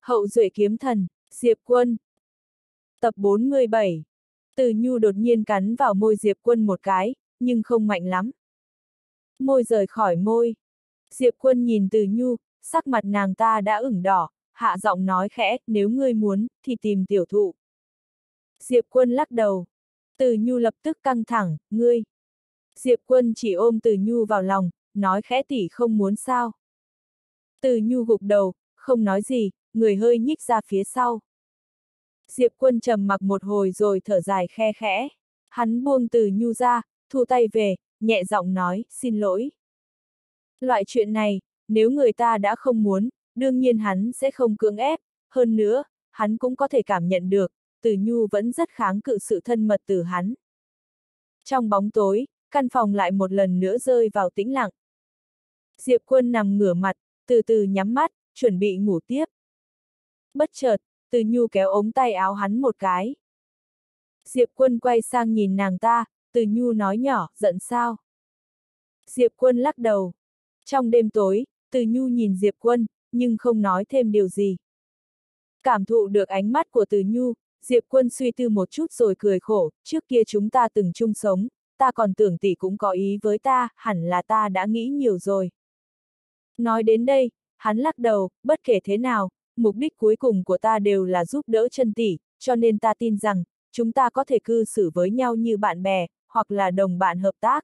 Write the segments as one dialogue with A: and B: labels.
A: Hậu duệ kiếm thần, Diệp Quân. Tập 47. Từ Nhu đột nhiên cắn vào môi Diệp Quân một cái, nhưng không mạnh lắm. Môi rời khỏi môi. Diệp Quân nhìn Từ Nhu, sắc mặt nàng ta đã ửng đỏ, hạ giọng nói khẽ, nếu ngươi muốn, thì tìm tiểu thụ. Diệp Quân lắc đầu. Từ Nhu lập tức căng thẳng, ngươi. Diệp Quân chỉ ôm Từ Nhu vào lòng, nói khẽ tỷ không muốn sao. Từ Nhu gục đầu, không nói gì, người hơi nhích ra phía sau. Diệp Quân trầm mặc một hồi rồi thở dài khe khẽ. Hắn buông Từ Nhu ra, thu tay về, nhẹ giọng nói, xin lỗi. Loại chuyện này, nếu người ta đã không muốn, đương nhiên hắn sẽ không cưỡng ép, hơn nữa, hắn cũng có thể cảm nhận được, Từ Nhu vẫn rất kháng cự sự thân mật từ hắn. Trong bóng tối, căn phòng lại một lần nữa rơi vào tĩnh lặng. Diệp Quân nằm ngửa mặt, từ từ nhắm mắt, chuẩn bị ngủ tiếp. Bất chợt, Từ Nhu kéo ống tay áo hắn một cái. Diệp Quân quay sang nhìn nàng ta, Từ Nhu nói nhỏ, giận sao? Diệp Quân lắc đầu. Trong đêm tối, Từ Nhu nhìn Diệp Quân, nhưng không nói thêm điều gì. Cảm thụ được ánh mắt của Từ Nhu, Diệp Quân suy tư một chút rồi cười khổ, trước kia chúng ta từng chung sống, ta còn tưởng tỷ cũng có ý với ta, hẳn là ta đã nghĩ nhiều rồi. Nói đến đây, hắn lắc đầu, bất kể thế nào, mục đích cuối cùng của ta đều là giúp đỡ chân tỷ, cho nên ta tin rằng, chúng ta có thể cư xử với nhau như bạn bè, hoặc là đồng bạn hợp tác.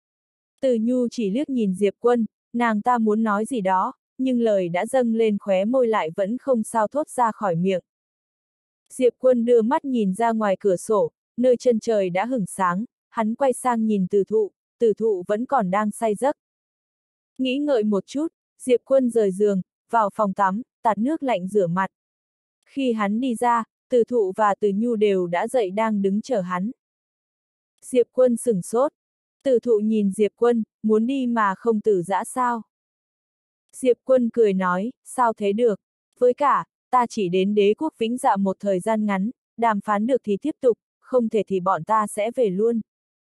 A: Từ Nhu chỉ liếc nhìn Diệp Quân, nàng ta muốn nói gì đó, nhưng lời đã dâng lên khóe môi lại vẫn không sao thốt ra khỏi miệng. Diệp Quân đưa mắt nhìn ra ngoài cửa sổ, nơi chân trời đã hửng sáng, hắn quay sang nhìn Tử Thụ vẫn còn đang say giấc. Nghĩ ngợi một chút, Diệp Quân rời giường, vào phòng tắm, tạt nước lạnh rửa mặt. Khi hắn đi ra, Tử Thụ và Từ Nhu đều đã dậy đang đứng chờ hắn. Diệp Quân sửng sốt. Tử Thụ nhìn Diệp Quân, muốn đi mà không từ giã sao? Diệp Quân cười nói, sao thế được? Với cả, ta chỉ đến Đế quốc Vĩnh Dạ một thời gian ngắn, đàm phán được thì tiếp tục, không thể thì bọn ta sẽ về luôn.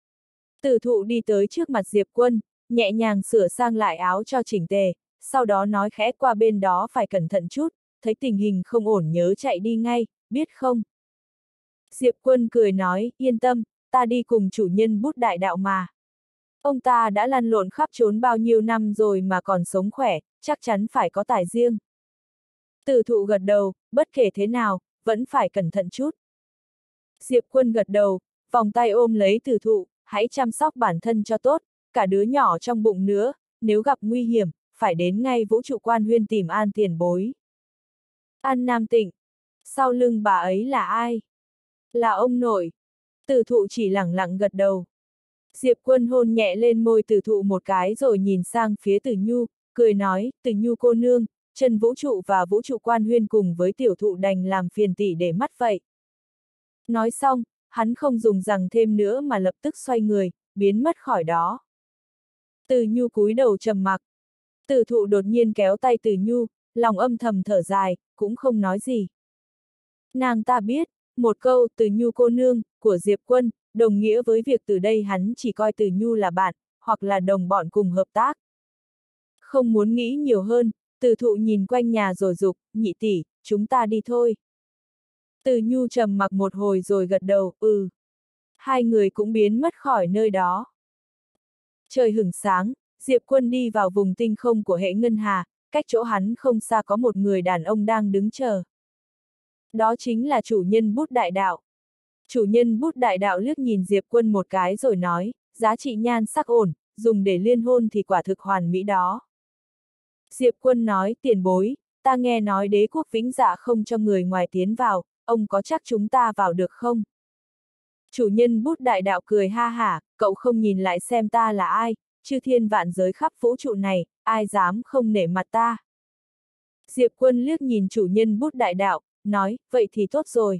A: Tử Thụ đi tới trước mặt Diệp Quân, nhẹ nhàng sửa sang lại áo cho chỉnh tề, sau đó nói khẽ qua bên đó phải cẩn thận chút, thấy tình hình không ổn nhớ chạy đi ngay, biết không? Diệp Quân cười nói, yên tâm, ta đi cùng chủ nhân Bút Đại Đạo mà. Ông ta đã lăn lộn khắp trốn bao nhiêu năm rồi mà còn sống khỏe, chắc chắn phải có tài riêng. Tử Thụ gật đầu, bất kể thế nào, vẫn phải cẩn thận chút. Diệp Quân gật đầu, vòng tay ôm lấy Tử Thụ, hãy chăm sóc bản thân cho tốt, cả đứa nhỏ trong bụng nữa, nếu gặp nguy hiểm, phải đến ngay Vũ Trụ Quan Huyên tìm An tiền bối. An Nam Tịnh. Sau lưng bà ấy là ai? Là ông nội. Tử Thụ chỉ lẳng lặng gật đầu. Diệp Quân hôn nhẹ lên môi Tử Thụ một cái rồi nhìn sang phía Tử Nhu, cười nói, Tử Nhu cô nương, Trần Vũ Trụ và Vũ Trụ Quan Huyên cùng với tiểu thụ đành làm phiền tỷ để mắt vậy. Nói xong, hắn không dùng rằng thêm nữa mà lập tức xoay người, biến mất khỏi đó. Từ Nhu cúi đầu trầm mặc. Tử Thụ đột nhiên kéo tay Từ Nhu, lòng âm thầm thở dài, cũng không nói gì. Nàng ta biết, một câu Từ Nhu cô nương của Diệp Quân, đồng nghĩa với việc từ đây hắn chỉ coi Từ Nhu là bạn, hoặc là đồng bọn cùng hợp tác. Không muốn nghĩ nhiều hơn, Tử Thụ nhìn quanh nhà rồi dục, nhị tỷ, chúng ta đi thôi. Từ Nhu trầm mặc một hồi rồi gật đầu, ừ. Hai người cũng biến mất khỏi nơi đó. Trời hửng sáng, Diệp Quân đi vào vùng tinh không của hệ ngân hà, cách chỗ hắn không xa có một người đàn ông đang đứng chờ. Đó chính là chủ nhân Bút Đại Đạo. Chủ nhân Bút Đại Đạo liếc nhìn Diệp Quân một cái rồi nói, giá trị nhan sắc ổn, dùng để liên hôn thì quả thực hoàn mỹ đó. Diệp Quân nói, tiền bối, ta nghe nói Đế quốc Vĩnh Dạ không cho người ngoài tiến vào, ông có chắc chúng ta vào được không? Chủ nhân Bút Đại Đạo cười ha hả, cậu không nhìn lại xem ta là ai, chư thiên vạn giới khắp vũ trụ này, ai dám không nể mặt ta? Diệp Quân liếc nhìn chủ nhân Bút Đại Đạo, nói, vậy thì tốt rồi.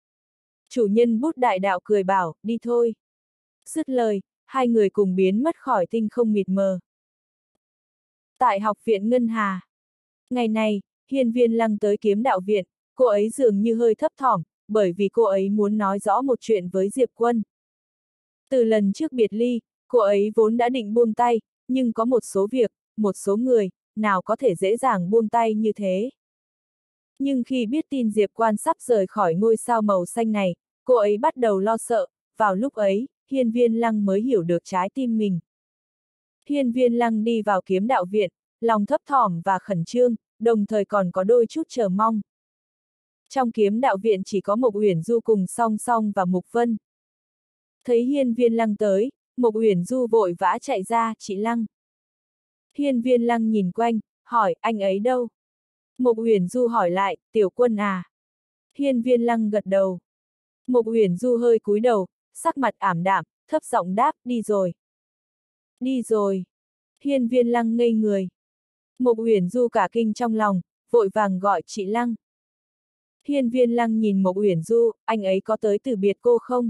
A: Chủ nhân Bút Đại Đạo cười bảo, đi thôi. Dứt lời, hai người cùng biến mất khỏi tinh không mịt mờ. Tại học viện Ngân Hà. Ngày này, Hiên Viên Lăng tới Kiếm Đạo viện, cô ấy dường như hơi thấp thỏm, bởi vì cô ấy muốn nói rõ một chuyện với Diệp Quân. Từ lần trước biệt ly, cô ấy vốn đã định buông tay, nhưng có một số việc, một số người, nào có thể dễ dàng buông tay như thế. Nhưng khi biết tin Diệp Quan sắp rời khỏi ngôi sao màu xanh này, cô ấy bắt đầu lo sợ, vào lúc ấy, Hiên Viên Lăng mới hiểu được trái tim mình. Hiên Viên Lăng đi vào kiếm đạo viện, lòng thấp thỏm và khẩn trương, đồng thời còn có đôi chút chờ mong. Trong kiếm đạo viện chỉ có Mộc Uyển Du cùng Song Song và Mục Vân. Thấy Hiên Viên Lăng tới, Mộc Uyển Du vội vã chạy ra, chị Lăng. Hiên Viên Lăng nhìn quanh, hỏi, anh ấy đâu? Mộc Uyển Du hỏi lại, Tiểu Quân à? Hiên Viên Lăng gật đầu. Mộc Uyển Du hơi cúi đầu, sắc mặt ảm đạm, thấp giọng đáp, đi rồi. Đi rồi. Hiên Viên Lăng ngây người. Mộc Uyển Du cả kinh trong lòng, vội vàng gọi chị Lăng. Hiên Viên Lăng nhìn Mộc Uyển Du, anh ấy có tới từ biệt cô không?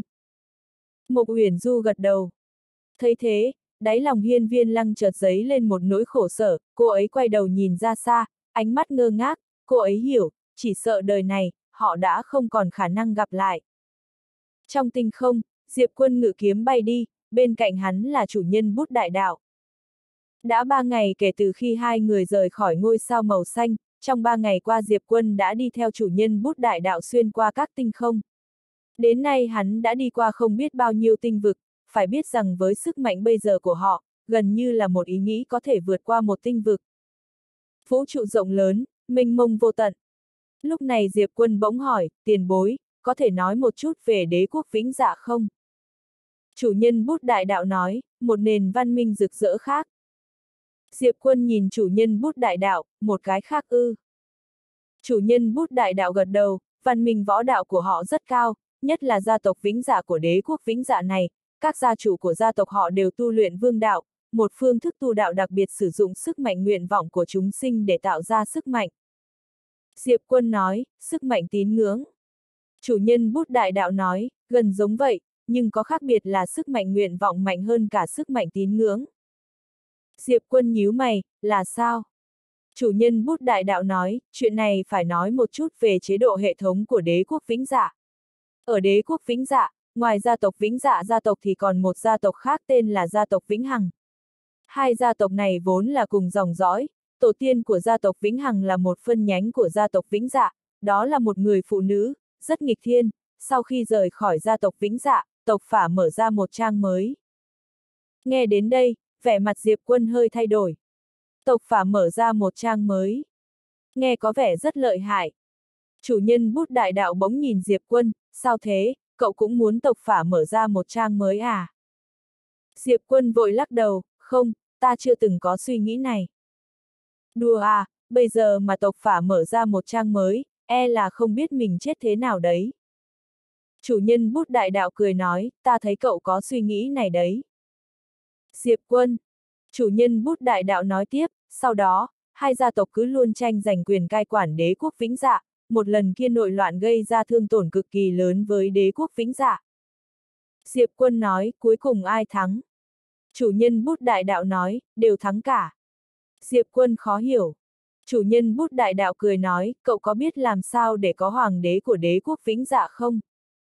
A: Mộc Uyển Du gật đầu. Thấy thế, đáy lòng Hiên Viên Lăng chợt dấy lên một nỗi khổ sở, cô ấy quay đầu nhìn ra xa, ánh mắt ngơ ngác, cô ấy hiểu, chỉ sợ đời này, họ đã không còn khả năng gặp lại. Trong tinh không, Diệp Quân ngự kiếm bay đi, bên cạnh hắn là chủ nhân bút đại đạo. Đã 3 ngày kể từ khi hai người rời khỏi ngôi sao màu xanh, trong 3 ngày qua Diệp Quân đã đi theo chủ nhân bút đại đạo xuyên qua các tinh không. Đến nay hắn đã đi qua không biết bao nhiêu tinh vực, phải biết rằng với sức mạnh bây giờ của họ, gần như là một ý nghĩ có thể vượt qua một tinh vực. Vũ trụ rộng lớn, mênh mông vô tận. Lúc này Diệp Quân bỗng hỏi, tiền bối, có thể nói một chút về đế quốc Vĩnh Dạ không? Chủ nhân bút đại đạo nói, một nền văn minh rực rỡ khác. Diệp Quân nhìn chủ nhân bút đại đạo, một cái khác ư. Chủ nhân bút đại đạo gật đầu, văn minh võ đạo của họ rất cao, nhất là gia tộc Vĩnh Dạ của đế quốc Vĩnh Dạ này, các gia chủ của gia tộc họ đều tu luyện vương đạo, một phương thức tu đạo đặc biệt sử dụng sức mạnh nguyện vọng của chúng sinh để tạo ra sức mạnh. Diệp Quân nói, sức mạnh tín ngưỡng. Chủ nhân bút đại đạo nói, gần giống vậy, nhưng có khác biệt là sức mạnh nguyện vọng mạnh hơn cả sức mạnh tín ngưỡng. Diệp Quân nhíu mày, là sao? Chủ nhân bút đại đạo nói, chuyện này phải nói một chút về chế độ hệ thống của đế quốc Vĩnh Dạ. Ở đế quốc Vĩnh Dạ, ngoài gia tộc Vĩnh Dạ gia tộc thì còn một gia tộc khác tên là gia tộc Vĩnh Hằng. Hai gia tộc này vốn là cùng dòng dõi, tổ tiên của gia tộc Vĩnh Hằng là một phân nhánh của gia tộc Vĩnh Dạ, đó là một người phụ nữ, rất nghịch thiên, sau khi rời khỏi gia tộc Vĩnh Dạ, tộc Phả mở ra một trang mới. Nghe đến đây, vẻ mặt Diệp Quân hơi thay đổi. Tộc Phả mở ra một trang mới. Nghe có vẻ rất lợi hại. Chủ nhân bút đại đạo bỗng nhìn Diệp Quân, sao thế, cậu cũng muốn tộc Phả mở ra một trang mới à? Diệp Quân vội lắc đầu, không, ta chưa từng có suy nghĩ này. Đùa à, bây giờ mà tộc Phả mở ra một trang mới, e là không biết mình chết thế nào đấy. Chủ nhân bút đại đạo cười nói, ta thấy cậu có suy nghĩ này đấy. Diệp Quân. Chủ nhân bút đại đạo nói tiếp, sau đó, hai gia tộc cứ luôn tranh giành quyền cai quản đế quốc Vĩnh Dạ, một lần kia nội loạn gây ra thương tổn cực kỳ lớn với đế quốc Vĩnh Dạ. Diệp Quân nói, cuối cùng ai thắng? Chủ nhân bút đại đạo nói, đều thắng cả. Diệp Quân khó hiểu. Chủ nhân bút đại đạo cười nói, cậu có biết làm sao để có hoàng đế của đế quốc Vĩnh Dạ không?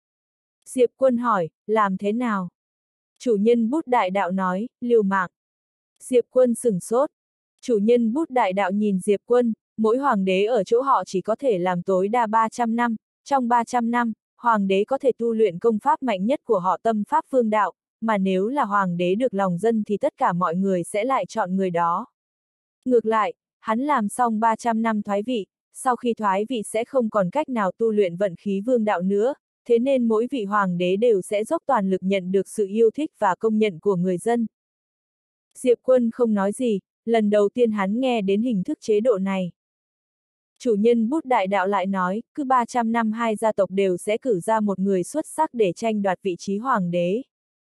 A: Diệp Quân hỏi, làm thế nào? Chủ nhân bút đại đạo nói, liều mạng. Diệp Quân sửng sốt. Chủ nhân bút đại đạo nhìn Diệp Quân, mỗi hoàng đế ở chỗ họ chỉ có thể làm tối đa 300 năm, trong 300 năm, hoàng đế có thể tu luyện công pháp mạnh nhất của họ tâm pháp phương đạo, mà nếu là hoàng đế được lòng dân thì tất cả mọi người sẽ lại chọn người đó. Ngược lại, hắn làm xong 300 năm thoái vị, sau khi thoái vị sẽ không còn cách nào tu luyện vận khí vương đạo nữa, thế nên mỗi vị hoàng đế đều sẽ dốc toàn lực nhận được sự yêu thích và công nhận của người dân. Diệp Quân không nói gì, lần đầu tiên hắn nghe đến hình thức chế độ này. Chủ nhân bút đại đạo lại nói, cứ 300 năm hai gia tộc đều sẽ cử ra một người xuất sắc để tranh đoạt vị trí hoàng đế.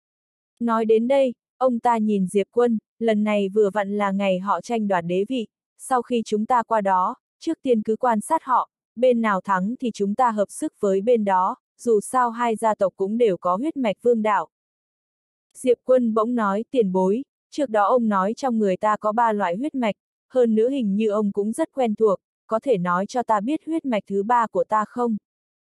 A: Nói đến đây, ông ta nhìn Diệp Quân, lần này vừa vặn là ngày họ tranh đoạt đế vị, sau khi chúng ta qua đó, trước tiên cứ quan sát họ, bên nào thắng thì chúng ta hợp sức với bên đó, dù sao hai gia tộc cũng đều có huyết mạch vương đạo. Diệp Quân bỗng nói, tiền bối, trước đó ông nói trong người ta có 3 loại huyết mạch, hơn nữa hình như ông cũng rất quen thuộc, có thể nói cho ta biết huyết mạch thứ 3 của ta không?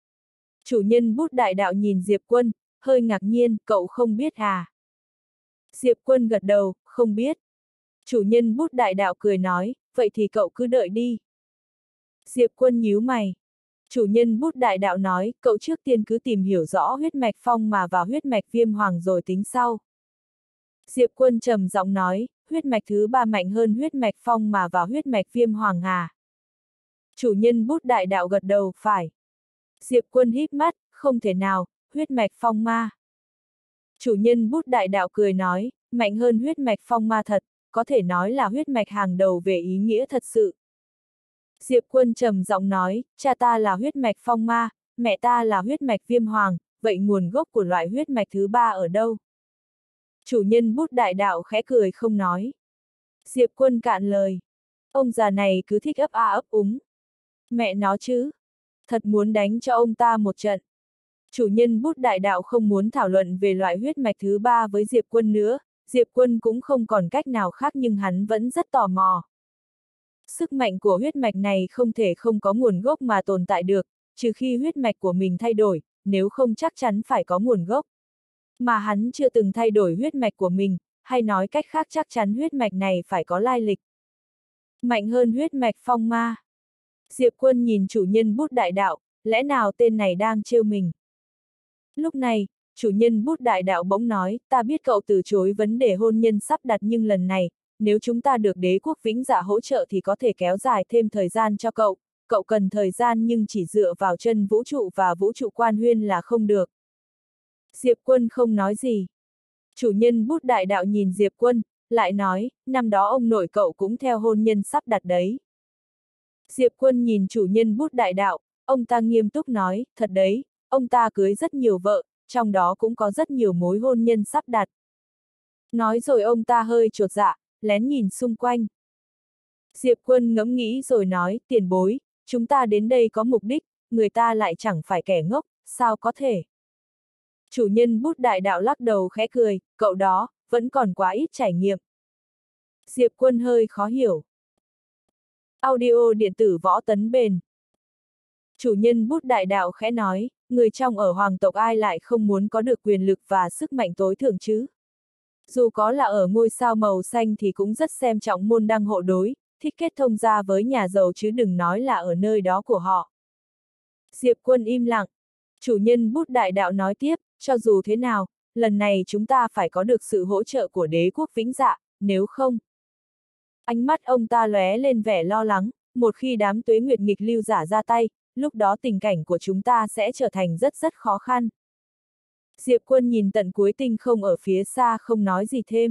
A: Chủ nhân bút đại đạo nhìn Diệp Quân, hơi ngạc nhiên, cậu không biết à? Diệp Quân gật đầu, không biết. Chủ nhân bút đại đạo cười nói, vậy thì cậu cứ đợi đi. Diệp Quân nhíu mày. Chủ nhân bút đại đạo nói, cậu trước tiên cứ tìm hiểu rõ huyết mạch phong mà vào huyết mạch viêm hoàng rồi tính sau. Diệp Quân trầm giọng nói, huyết mạch thứ ba mạnh hơn huyết mạch phong mà vào huyết mạch viêm hoàng à. Chủ nhân bút đại đạo gật đầu, phải. Diệp Quân híp mắt, không thể nào, huyết mạch phong ma. Chủ nhân bút đại đạo cười nói, mạnh hơn huyết mạch phong ma thật, có thể nói là huyết mạch hàng đầu về ý nghĩa thật sự. Diệp Quân trầm giọng nói, cha ta là huyết mạch phong ma, mẹ ta là huyết mạch viêm hoàng, vậy nguồn gốc của loại huyết mạch thứ ba ở đâu? Chủ nhân bút đại đạo khẽ cười không nói. Diệp Quân cạn lời. Ông già này cứ thích ấp a ấp úng. Mẹ nó chứ. Thật muốn đánh cho ông ta một trận. Chủ nhân bút đại đạo không muốn thảo luận về loại huyết mạch thứ ba với Diệp Quân nữa, Diệp Quân cũng không còn cách nào khác nhưng hắn vẫn rất tò mò. Sức mạnh của huyết mạch này không thể không có nguồn gốc mà tồn tại được, trừ khi huyết mạch của mình thay đổi, nếu không chắc chắn phải có nguồn gốc. Mà hắn chưa từng thay đổi huyết mạch của mình, hay nói cách khác chắc chắn huyết mạch này phải có lai lịch. Mạnh hơn huyết mạch phong ma. Diệp Quân nhìn chủ nhân bút đại đạo, lẽ nào tên này đang trêu mình? Lúc này, chủ nhân bút đại đạo bỗng nói, ta biết cậu từ chối vấn đề hôn nhân sắp đặt nhưng lần này, nếu chúng ta được đế quốc Vĩnh Dạ hỗ trợ thì có thể kéo dài thêm thời gian cho cậu, cậu cần thời gian nhưng chỉ dựa vào chân vũ trụ và vũ trụ quan huyên là không được. Diệp Quân không nói gì. Chủ nhân bút đại đạo nhìn Diệp Quân, lại nói, năm đó ông nội cậu cũng theo hôn nhân sắp đặt đấy. Diệp Quân nhìn chủ nhân bút đại đạo, ông ta nghiêm túc nói, thật đấy, ông ta cưới rất nhiều vợ, trong đó cũng có rất nhiều mối hôn nhân sắp đặt. Nói rồi ông ta hơi chột dạ, lén nhìn xung quanh. Diệp Quân ngẫm nghĩ rồi nói, tiền bối, chúng ta đến đây có mục đích, người ta lại chẳng phải kẻ ngốc, sao có thể. Chủ nhân bút đại đạo lắc đầu khẽ cười, cậu đó, vẫn còn quá ít trải nghiệm. Diệp Quân hơi khó hiểu. Audio điện tử võ tấn bền. Chủ nhân bút đại đạo khẽ nói, người trong ở hoàng tộc ai lại không muốn có được quyền lực và sức mạnh tối thượng chứ. Dù có là ở ngôi sao màu xanh thì cũng rất xem trọng môn đăng hộ đối, thích kết thông gia với nhà giàu chứ đừng nói là ở nơi đó của họ. Diệp Quân im lặng. Chủ nhân bút đại đạo nói tiếp, cho dù thế nào, lần này chúng ta phải có được sự hỗ trợ của đế quốc Vĩnh Dạ, nếu không. Ánh mắt ông ta lóe lên vẻ lo lắng, một khi đám tuế nguyệt nghịch lưu giả ra tay, lúc đó tình cảnh của chúng ta sẽ trở thành rất khó khăn. Diệp Quân nhìn tận cuối tinh không ở phía xa không nói gì thêm.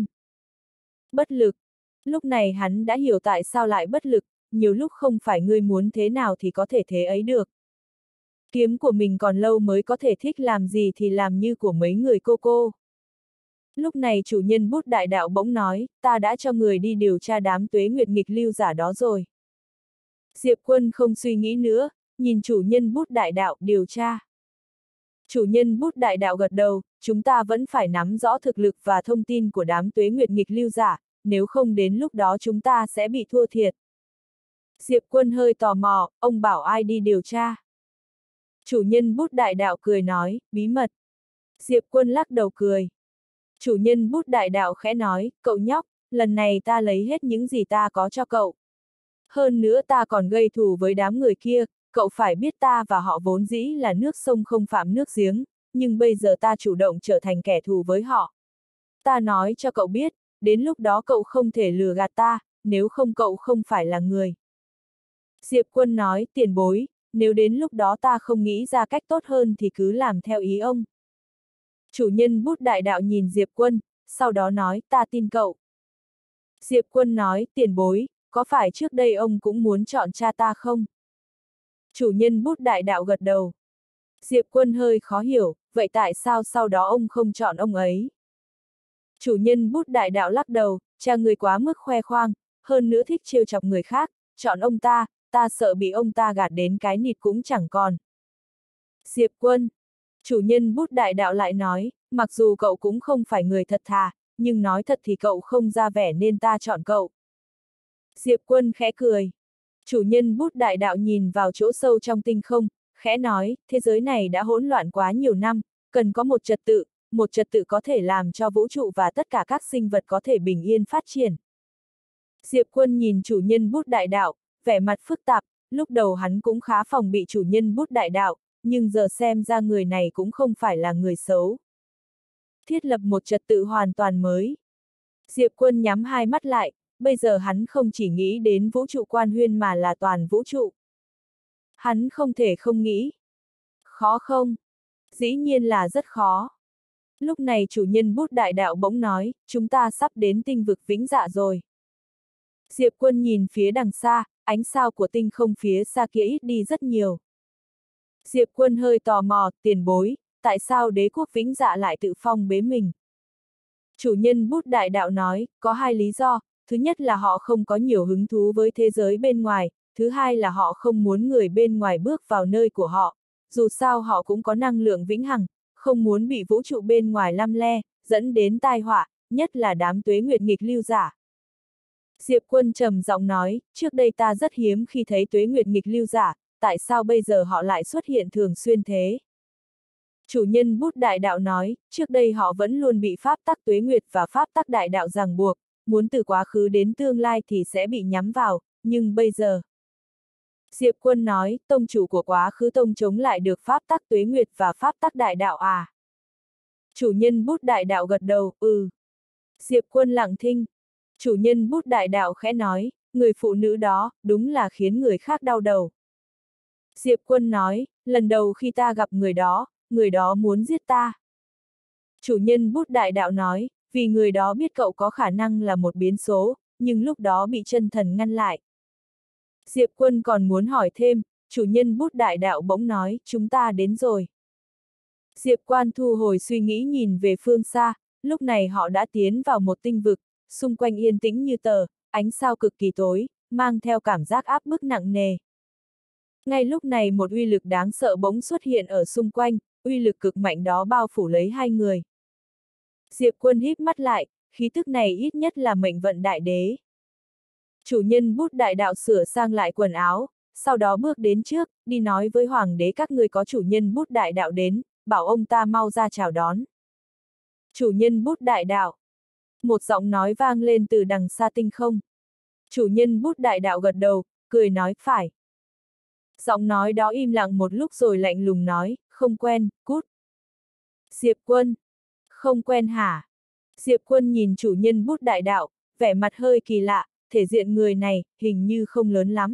A: Bất lực. Lúc này hắn đã hiểu tại sao lại bất lực, nhiều lúc không phải ngươi muốn thế nào thì có thể thế ấy được. Kiếm của mình còn lâu mới có thể thích làm gì thì làm như của mấy người cô. Lúc này chủ nhân bút đại đạo bỗng nói, ta đã cho người đi điều tra đám tuế nguyệt nghịch lưu giả đó rồi. Diệp Quân không suy nghĩ nữa, nhìn chủ nhân bút đại đạo điều tra. Chủ nhân bút đại đạo gật đầu, chúng ta vẫn phải nắm rõ thực lực và thông tin của đám tuế nguyệt nghịch lưu giả, nếu không đến lúc đó chúng ta sẽ bị thua thiệt. Diệp Quân hơi tò mò, ông bảo ai đi điều tra. Chủ nhân bút đại đạo cười nói, bí mật. Diệp Quân lắc đầu cười. Chủ nhân bút đại đạo khẽ nói, cậu nhóc, lần này ta lấy hết những gì ta có cho cậu. Hơn nữa ta còn gây thù với đám người kia, cậu phải biết ta và họ vốn dĩ là nước sông không phạm nước giếng, nhưng bây giờ ta chủ động trở thành kẻ thù với họ. Ta nói cho cậu biết, đến lúc đó cậu không thể lừa gạt ta, nếu không cậu không phải là người. Diệp Quân nói, tiền bối, nếu đến lúc đó ta không nghĩ ra cách tốt hơn thì cứ làm theo ý ông. Chủ nhân bút đại đạo nhìn Diệp Quân, sau đó nói, ta tin cậu. Diệp Quân nói, tiền bối, có phải trước đây ông cũng muốn chọn cha ta không? Chủ nhân bút đại đạo gật đầu. Diệp Quân hơi khó hiểu, vậy tại sao sau đó ông không chọn ông ấy? Chủ nhân bút đại đạo lắc đầu, cha người quá mức khoe khoang, hơn nữa thích trêu chọc người khác, chọn ông ta sợ bị ông ta gạt đến cái nịt cũng chẳng còn. Diệp Quân. Chủ nhân bút đại đạo lại nói, mặc dù cậu cũng không phải người thật thà, nhưng nói thật thì cậu không ra vẻ nên ta chọn cậu. Diệp Quân khẽ cười. Chủ nhân bút đại đạo nhìn vào chỗ sâu trong tinh không, khẽ nói, thế giới này đã hỗn loạn quá nhiều năm, cần có một trật tự có thể làm cho vũ trụ và tất cả các sinh vật có thể bình yên phát triển. Diệp Quân nhìn chủ nhân bút đại đạo, vẻ mặt phức tạp, lúc đầu hắn cũng khá phòng bị chủ nhân bút đại đạo, nhưng giờ xem ra người này cũng không phải là người xấu. Thiết lập một trật tự hoàn toàn mới. Diệp Quân nhắm hai mắt lại, bây giờ hắn không chỉ nghĩ đến vũ trụ quan huyên mà là toàn vũ trụ. Hắn không thể không nghĩ. Khó không? Dĩ nhiên là rất khó. Lúc này chủ nhân bút đại đạo bỗng nói, chúng ta sắp đến tinh vực Vĩnh Dạ rồi. Diệp Quân nhìn phía đằng xa, ánh sao của tinh không phía xa kia ít đi rất nhiều. Diệp Quân hơi tò mò, tiền bối, tại sao đế quốc Vĩnh Dạ lại tự phong bế mình? Chủ nhân bút đại đạo nói, có hai lý do, thứ nhất là họ không có nhiều hứng thú với thế giới bên ngoài, thứ hai là họ không muốn người bên ngoài bước vào nơi của họ, dù sao họ cũng có năng lượng vĩnh hằng, không muốn bị vũ trụ bên ngoài lăm le, dẫn đến tai họa, nhất là đám tuế nguyệt nghịch lưu giả. Diệp Quân trầm giọng nói, trước đây ta rất hiếm khi thấy tuế nguyệt nghịch lưu giả, tại sao bây giờ họ lại xuất hiện thường xuyên thế? Chủ nhân bút đại đạo nói, trước đây họ vẫn luôn bị pháp tắc tuế nguyệt và pháp tắc đại đạo ràng buộc, muốn từ quá khứ đến tương lai thì sẽ bị nhắm vào, nhưng bây giờ... Diệp Quân nói, tông chủ của quá khứ tông chống lại được pháp tắc tuế nguyệt và pháp tắc đại đạo à? Chủ nhân bút đại đạo gật đầu, ừ. Diệp Quân lặng thinh. Chủ nhân bút đại đạo khẽ nói, người phụ nữ đó, đúng là khiến người khác đau đầu. Diệp Quân nói, lần đầu khi ta gặp người đó muốn giết ta. Chủ nhân bút đại đạo nói, vì người đó biết cậu có khả năng là một biến số, nhưng lúc đó bị chân thần ngăn lại. Diệp Quân còn muốn hỏi thêm, chủ nhân bút đại đạo bỗng nói, chúng ta đến rồi. Diệp Quan thu hồi suy nghĩ nhìn về phương xa, lúc này họ đã tiến vào một tinh vực, xung quanh yên tĩnh như tờ, ánh sao cực kỳ tối, mang theo cảm giác áp bức nặng nề. Ngay lúc này một uy lực đáng sợ bỗng xuất hiện ở xung quanh, uy lực cực mạnh đó bao phủ lấy hai người. Diệp Quân híp mắt lại, khí tức này ít nhất là mệnh vận đại đế. Chủ nhân bút đại đạo sửa sang lại quần áo, sau đó bước đến trước, đi nói với hoàng đế các ngươi có chủ nhân bút đại đạo đến, bảo ông ta mau ra chào đón. Chủ nhân bút đại đạo. Một giọng nói vang lên từ đằng xa tinh không. Chủ nhân bút đại đạo gật đầu, cười nói phải. Giọng nói đó im lặng một lúc rồi lạnh lùng nói, không quen, cút. Diệp Quân. Không quen hả? Diệp Quân nhìn chủ nhân bút đại đạo, vẻ mặt hơi kỳ lạ, thể diện người này, hình như không lớn lắm.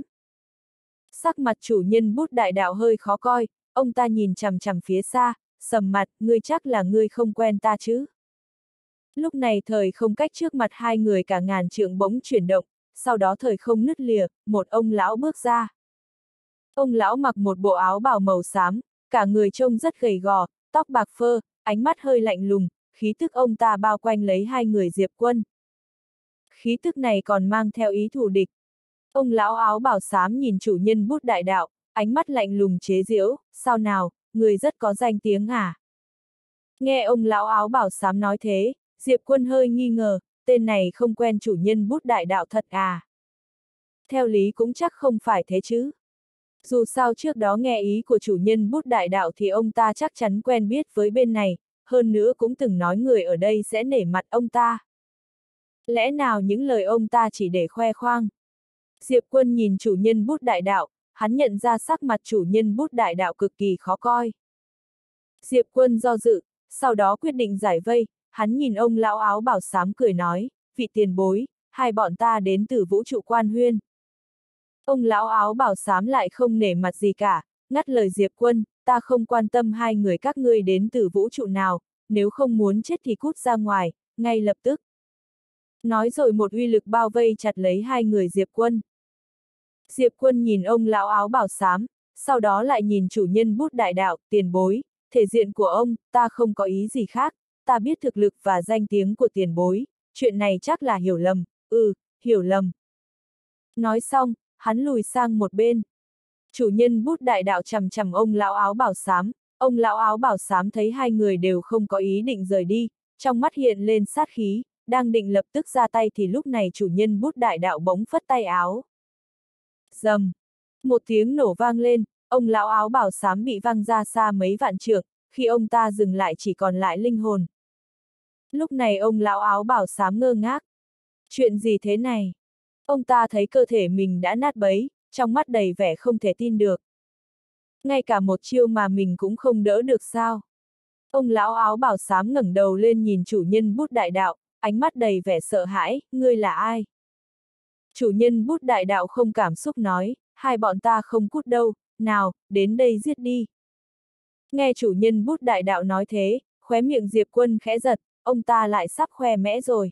A: Sắc mặt chủ nhân bút đại đạo hơi khó coi, ông ta nhìn chằm chằm phía xa, sầm mặt, ngươi chắc là ngươi không quen ta chứ? Lúc này thời không cách trước mặt hai người cả ngàn trượng bỗng chuyển động, sau đó thời không nứt lìa, một ông lão bước ra. Ông lão mặc một bộ áo bào màu xám, cả người trông rất gầy gò, tóc bạc phơ, ánh mắt hơi lạnh lùng, khí tức ông ta bao quanh lấy hai người Diệp Quân. Khí tức này còn mang theo ý thù địch. Ông lão áo bào xám nhìn chủ nhân bút đại đạo, ánh mắt lạnh lùng chế giễu, sao nào, người rất có danh tiếng à? Nghe ông lão áo bào xám nói thế, Diệp Quân hơi nghi ngờ, tên này không quen chủ nhân bút đại đạo thật à? Theo lý cũng chắc không phải thế chứ. Dù sao trước đó nghe ý của chủ nhân bút đại đạo thì ông ta chắc chắn quen biết với bên này, hơn nữa cũng từng nói người ở đây sẽ nể mặt ông ta. Lẽ nào những lời ông ta chỉ để khoe khoang? Diệp Quân nhìn chủ nhân bút đại đạo, hắn nhận ra sắc mặt chủ nhân bút đại đạo cực kỳ khó coi. Diệp Quân do dự, sau đó quyết định giải vây, hắn nhìn ông lão áo bảo xám cười nói, vị tiền bối, hai bọn ta đến từ vũ trụ quan huyên. Ông lão áo bảo xám lại không nể mặt gì cả, ngắt lời Diệp Quân, ta không quan tâm hai người các ngươi đến từ vũ trụ nào, nếu không muốn chết thì cút ra ngoài, ngay lập tức. Nói rồi một uy lực bao vây chặt lấy hai người Diệp Quân. Diệp Quân nhìn ông lão áo bảo xám, sau đó lại nhìn chủ nhân bút đại đạo, tiền bối, thể diện của ông, ta không có ý gì khác, ta biết thực lực và danh tiếng của tiền bối, chuyện này chắc là hiểu lầm, hiểu lầm. Nói xong, hắn lùi sang một bên. Chủ nhân bút đại đạo chằm chằm ông lão áo bảo xám, ông lão áo bảo xám thấy hai người đều không có ý định rời đi, trong mắt hiện lên sát khí, đang định lập tức ra tay thì lúc này chủ nhân bút đại đạo bỗng phất tay áo. Rầm. Một tiếng nổ vang lên, ông lão áo bảo xám bị văng ra xa mấy vạn trượng, khi ông ta dừng lại chỉ còn lại linh hồn. Lúc này ông lão áo bảo xám ngơ ngác. Chuyện gì thế này? Ông ta thấy cơ thể mình đã nát bấy, trong mắt đầy vẻ không thể tin được. Ngay cả một chiêu mà mình cũng không đỡ được sao? Ông lão áo bào xám ngẩng đầu lên nhìn chủ nhân bút đại đạo, ánh mắt đầy vẻ sợ hãi, ngươi là ai? Chủ nhân bút đại đạo không cảm xúc nói, hai bọn ta không cút đâu, nào, đến đây giết đi. Nghe chủ nhân bút đại đạo nói thế, khóe miệng Diệp Quân khẽ giật, ông ta lại sắp khoe mẽ rồi.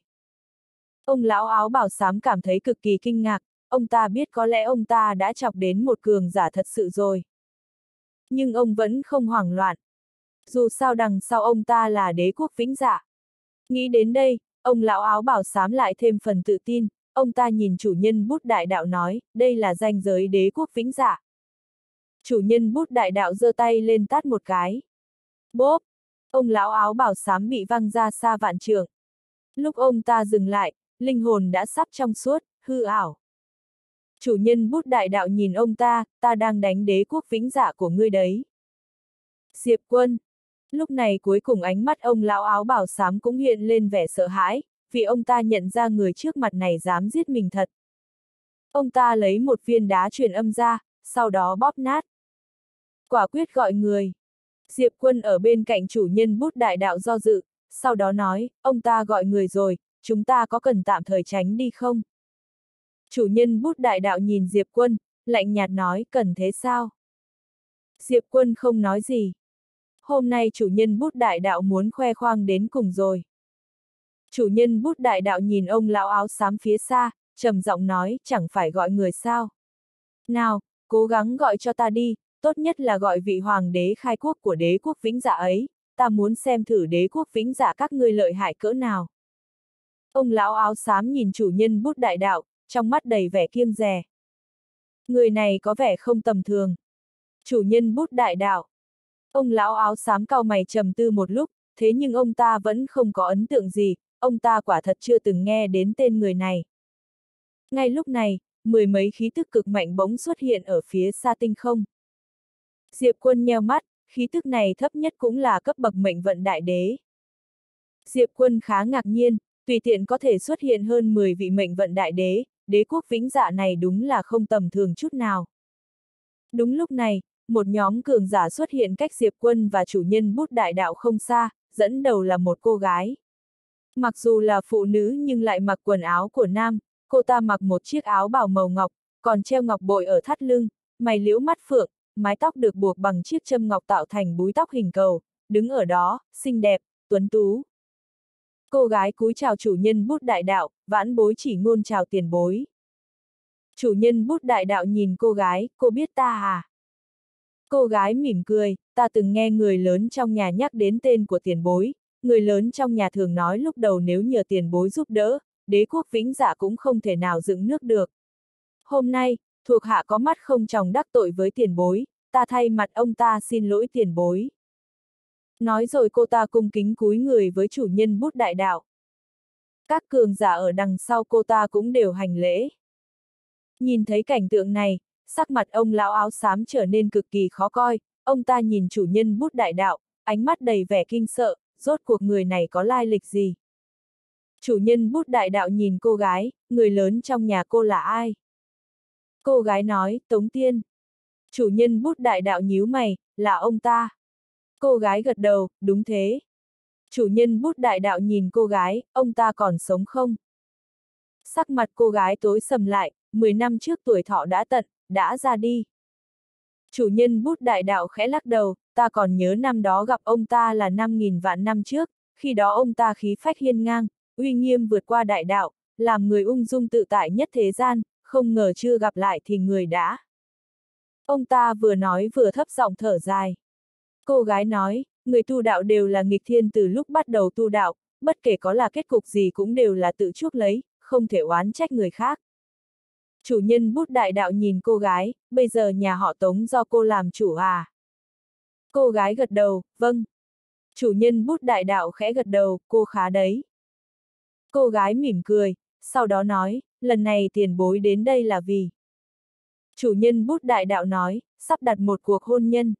A: Ông lão áo bào xám cảm thấy cực kỳ kinh ngạc, ông ta biết có lẽ ông ta đã chọc đến một cường giả thật sự rồi. Nhưng ông vẫn không hoảng loạn. Dù sao đằng sau ông ta là đế quốc vĩnh dạ. Nghĩ đến đây, ông lão áo bào xám lại thêm phần tự tin, ông ta nhìn chủ nhân bút đại đạo nói, đây là ranh giới đế quốc vĩnh dạ. Chủ nhân bút đại đạo giơ tay lên tát một cái. Bốp! Ông lão áo bào xám bị văng ra xa vạn trượng. Lúc ông ta dừng lại, linh hồn đã sắp trong suốt, hư ảo. Chủ nhân bút đại đạo nhìn ông ta đang đánh đế quốc vĩnh dạ của ngươi đấy. Diệp Quân! Lúc này cuối cùng ánh mắt ông lão áo bào xám cũng hiện lên vẻ sợ hãi, vì ông ta nhận ra người trước mặt này dám giết mình thật. Ông ta lấy một viên đá truyền âm ra, sau đó bóp nát. Quả quyết gọi người. Diệp Quân ở bên cạnh chủ nhân bút đại đạo do dự, sau đó nói, ông ta gọi người rồi, chúng ta có cần tạm thời tránh đi không? Chủ nhân bút đại đạo nhìn Diệp Quân, lạnh nhạt nói, cần thế sao? Diệp Quân không nói gì. Hôm nay chủ nhân bút đại đạo muốn khoe khoang đến cùng rồi. Chủ nhân bút đại đạo nhìn ông lão áo xám phía xa, trầm giọng nói, chẳng phải gọi người sao? Nào, cố gắng gọi cho ta đi, tốt nhất là gọi vị hoàng đế khai quốc của đế quốc vĩnh dạ ấy, ta muốn xem thử đế quốc vĩnh dạ các ngươi lợi hại cỡ nào. Ông lão áo xám nhìn chủ nhân bút đại đạo, trong mắt đầy vẻ kiêng dè. Người này có vẻ không tầm thường. Chủ nhân bút đại đạo. Ông lão áo xám cau mày trầm tư một lúc, thế nhưng ông ta vẫn không có ấn tượng gì, ông ta quả thật chưa từng nghe đến tên người này. Ngay lúc này, mười mấy khí tức cực mạnh bỗng xuất hiện ở phía xa tinh không. Diệp Quân nheo mắt, khí tức này thấp nhất cũng là cấp bậc mệnh vận đại đế. Diệp Quân khá ngạc nhiên, tùy tiện có thể xuất hiện hơn 10 vị mệnh vận đại đế, đế quốc vĩnh dạ này đúng là không tầm thường chút nào. Đúng lúc này, một nhóm cường giả xuất hiện cách Diệp Quân và chủ nhân bút đại đạo không xa, dẫn đầu là một cô gái. Mặc dù là phụ nữ nhưng lại mặc quần áo của nam, cô ta mặc một chiếc áo bào màu ngọc, còn treo ngọc bội ở thắt lưng, mày liễu mắt phượng, mái tóc được buộc bằng chiếc châm ngọc tạo thành búi tóc hình cầu, đứng ở đó, xinh đẹp, tuấn tú. Cô gái cúi chào chủ nhân bút đại đạo, vãn bối chỉ ngôn chào tiền bối. Chủ nhân bút đại đạo nhìn cô gái, cô biết ta à? Cô gái mỉm cười, ta từng nghe người lớn trong nhà nhắc đến tên của tiền bối, người lớn trong nhà thường nói lúc đầu nếu nhờ tiền bối giúp đỡ, đế quốc vĩnh dạ cũng không thể nào dựng nước được. Hôm nay, thuộc hạ có mắt không tròng đắc tội với tiền bối, ta thay mặt ông ta xin lỗi tiền bối. Nói rồi cô ta cung kính cúi người với chủ nhân bút đại đạo. Các cường giả ở đằng sau cô ta cũng đều hành lễ. Nhìn thấy cảnh tượng này, sắc mặt ông lão áo xám trở nên cực kỳ khó coi, ông ta nhìn chủ nhân bút đại đạo, ánh mắt đầy vẻ kinh sợ, rốt cuộc người này có lai lịch gì? Chủ nhân bút đại đạo nhìn cô gái, người lớn trong nhà cô là ai? Cô gái nói, Tống Tiên. Chủ nhân bút đại đạo nhíu mày, là ông ta. Cô gái gật đầu, đúng thế. Chủ nhân bút đại đạo nhìn cô gái, ông ta còn sống không? Sắc mặt cô gái tối sầm lại, 10 năm trước tuổi thọ đã tận, đã ra đi. Chủ nhân bút đại đạo khẽ lắc đầu, ta còn nhớ năm đó gặp ông ta là 5.000 vạn năm trước, khi đó ông ta khí phách hiên ngang, uy nghiêm vượt qua đại đạo, làm người ung dung tự tại nhất thế gian, không ngờ chưa gặp lại thì người đã. Ông ta vừa nói vừa thấp giọng thở dài. Cô gái nói, người tu đạo đều là nghịch thiên từ lúc bắt đầu tu đạo, bất kể có là kết cục gì cũng đều là tự chuốc lấy, không thể oán trách người khác. Chủ nhân bút đại đạo nhìn cô gái, bây giờ nhà họ Tống do cô làm chủ à? Cô gái gật đầu, vâng. Chủ nhân bút đại đạo khẽ gật đầu, cô khá đấy. Cô gái mỉm cười, sau đó nói, lần này tiền bối đến đây là vì. Chủ nhân bút đại đạo nói, sắp đặt một cuộc hôn nhân.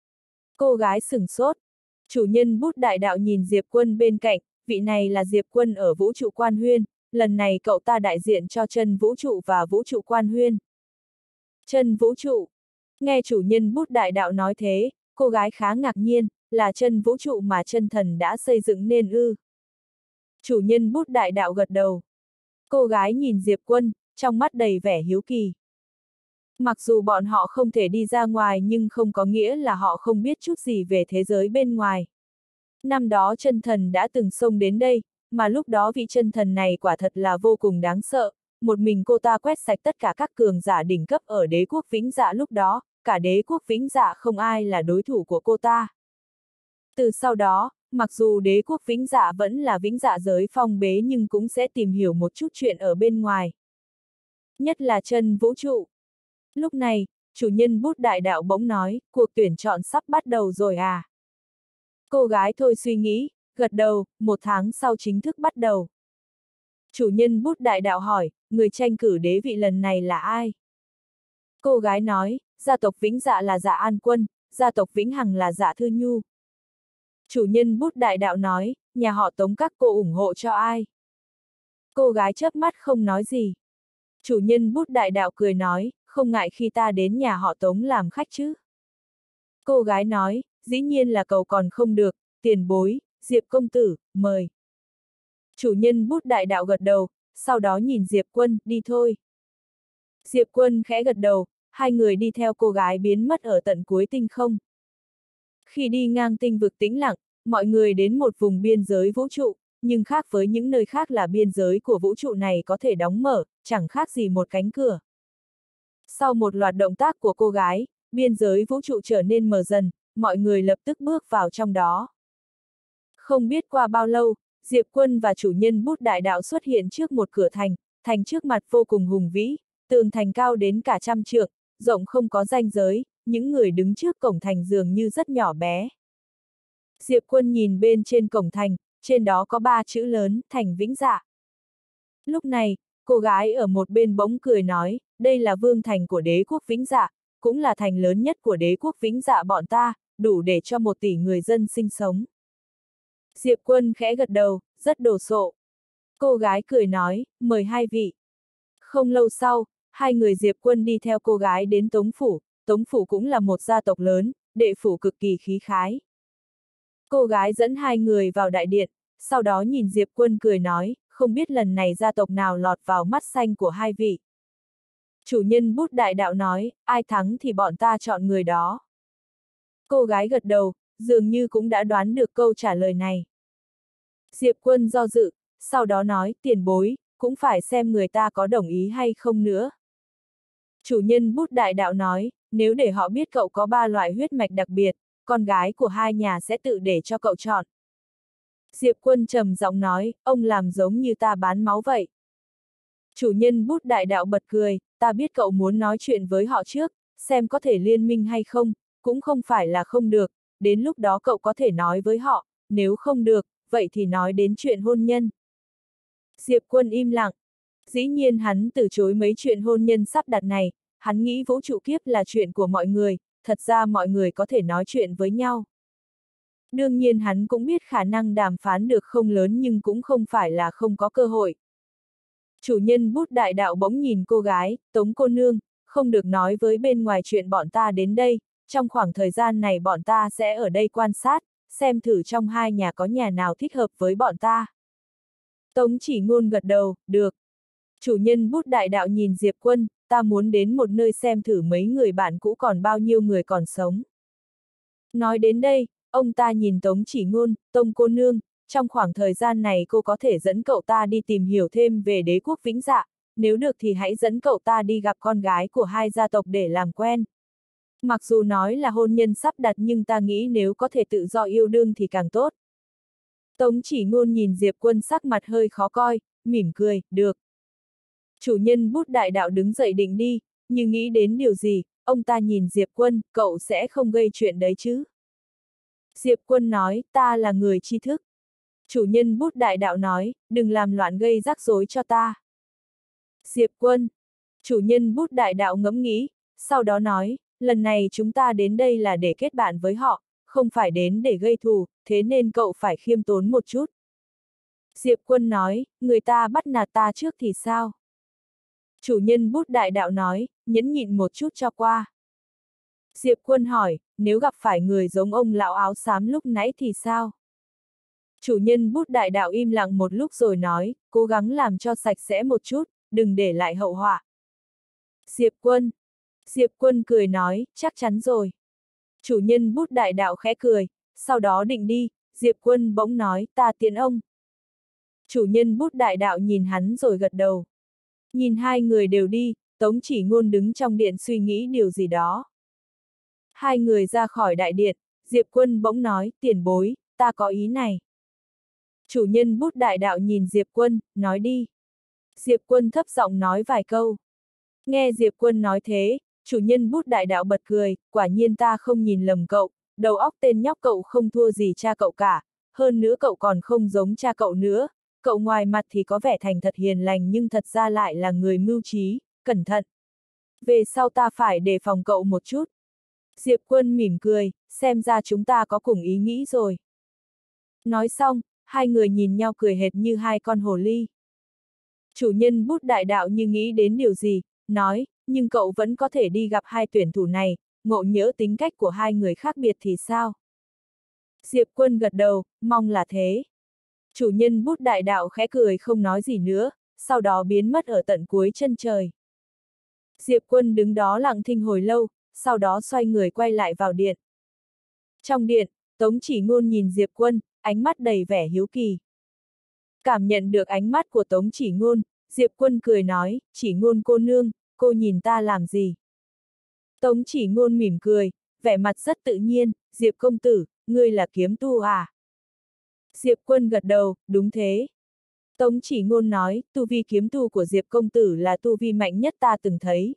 A: Cô gái sửng sốt. Chủ nhân bút đại đạo nhìn Diệp Quân bên cạnh, vị này là Diệp Quân ở vũ trụ quan huyên, lần này cậu ta đại diện cho chân vũ trụ và vũ trụ quan huyên. Chân vũ trụ. Nghe chủ nhân bút đại đạo nói thế, cô gái khá ngạc nhiên, là chân vũ trụ mà chân thần đã xây dựng nên ư. Chủ nhân bút đại đạo gật đầu. Cô gái nhìn Diệp Quân, trong mắt đầy vẻ hiếu kỳ. Mặc dù bọn họ không thể đi ra ngoài nhưng không có nghĩa là họ không biết chút gì về thế giới bên ngoài. Năm đó chân thần đã từng xông đến đây, mà lúc đó vị chân thần này quả thật là vô cùng đáng sợ, một mình cô ta quét sạch tất cả các cường giả đỉnh cấp ở đế quốc Vĩnh Dạ lúc đó, cả đế quốc Vĩnh Dạ không ai là đối thủ của cô ta. Từ sau đó, mặc dù đế quốc Vĩnh Dạ vẫn là Vĩnh Dạ giới phong bế nhưng cũng sẽ tìm hiểu một chút chuyện ở bên ngoài. Nhất là chân vũ trụ. Lúc này, chủ nhân bút đại đạo bỗng nói, cuộc tuyển chọn sắp bắt đầu rồi à? Cô gái thôi suy nghĩ, gật đầu, 1 tháng sau chính thức bắt đầu. Chủ nhân bút đại đạo hỏi, người tranh cử đế vị lần này là ai? Cô gái nói, gia tộc Vĩnh Dạ là Dạ An Quân, gia tộc Vĩnh Hằng là Dạ Thư Nhu. Chủ nhân bút đại đạo nói, nhà họ Tống các cô ủng hộ cho ai? Cô gái chớp mắt không nói gì. Chủ nhân bút đại đạo cười nói, không ngại khi ta đến nhà họ Tống làm khách chứ. Cô gái nói, dĩ nhiên là cậu còn không được, tiền bối, Diệp công tử, mời. Chủ nhân bút đại đạo gật đầu, sau đó nhìn Diệp Quân, đi thôi. Diệp Quân khẽ gật đầu, hai người đi theo cô gái biến mất ở tận cuối tinh không. Khi đi ngang tinh vực tĩnh lặng, mọi người đến một vùng biên giới vũ trụ, nhưng khác với những nơi khác là biên giới của vũ trụ này có thể đóng mở, chẳng khác gì một cánh cửa. Sau một loạt động tác của cô gái, biên giới vũ trụ trở nên mờ dần, mọi người lập tức bước vào trong đó. Không biết qua bao lâu, Diệp Quân và chủ nhân bút đại đạo xuất hiện trước một cửa thành, thành trước mặt vô cùng hùng vĩ, tường thành cao đến cả 100 trượng, rộng không có ranh giới, những người đứng trước cổng thành dường như rất nhỏ bé. Diệp Quân nhìn bên trên cổng thành, trên đó có 3 chữ lớn, thành Vĩnh Dạ. Lúc này, cô gái ở một bên bỗng cười nói, đây là vương thành của đế quốc Vĩnh Dạ, cũng là thành lớn nhất của đế quốc Vĩnh Dạ bọn ta, đủ để cho 1 tỷ người dân sinh sống. Diệp Quân khẽ gật đầu, rất đồ sộ. Cô gái cười nói, mời hai vị. Không lâu sau, hai người Diệp Quân đi theo cô gái đến Tống Phủ cũng là một gia tộc lớn, đệ phủ cực kỳ khí khái. Cô gái dẫn hai người vào đại điện, sau đó nhìn Diệp Quân cười nói, không biết lần này gia tộc nào lọt vào mắt xanh của hai vị. Chủ nhân bút đại đạo nói, ai thắng thì bọn ta chọn người đó. Cô gái gật đầu, dường như cũng đã đoán được câu trả lời này. Diệp Quân do dự, sau đó nói, tiền bối, cũng phải xem người ta có đồng ý hay không nữa. Chủ nhân bút đại đạo nói, nếu để họ biết cậu có 3 loại huyết mạch đặc biệt, con gái của hai nhà sẽ tự để cho cậu chọn. Diệp Quân trầm giọng nói, ông làm giống như ta bán máu vậy. Chủ nhân bút đại đạo bật cười, ta biết cậu muốn nói chuyện với họ trước, xem có thể liên minh hay không, cũng không phải là không được, đến lúc đó cậu có thể nói với họ, nếu không được, vậy thì nói đến chuyện hôn nhân. Diệp Quân im lặng. Dĩ nhiên hắn từ chối mấy chuyện hôn nhân sắp đặt này, hắn nghĩ vũ trụ kiếp là chuyện của mọi người, thật ra mọi người có thể nói chuyện với nhau. Đương nhiên hắn cũng biết khả năng đàm phán được không lớn nhưng cũng không phải là không có cơ hội. Chủ nhân bút đại đạo bỗng nhìn cô gái, Tống cô nương, không được nói với bên ngoài chuyện bọn ta đến đây, trong khoảng thời gian này bọn ta sẽ ở đây quan sát, xem thử trong hai nhà có nhà nào thích hợp với bọn ta. Tống Chỉ Ngôn gật đầu, được. Chủ nhân bút đại đạo nhìn Diệp Quân, ta muốn đến một nơi xem thử mấy người bạn cũ còn bao nhiêu người còn sống. Nói đến đây, ông ta nhìn Tống Chỉ Ngôn, Tông cô nương, trong khoảng thời gian này cô có thể dẫn cậu ta đi tìm hiểu thêm về đế quốc Vĩnh Dạ, nếu được thì hãy dẫn cậu ta đi gặp con gái của hai gia tộc để làm quen. Mặc dù nói là hôn nhân sắp đặt nhưng ta nghĩ nếu có thể tự do yêu đương thì càng tốt. Tống Chỉ Ngôn nhìn Diệp Quân sắc mặt hơi khó coi, mỉm cười, được. Chủ nhân bút đại đạo đứng dậy định đi, nhưng nghĩ đến điều gì, ông ta nhìn Diệp Quân, cậu sẽ không gây chuyện đấy chứ. Diệp Quân nói, ta là người tri thức. Chủ nhân bút đại đạo nói, đừng làm loạn gây rắc rối cho ta. Diệp Quân. Chủ nhân bút đại đạo ngẫm nghĩ, sau đó nói, lần này chúng ta đến đây là để kết bạn với họ, không phải đến để gây thù, thế nên cậu phải khiêm tốn một chút. Diệp Quân nói, người ta bắt nạt ta trước thì sao? Chủ nhân bút đại đạo nói, nhẫn nhịn một chút cho qua. Diệp Quân hỏi, nếu gặp phải người giống ông lão áo xám lúc nãy thì sao? Chủ nhân bút đại đạo im lặng một lúc rồi nói, cố gắng làm cho sạch sẽ một chút, đừng để lại hậu họa. Diệp Quân. Diệp Quân cười nói, chắc chắn rồi. Chủ nhân bút đại đạo khẽ cười, sau đó định đi, Diệp Quân bỗng nói, ta tiễn ông. Chủ nhân bút đại đạo nhìn hắn rồi gật đầu. Nhìn hai người đều đi, Tống Chỉ Ngôn đứng trong điện suy nghĩ điều gì đó. Hai người ra khỏi đại điện, Diệp Quân bỗng nói, tiền bối, ta có ý này. Chủ nhân bút đại đạo nhìn Diệp Quân, nói đi. Diệp Quân thấp giọng nói vài câu. Nghe Diệp Quân nói thế, chủ nhân bút đại đạo bật cười, quả nhiên ta không nhìn lầm cậu, đầu óc tên nhóc cậu không thua gì cha cậu cả, hơn nữa cậu còn không giống cha cậu nữa, cậu ngoài mặt thì có vẻ thành thật hiền lành nhưng thật ra lại là người mưu trí, cẩn thận. Về sau ta phải đề phòng cậu một chút. Diệp Quân mỉm cười, xem ra chúng ta có cùng ý nghĩ rồi. Nói xong, hai người nhìn nhau cười hệt như hai con hồ ly. Chủ nhân bút đại đạo như nghĩ đến điều gì, nói, nhưng cậu vẫn có thể đi gặp hai tuyển thủ này, ngộ nhỡ tính cách của hai người khác biệt thì sao? Diệp Quân gật đầu, mong là thế. Chủ nhân bút đại đạo khẽ cười không nói gì nữa, sau đó biến mất ở tận cuối chân trời. Diệp Quân đứng đó lặng thinh hồi lâu, sau đó xoay người quay lại vào điện. Trong điện, Tống Chỉ Ngôn nhìn Diệp Quân, ánh mắt đầy vẻ hiếu kỳ. Cảm nhận được ánh mắt của Tống Chỉ Ngôn, Diệp Quân cười nói, Chỉ Ngôn cô nương, cô nhìn ta làm gì? Tống Chỉ Ngôn mỉm cười, vẻ mặt rất tự nhiên, Diệp công tử, ngươi là kiếm tu à? Diệp Quân gật đầu, đúng thế. Tống Chỉ Ngôn nói, tu vi kiếm tu của Diệp công tử là tu vi mạnh nhất ta từng thấy.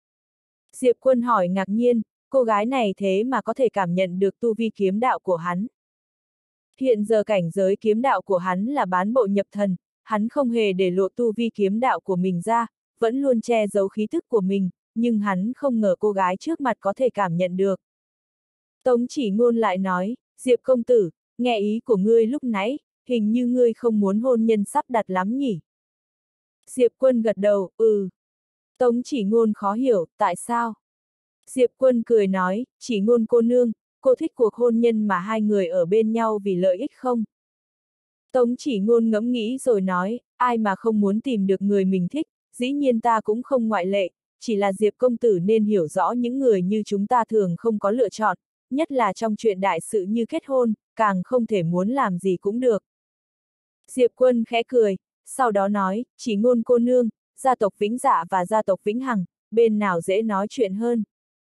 A: Diệp Quân hỏi ngạc nhiên, cô gái này thế mà có thể cảm nhận được tu vi kiếm đạo của hắn. Hiện giờ cảnh giới kiếm đạo của hắn là bán bộ nhập thần, hắn không hề để lộ tu vi kiếm đạo của mình ra, vẫn luôn che giấu khí thức của mình, nhưng hắn không ngờ cô gái trước mặt có thể cảm nhận được. Tống Chỉ Ngôn lại nói, Diệp công tử, nghe ý của ngươi lúc nãy, hình như ngươi không muốn hôn nhân sắp đặt lắm nhỉ? Diệp Quân gật đầu, ừ. Tống Chỉ Ngôn khó hiểu, tại sao? Diệp Quân cười nói, Chỉ Ngôn cô nương, cô thích cuộc hôn nhân mà hai người ở bên nhau vì lợi ích không? Tống Chỉ Ngôn ngẫm nghĩ rồi nói, ai mà không muốn tìm được người mình thích, dĩ nhiên ta cũng không ngoại lệ, chỉ là Diệp công tử nên hiểu rõ những người như chúng ta thường không có lựa chọn, nhất là trong chuyện đại sự như kết hôn, càng không thể muốn làm gì cũng được. Diệp Quân khẽ cười, sau đó nói, Chỉ Ngôn cô nương, gia tộc Vĩnh Dạ và gia tộc Vĩnh Hằng, bên nào dễ nói chuyện hơn?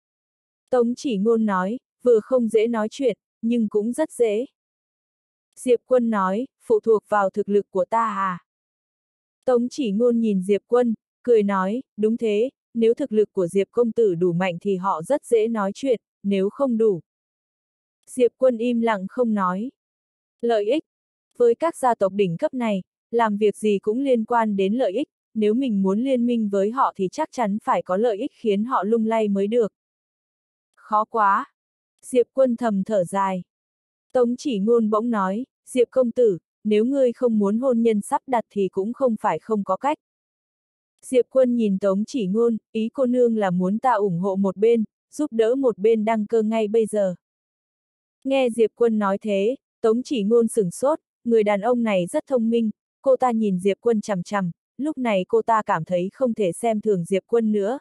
A: Tống Chỉ Ngôn nói, vừa không dễ nói chuyện, nhưng cũng rất dễ. Diệp Quân nói, phụ thuộc vào thực lực của ta à? Tống Chỉ Ngôn nhìn Diệp Quân, cười nói, đúng thế, nếu thực lực của Diệp công tử đủ mạnh thì họ rất dễ nói chuyện, nếu không đủ. Diệp Quân im lặng không nói. Lợi ích. Với các gia tộc đỉnh cấp này, làm việc gì cũng liên quan đến lợi ích, nếu mình muốn liên minh với họ thì chắc chắn phải có lợi ích khiến họ lung lay mới được. Khó quá. Diệp Quân thầm thở dài. Tống Chỉ Ngôn bỗng nói, Diệp công tử, nếu ngươi không muốn hôn nhân sắp đặt thì cũng không phải không có cách. Diệp Quân nhìn Tống Chỉ Ngôn, ý cô nương là muốn ta ủng hộ một bên, giúp đỡ một bên đăng cơ ngay bây giờ. Nghe Diệp Quân nói thế, Tống Chỉ Ngôn sửng sốt, người đàn ông này rất thông minh, cô ta nhìn Diệp Quân chằm chằm, lúc này cô ta cảm thấy không thể xem thường Diệp Quân nữa.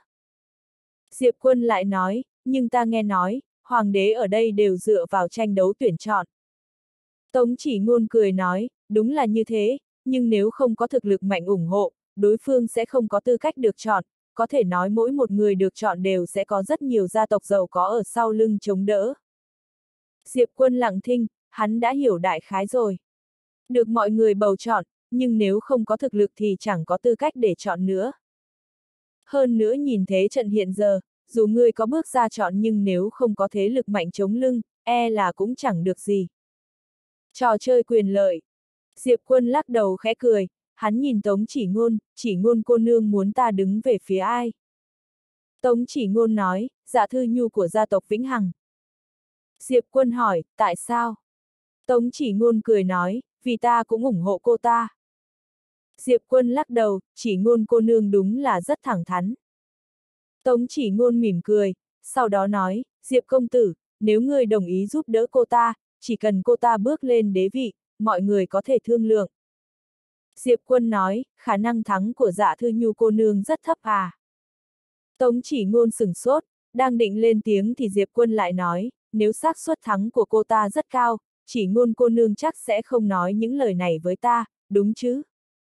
A: Diệp Quân lại nói, nhưng ta nghe nói, hoàng đế ở đây đều dựa vào tranh đấu tuyển chọn. Tống Chỉ Ngôn cười nói, đúng là như thế, nhưng nếu không có thực lực mạnh ủng hộ, đối phương sẽ không có tư cách được chọn, có thể nói mỗi một người được chọn đều sẽ có rất nhiều gia tộc giàu có ở sau lưng chống đỡ. Diệp Quân lặng thinh, hắn đã hiểu đại khái rồi. Được mọi người bầu chọn, nhưng nếu không có thực lực thì chẳng có tư cách để chọn nữa. Hơn nữa nhìn thế trận hiện giờ, dù ngươi có bước ra chọn nhưng nếu không có thế lực mạnh chống lưng, e là cũng chẳng được gì. Trò chơi quyền lợi. Diệp Quân lắc đầu khẽ cười, hắn nhìn Tống Chỉ Ngôn cô nương muốn ta đứng về phía ai? Tống Chỉ Ngôn nói, dạ thư nhu của gia tộc Vĩnh Hằng. Diệp Quân hỏi, tại sao? Tống Chỉ Ngôn cười nói, vì ta cũng ủng hộ cô ta. Diệp Quân lắc đầu, Chỉ Ngôn cô nương đúng là rất thẳng thắn. Tống Chỉ Ngôn mỉm cười, sau đó nói, Diệp công tử, nếu ngươi đồng ý giúp đỡ cô ta, chỉ cần cô ta bước lên đế vị, mọi người có thể thương lượng. Diệp Quân nói, khả năng thắng của Dạ Thư Nhu cô nương rất thấp à. Tống Chỉ Ngôn sửng sốt, đang định lên tiếng thì Diệp Quân lại nói, nếu xác suất thắng của cô ta rất cao, Chỉ Ngôn cô nương chắc sẽ không nói những lời này với ta, đúng chứ?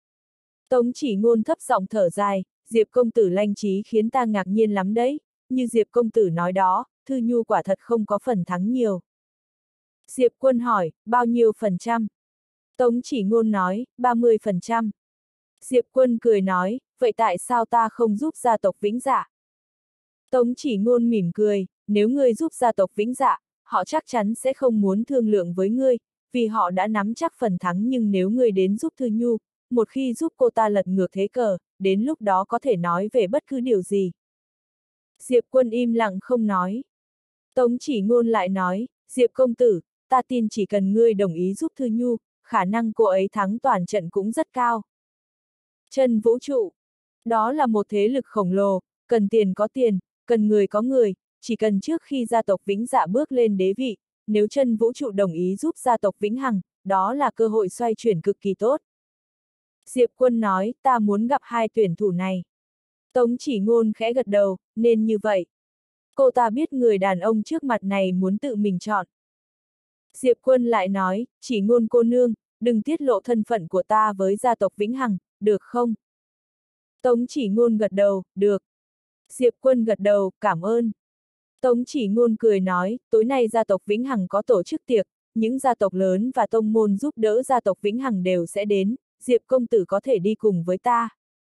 A: Tống Chỉ Ngôn thấp giọng thở dài, Diệp công tử lanh trí khiến ta ngạc nhiên lắm đấy, như Diệp công tử nói đó, Thư Nhu quả thật không có phần thắng nhiều. Diệp Quân hỏi, bao nhiêu phần trăm? Tống Chỉ Ngôn nói, 30%. Diệp Quân cười nói, vậy tại sao ta không giúp gia tộc Vĩnh Dạ? Tống Chỉ Ngôn mỉm cười, nếu ngươi giúp gia tộc Vĩnh Dạ, họ chắc chắn sẽ không muốn thương lượng với ngươi, vì họ đã nắm chắc phần thắng, nhưng nếu ngươi đến giúp Thư Nhu, một khi giúp cô ta lật ngược thế cờ, đến lúc đó có thể nói về bất cứ điều gì. Diệp Quân im lặng không nói. Tống Chỉ Ngôn lại nói, Diệp công tử, ta tin chỉ cần ngươi đồng ý giúp Thư Nhu, khả năng cô ấy thắng toàn trận cũng rất cao. Chân vũ trụ. Đó là một thế lực khổng lồ, cần tiền có tiền, cần người có người, chỉ cần trước khi gia tộc Vĩnh Dạ bước lên đế vị, nếu chân vũ trụ đồng ý giúp gia tộc Vĩnh Hằng, đó là cơ hội xoay chuyển cực kỳ tốt. Diệp Quân nói, ta muốn gặp hai tuyển thủ này. Tống Chỉ Ngôn khẽ gật đầu, nên như vậy. Cô ta biết người đàn ông trước mặt này muốn tự mình chọn. Diệp Quân lại nói, Chỉ Ngôn cô nương, đừng tiết lộ thân phận của ta với gia tộc Vĩnh Hằng, được không? Tống Chỉ Ngôn gật đầu, được. Diệp Quân gật đầu, cảm ơn. Tống Chỉ Ngôn cười nói, tối nay gia tộc Vĩnh Hằng có tổ chức tiệc, những gia tộc lớn và tông môn giúp đỡ gia tộc Vĩnh Hằng đều sẽ đến, Diệp công tử có thể đi cùng với ta.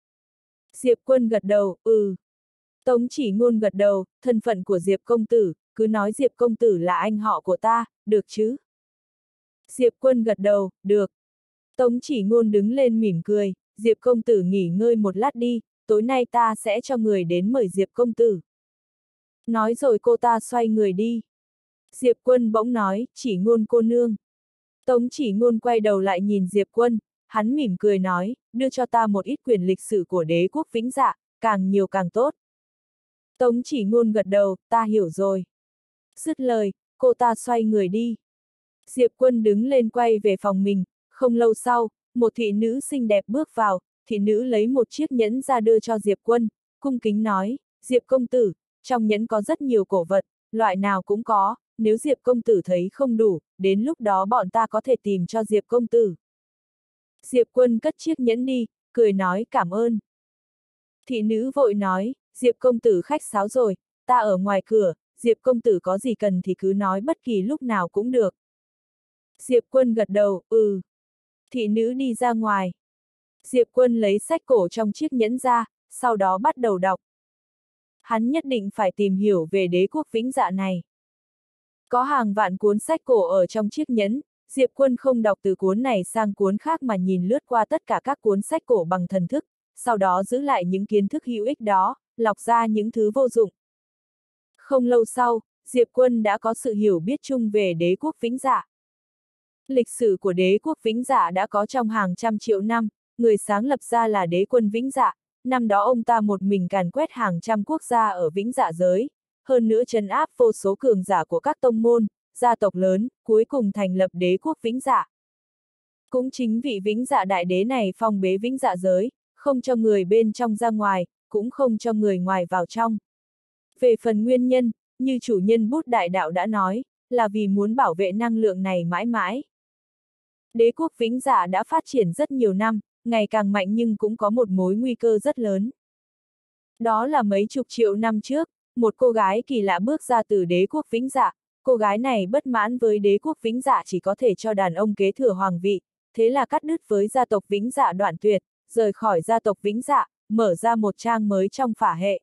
A: Diệp Quân gật đầu, ừ. Tống Chỉ Ngôn gật đầu, thân phận của Diệp công tử, cứ nói Diệp công tử là anh họ của ta, được chứ? Diệp Quân gật đầu, được. Tống Chỉ Ngôn đứng lên mỉm cười, Diệp công tử nghỉ ngơi một lát đi, tối nay ta sẽ cho người đến mời Diệp công tử. Nói rồi cô ta xoay người đi. Diệp Quân bỗng nói, Chỉ Ngôn cô nương. Tống Chỉ Ngôn quay đầu lại nhìn Diệp Quân, hắn mỉm cười nói, đưa cho ta một ít quyền lịch sử của đế quốc Vĩnh Dạ, càng nhiều càng tốt. Tống Chỉ Ngôn gật đầu, ta hiểu rồi. Dứt lời, cô ta xoay người đi. Diệp Quân đứng lên quay về phòng mình, không lâu sau, một thị nữ xinh đẹp bước vào, thị nữ lấy một chiếc nhẫn ra đưa cho Diệp Quân, cung kính nói, Diệp công tử, trong nhẫn có rất nhiều cổ vật, loại nào cũng có, nếu Diệp công tử thấy không đủ, đến lúc đó bọn ta có thể tìm cho Diệp công tử. Diệp Quân cất chiếc nhẫn đi, cười nói cảm ơn. Thị nữ vội nói, Diệp công tử khách sáo rồi, ta ở ngoài cửa, Diệp công tử có gì cần thì cứ nói bất kỳ lúc nào cũng được. Diệp Quân gật đầu, ừ. Thị nữ đi ra ngoài. Diệp Quân lấy sách cổ trong chiếc nhẫn ra, sau đó bắt đầu đọc. Hắn nhất định phải tìm hiểu về đế quốc Vĩnh Dạ này. Có hàng vạn cuốn sách cổ ở trong chiếc nhẫn, Diệp Quân không đọc từ cuốn này sang cuốn khác mà nhìn lướt qua tất cả các cuốn sách cổ bằng thần thức, sau đó giữ lại những kiến thức hữu ích đó, lọc ra những thứ vô dụng. Không lâu sau, Diệp Quân đã có sự hiểu biết chung về đế quốc Vĩnh Dạ. Lịch sử của đế quốc Vĩnh Dạ đã có trong hàng trăm triệu năm, người sáng lập ra là đế quân Vĩnh Dạ, năm đó ông ta một mình càn quét hàng trăm quốc gia ở Vĩnh Dạ giới, hơn nữa trấn áp vô số cường giả của các tông môn, gia tộc lớn, cuối cùng thành lập đế quốc Vĩnh Dạ. Cũng chính vị Vĩnh Dạ đại đế này phong bế Vĩnh Dạ giới, không cho người bên trong ra ngoài, cũng không cho người ngoài vào trong. Về phần nguyên nhân, như chủ nhân Bút Đại Đạo đã nói, là vì muốn bảo vệ năng lượng này mãi mãi. Đế quốc Vĩnh Dạ đã phát triển rất nhiều năm, ngày càng mạnh nhưng cũng có một mối nguy cơ rất lớn. Đó là mấy chục triệu năm trước, một cô gái kỳ lạ bước ra từ đế quốc Vĩnh Dạ, cô gái này bất mãn với đế quốc Vĩnh Dạ chỉ có thể cho đàn ông kế thừa hoàng vị, thế là cắt đứt với gia tộc Vĩnh Dạ đoạn tuyệt, rời khỏi gia tộc Vĩnh Dạ, mở ra một trang mới trong phả hệ.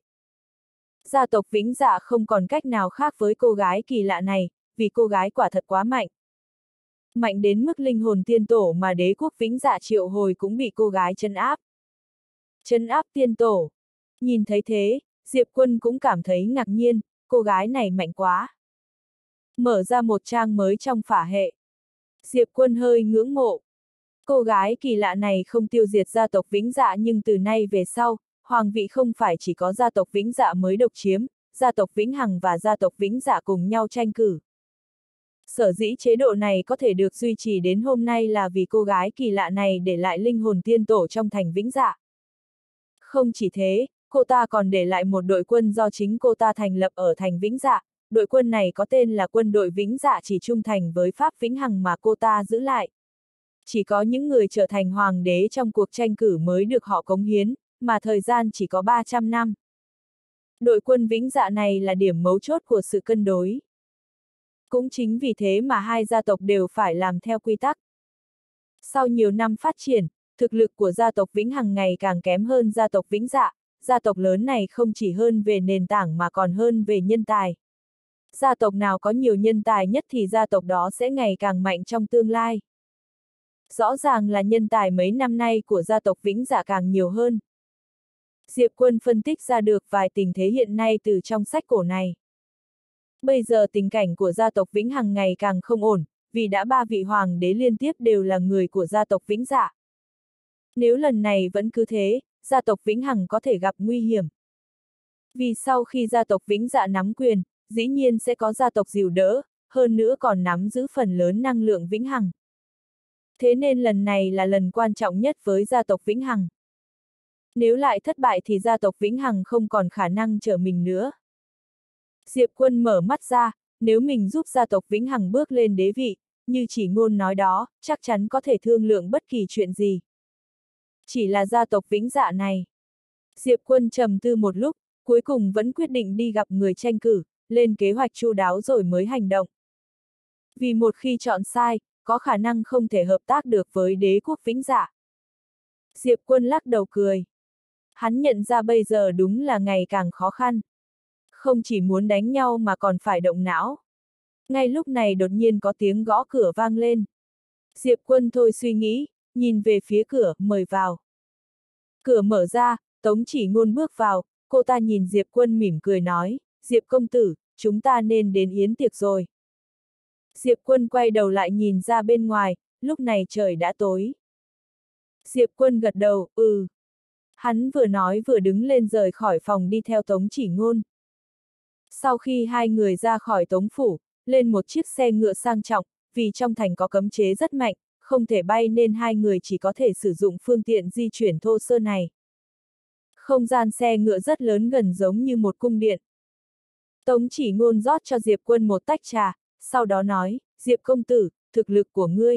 A: Gia tộc Vĩnh Dạ không còn cách nào khác với cô gái kỳ lạ này, vì cô gái quả thật quá mạnh. Mạnh đến mức linh hồn tiên tổ mà đế quốc Vĩnh Dạ triệu hồi cũng bị cô gái trấn áp. Trấn áp tiên tổ. Nhìn thấy thế, Diệp Quân cũng cảm thấy ngạc nhiên, cô gái này mạnh quá. Mở ra một trang mới trong phả hệ. Diệp Quân hơi ngưỡng mộ. Cô gái kỳ lạ này không tiêu diệt gia tộc Vĩnh Dạ nhưng từ nay về sau, hoàng vị không phải chỉ có gia tộc Vĩnh Dạ mới độc chiếm, gia tộc Vĩnh Hằng và gia tộc Vĩnh Dạ cùng nhau tranh cử. Sở dĩ chế độ này có thể được duy trì đến hôm nay là vì cô gái kỳ lạ này để lại linh hồn tiên tổ trong thành Vĩnh Dạ. Không chỉ thế, cô ta còn để lại một đội quân do chính cô ta thành lập ở thành Vĩnh Dạ, đội quân này có tên là quân đội Vĩnh Dạ chỉ trung thành với Pháp Vĩnh Hằng mà cô ta giữ lại. Chỉ có những người trở thành hoàng đế trong cuộc tranh cử mới được họ cống hiến, mà thời gian chỉ có 300 năm. Đội quân Vĩnh Dạ này là điểm mấu chốt của sự cân đối. Cũng chính vì thế mà hai gia tộc đều phải làm theo quy tắc. Sau nhiều năm phát triển, thực lực của gia tộc Vĩnh Hằng ngày càng kém hơn gia tộc Vĩnh Dạ, gia tộc lớn này không chỉ hơn về nền tảng mà còn hơn về nhân tài. Gia tộc nào có nhiều nhân tài nhất thì gia tộc đó sẽ ngày càng mạnh trong tương lai. Rõ ràng là nhân tài mấy năm nay của gia tộc Vĩnh Dạ càng nhiều hơn. Diệp Quân phân tích ra được vài tình thế hiện nay từ trong sách cổ này. Bây giờ tình cảnh của gia tộc Vĩnh Hằng ngày càng không ổn, vì đã 3 vị hoàng đế liên tiếp đều là người của gia tộc Vĩnh Dạ. Nếu lần này vẫn cứ thế, gia tộc Vĩnh Hằng có thể gặp nguy hiểm. Vì sau khi gia tộc Vĩnh Dạ nắm quyền, dĩ nhiên sẽ có gia tộc dìu đỡ, hơn nữa còn nắm giữ phần lớn năng lượng Vĩnh Hằng. Thế nên lần này là lần quan trọng nhất với gia tộc Vĩnh Hằng. Nếu lại thất bại thì gia tộc Vĩnh Hằng không còn khả năng trở mình nữa. Diệp Quân mở mắt ra, nếu mình giúp gia tộc Vĩnh Hằng bước lên đế vị, như chỉ ngôn nói đó, chắc chắn có thể thương lượng bất kỳ chuyện gì. Chỉ là gia tộc Vĩnh Dạ này. Diệp Quân trầm tư một lúc, cuối cùng vẫn quyết định đi gặp người tranh cử, lên kế hoạch chu đáo rồi mới hành động. Vì một khi chọn sai, có khả năng không thể hợp tác được với đế quốc Vĩnh Dạ. Diệp Quân lắc đầu cười. Hắn nhận ra bây giờ đúng là ngày càng khó khăn. Không chỉ muốn đánh nhau mà còn phải động não. Ngay lúc này đột nhiên có tiếng gõ cửa vang lên. Diệp Quân thôi suy nghĩ, nhìn về phía cửa, mời vào. Cửa mở ra, Tống Chỉ Ngôn bước vào, cô ta nhìn Diệp Quân mỉm cười nói, Diệp công tử, chúng ta nên đến yến tiệc rồi. Diệp Quân quay đầu lại nhìn ra bên ngoài, lúc này trời đã tối. Diệp Quân gật đầu, ừ. Hắn vừa nói vừa đứng lên rời khỏi phòng đi theo Tống Chỉ Ngôn. Sau khi hai người ra khỏi Tống phủ, lên một chiếc xe ngựa sang trọng, vì trong thành có cấm chế rất mạnh, không thể bay nên hai người chỉ có thể sử dụng phương tiện di chuyển thô sơ này. Không gian xe ngựa rất lớn gần giống như một cung điện. Tống Chỉ Ngôn rót cho Diệp Quân một tách trà, sau đó nói, Diệp công tử, thực lực của ngươi.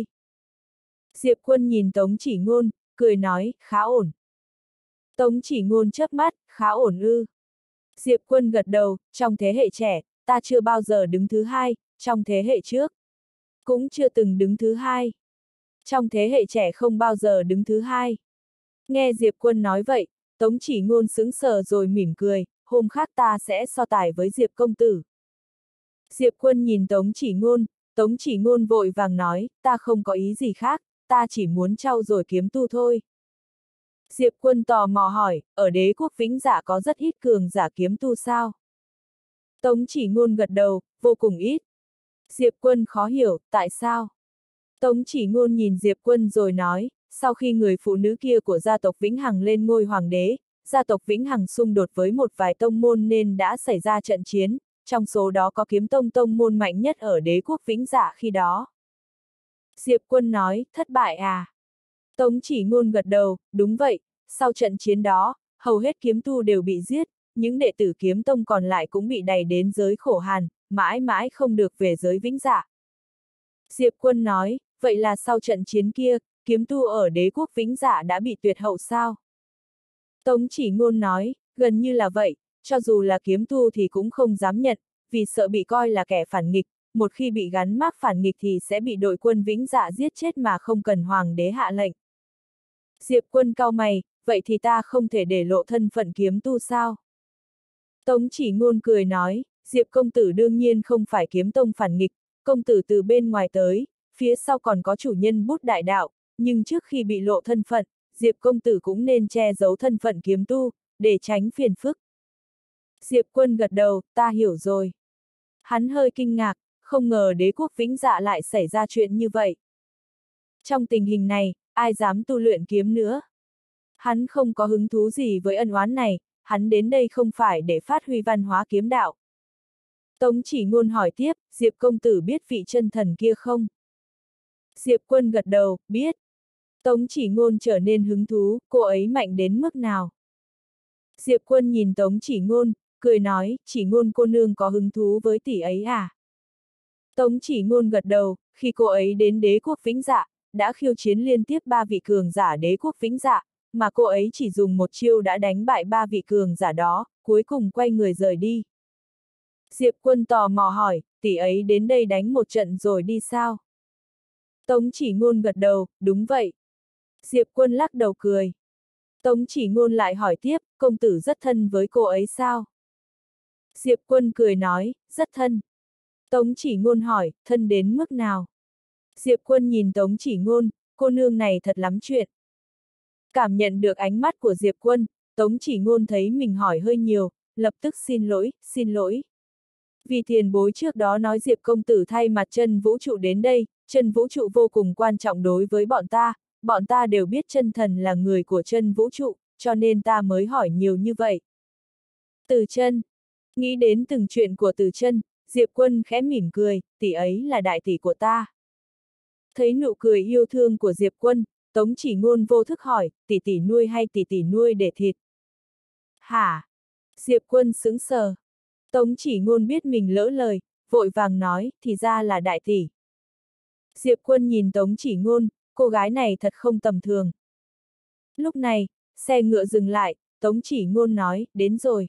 A: Diệp Quân nhìn Tống Chỉ Ngôn, cười nói, khá ổn. Tống Chỉ Ngôn chớp mắt, khá ổn ư. Diệp Quân gật đầu, trong thế hệ trẻ, ta chưa bao giờ đứng thứ hai, trong thế hệ trước cũng chưa từng đứng thứ hai. Trong thế hệ trẻ không bao giờ đứng thứ hai. Nghe Diệp Quân nói vậy, Tống Chỉ Ngôn sững sờ rồi mỉm cười, hôm khác ta sẽ so tài với Diệp công tử. Diệp Quân nhìn Tống Chỉ Ngôn vội vàng nói, ta không có ý gì khác, ta chỉ muốn trau dồi kiếm tu thôi. Diệp Quân tò mò hỏi, ở đế quốc Vĩnh Dạ có rất ít cường giả kiếm tu sao? Tống Chỉ Ngôn gật đầu, vô cùng ít. Diệp Quân khó hiểu, tại sao? Tống Chỉ Ngôn nhìn Diệp Quân rồi nói, sau khi người phụ nữ kia của gia tộc Vĩnh Hằng lên ngôi hoàng đế, gia tộc Vĩnh Hằng xung đột với một vài tông môn nên đã xảy ra trận chiến, trong số đó có kiếm tông tông môn mạnh nhất ở đế quốc Vĩnh Dạ khi đó. Diệp Quân nói, thất bại à? Tống Chỉ Ngôn gật đầu, đúng vậy, sau trận chiến đó, hầu hết kiếm tu đều bị giết, những đệ tử kiếm tông còn lại cũng bị đày đến giới khổ hàn, mãi mãi không được về giới Vĩnh Dạ. Diệp Quân nói, vậy là sau trận chiến kia, kiếm tu ở đế quốc Vĩnh Dạ đã bị tuyệt hậu sao? Tống Chỉ Ngôn nói, gần như là vậy, cho dù là kiếm tu thì cũng không dám nhận, vì sợ bị coi là kẻ phản nghịch, một khi bị gắn mác phản nghịch thì sẽ bị đội quân Vĩnh Dạ giết chết mà không cần hoàng đế hạ lệnh. Diệp Quân cau mày, vậy thì ta không thể để lộ thân phận kiếm tu sao? Tống Chỉ Ngôn cười nói, Diệp công tử đương nhiên không phải kiếm tông phản nghịch, công tử từ bên ngoài tới, phía sau còn có chủ nhân bút đại đạo, nhưng trước khi bị lộ thân phận, Diệp công tử cũng nên che giấu thân phận kiếm tu, để tránh phiền phức. Diệp Quân gật đầu, ta hiểu rồi. Hắn hơi kinh ngạc, không ngờ đế quốc Vĩnh Dạ lại xảy ra chuyện như vậy. Trong tình hình này, ai dám tu luyện kiếm nữa. Hắn không có hứng thú gì với ân oán này, hắn đến đây không phải để phát huy văn hóa kiếm đạo. Tống Chỉ Ngôn hỏi tiếp, Diệp công tử biết vị chân thần kia không? Diệp Quân gật đầu, biết. Tống Chỉ Ngôn trở nên hứng thú, cô ấy mạnh đến mức nào? Diệp Quân nhìn Tống Chỉ Ngôn, cười nói, Chỉ Ngôn cô nương có hứng thú với tỷ ấy à? Tống Chỉ Ngôn gật đầu, khi cô ấy đến đế quốc Vĩnh Dạ, đã khiêu chiến liên tiếp 3 vị cường giả đế quốc Vĩnh Dạ, mà cô ấy chỉ dùng một chiêu đã đánh bại 3 vị cường giả đó, cuối cùng quay người rời đi. Diệp Quân tò mò hỏi, tỷ ấy đến đây đánh một trận rồi đi sao? Tống Chỉ Ngôn gật đầu, đúng vậy. Diệp Quân lắc đầu cười. Tống Chỉ Ngôn lại hỏi tiếp, công tử rất thân với cô ấy sao? Diệp Quân cười nói, rất thân. Tống Chỉ Ngôn hỏi, thân đến mức nào? Diệp Quân nhìn Tống Chỉ Ngôn, cô nương này thật lắm chuyện. Cảm nhận được ánh mắt của Diệp Quân, Tống Chỉ Ngôn thấy mình hỏi hơi nhiều, lập tức xin lỗi, xin lỗi. Vì tiền bối trước đó nói Diệp công tử thay mặt chân vũ trụ đến đây, chân vũ trụ vô cùng quan trọng đối với bọn ta đều biết chân thần là người của chân vũ trụ, cho nên ta mới hỏi nhiều như vậy. Từ Chân, nghĩ đến từng chuyện của Từ Chân, Diệp Quân khẽ mỉm cười, tỷ ấy là đại tỷ của ta. Thấy nụ cười yêu thương của Diệp Quân, Tống Chỉ Ngôn vô thức hỏi, tỷ tỷ nuôi hay tỷ tỷ nuôi để thịt? Hả? Diệp Quân sững sờ. Tống Chỉ Ngôn biết mình lỡ lời, vội vàng nói, thì ra là đại tỷ. Diệp Quân nhìn Tống Chỉ Ngôn, cô gái này thật không tầm thường. Lúc này, xe ngựa dừng lại, Tống Chỉ Ngôn nói, đến rồi.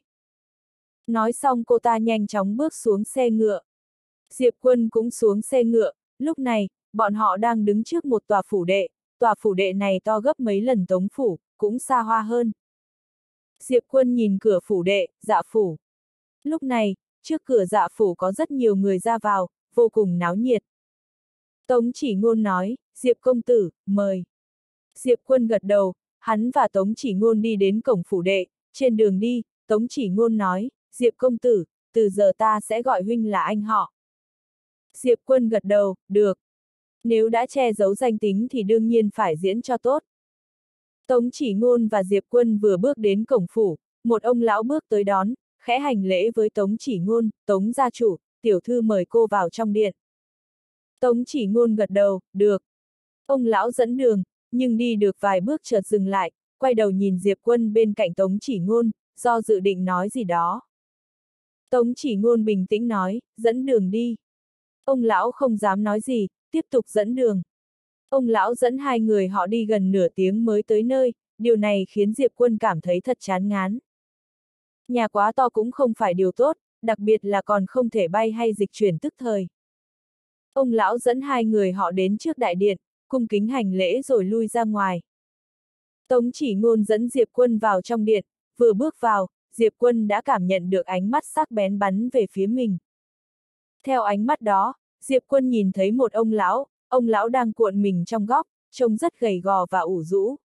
A: Nói xong cô ta nhanh chóng bước xuống xe ngựa. Diệp Quân cũng xuống xe ngựa, lúc này, bọn họ đang đứng trước một tòa phủ đệ này to gấp mấy lần Tống phủ, cũng xa hoa hơn. Diệp Quân nhìn cửa phủ đệ, Dạ phủ. Lúc này, trước cửa Dạ phủ có rất nhiều người ra vào, vô cùng náo nhiệt. Tống Chỉ Ngôn nói, Diệp công tử, mời. Diệp Quân gật đầu, hắn và Tống Chỉ Ngôn đi đến cổng phủ đệ, trên đường đi, Tống Chỉ Ngôn nói, Diệp công tử, từ giờ ta sẽ gọi huynh là anh họ. Diệp Quân gật đầu, được. Nếu đã che giấu danh tính thì đương nhiên phải diễn cho tốt. Tống Chỉ Ngôn và Diệp Quân vừa bước đến cổng phủ, một ông lão bước tới đón, khẽ hành lễ với Tống Chỉ Ngôn, Tống gia chủ, tiểu thư mời cô vào trong điện. Tống Chỉ Ngôn gật đầu, được. Ông lão dẫn đường, nhưng đi được vài bước chợt dừng lại, quay đầu nhìn Diệp Quân bên cạnh Tống Chỉ Ngôn, do dự định nói gì đó. Tống Chỉ Ngôn bình tĩnh nói, dẫn đường đi. Ông lão không dám nói gì, tiếp tục dẫn đường. Ông lão dẫn hai người họ đi gần nửa tiếng mới tới nơi, điều này khiến Diệp Quân cảm thấy thật chán ngán. Nhà quá to cũng không phải điều tốt, đặc biệt là còn không thể bay hay dịch chuyển tức thời. Ông lão dẫn hai người họ đến trước đại điện, cung kính hành lễ rồi lui ra ngoài. Tống Chỉ Ngôn dẫn Diệp Quân vào trong điện, vừa bước vào, Diệp Quân đã cảm nhận được ánh mắt sắc bén bắn về phía mình. Theo ánh mắt đó, Diệp Quân nhìn thấy một ông lão đang cuộn mình trong góc, trông rất gầy gò và ủ rũ.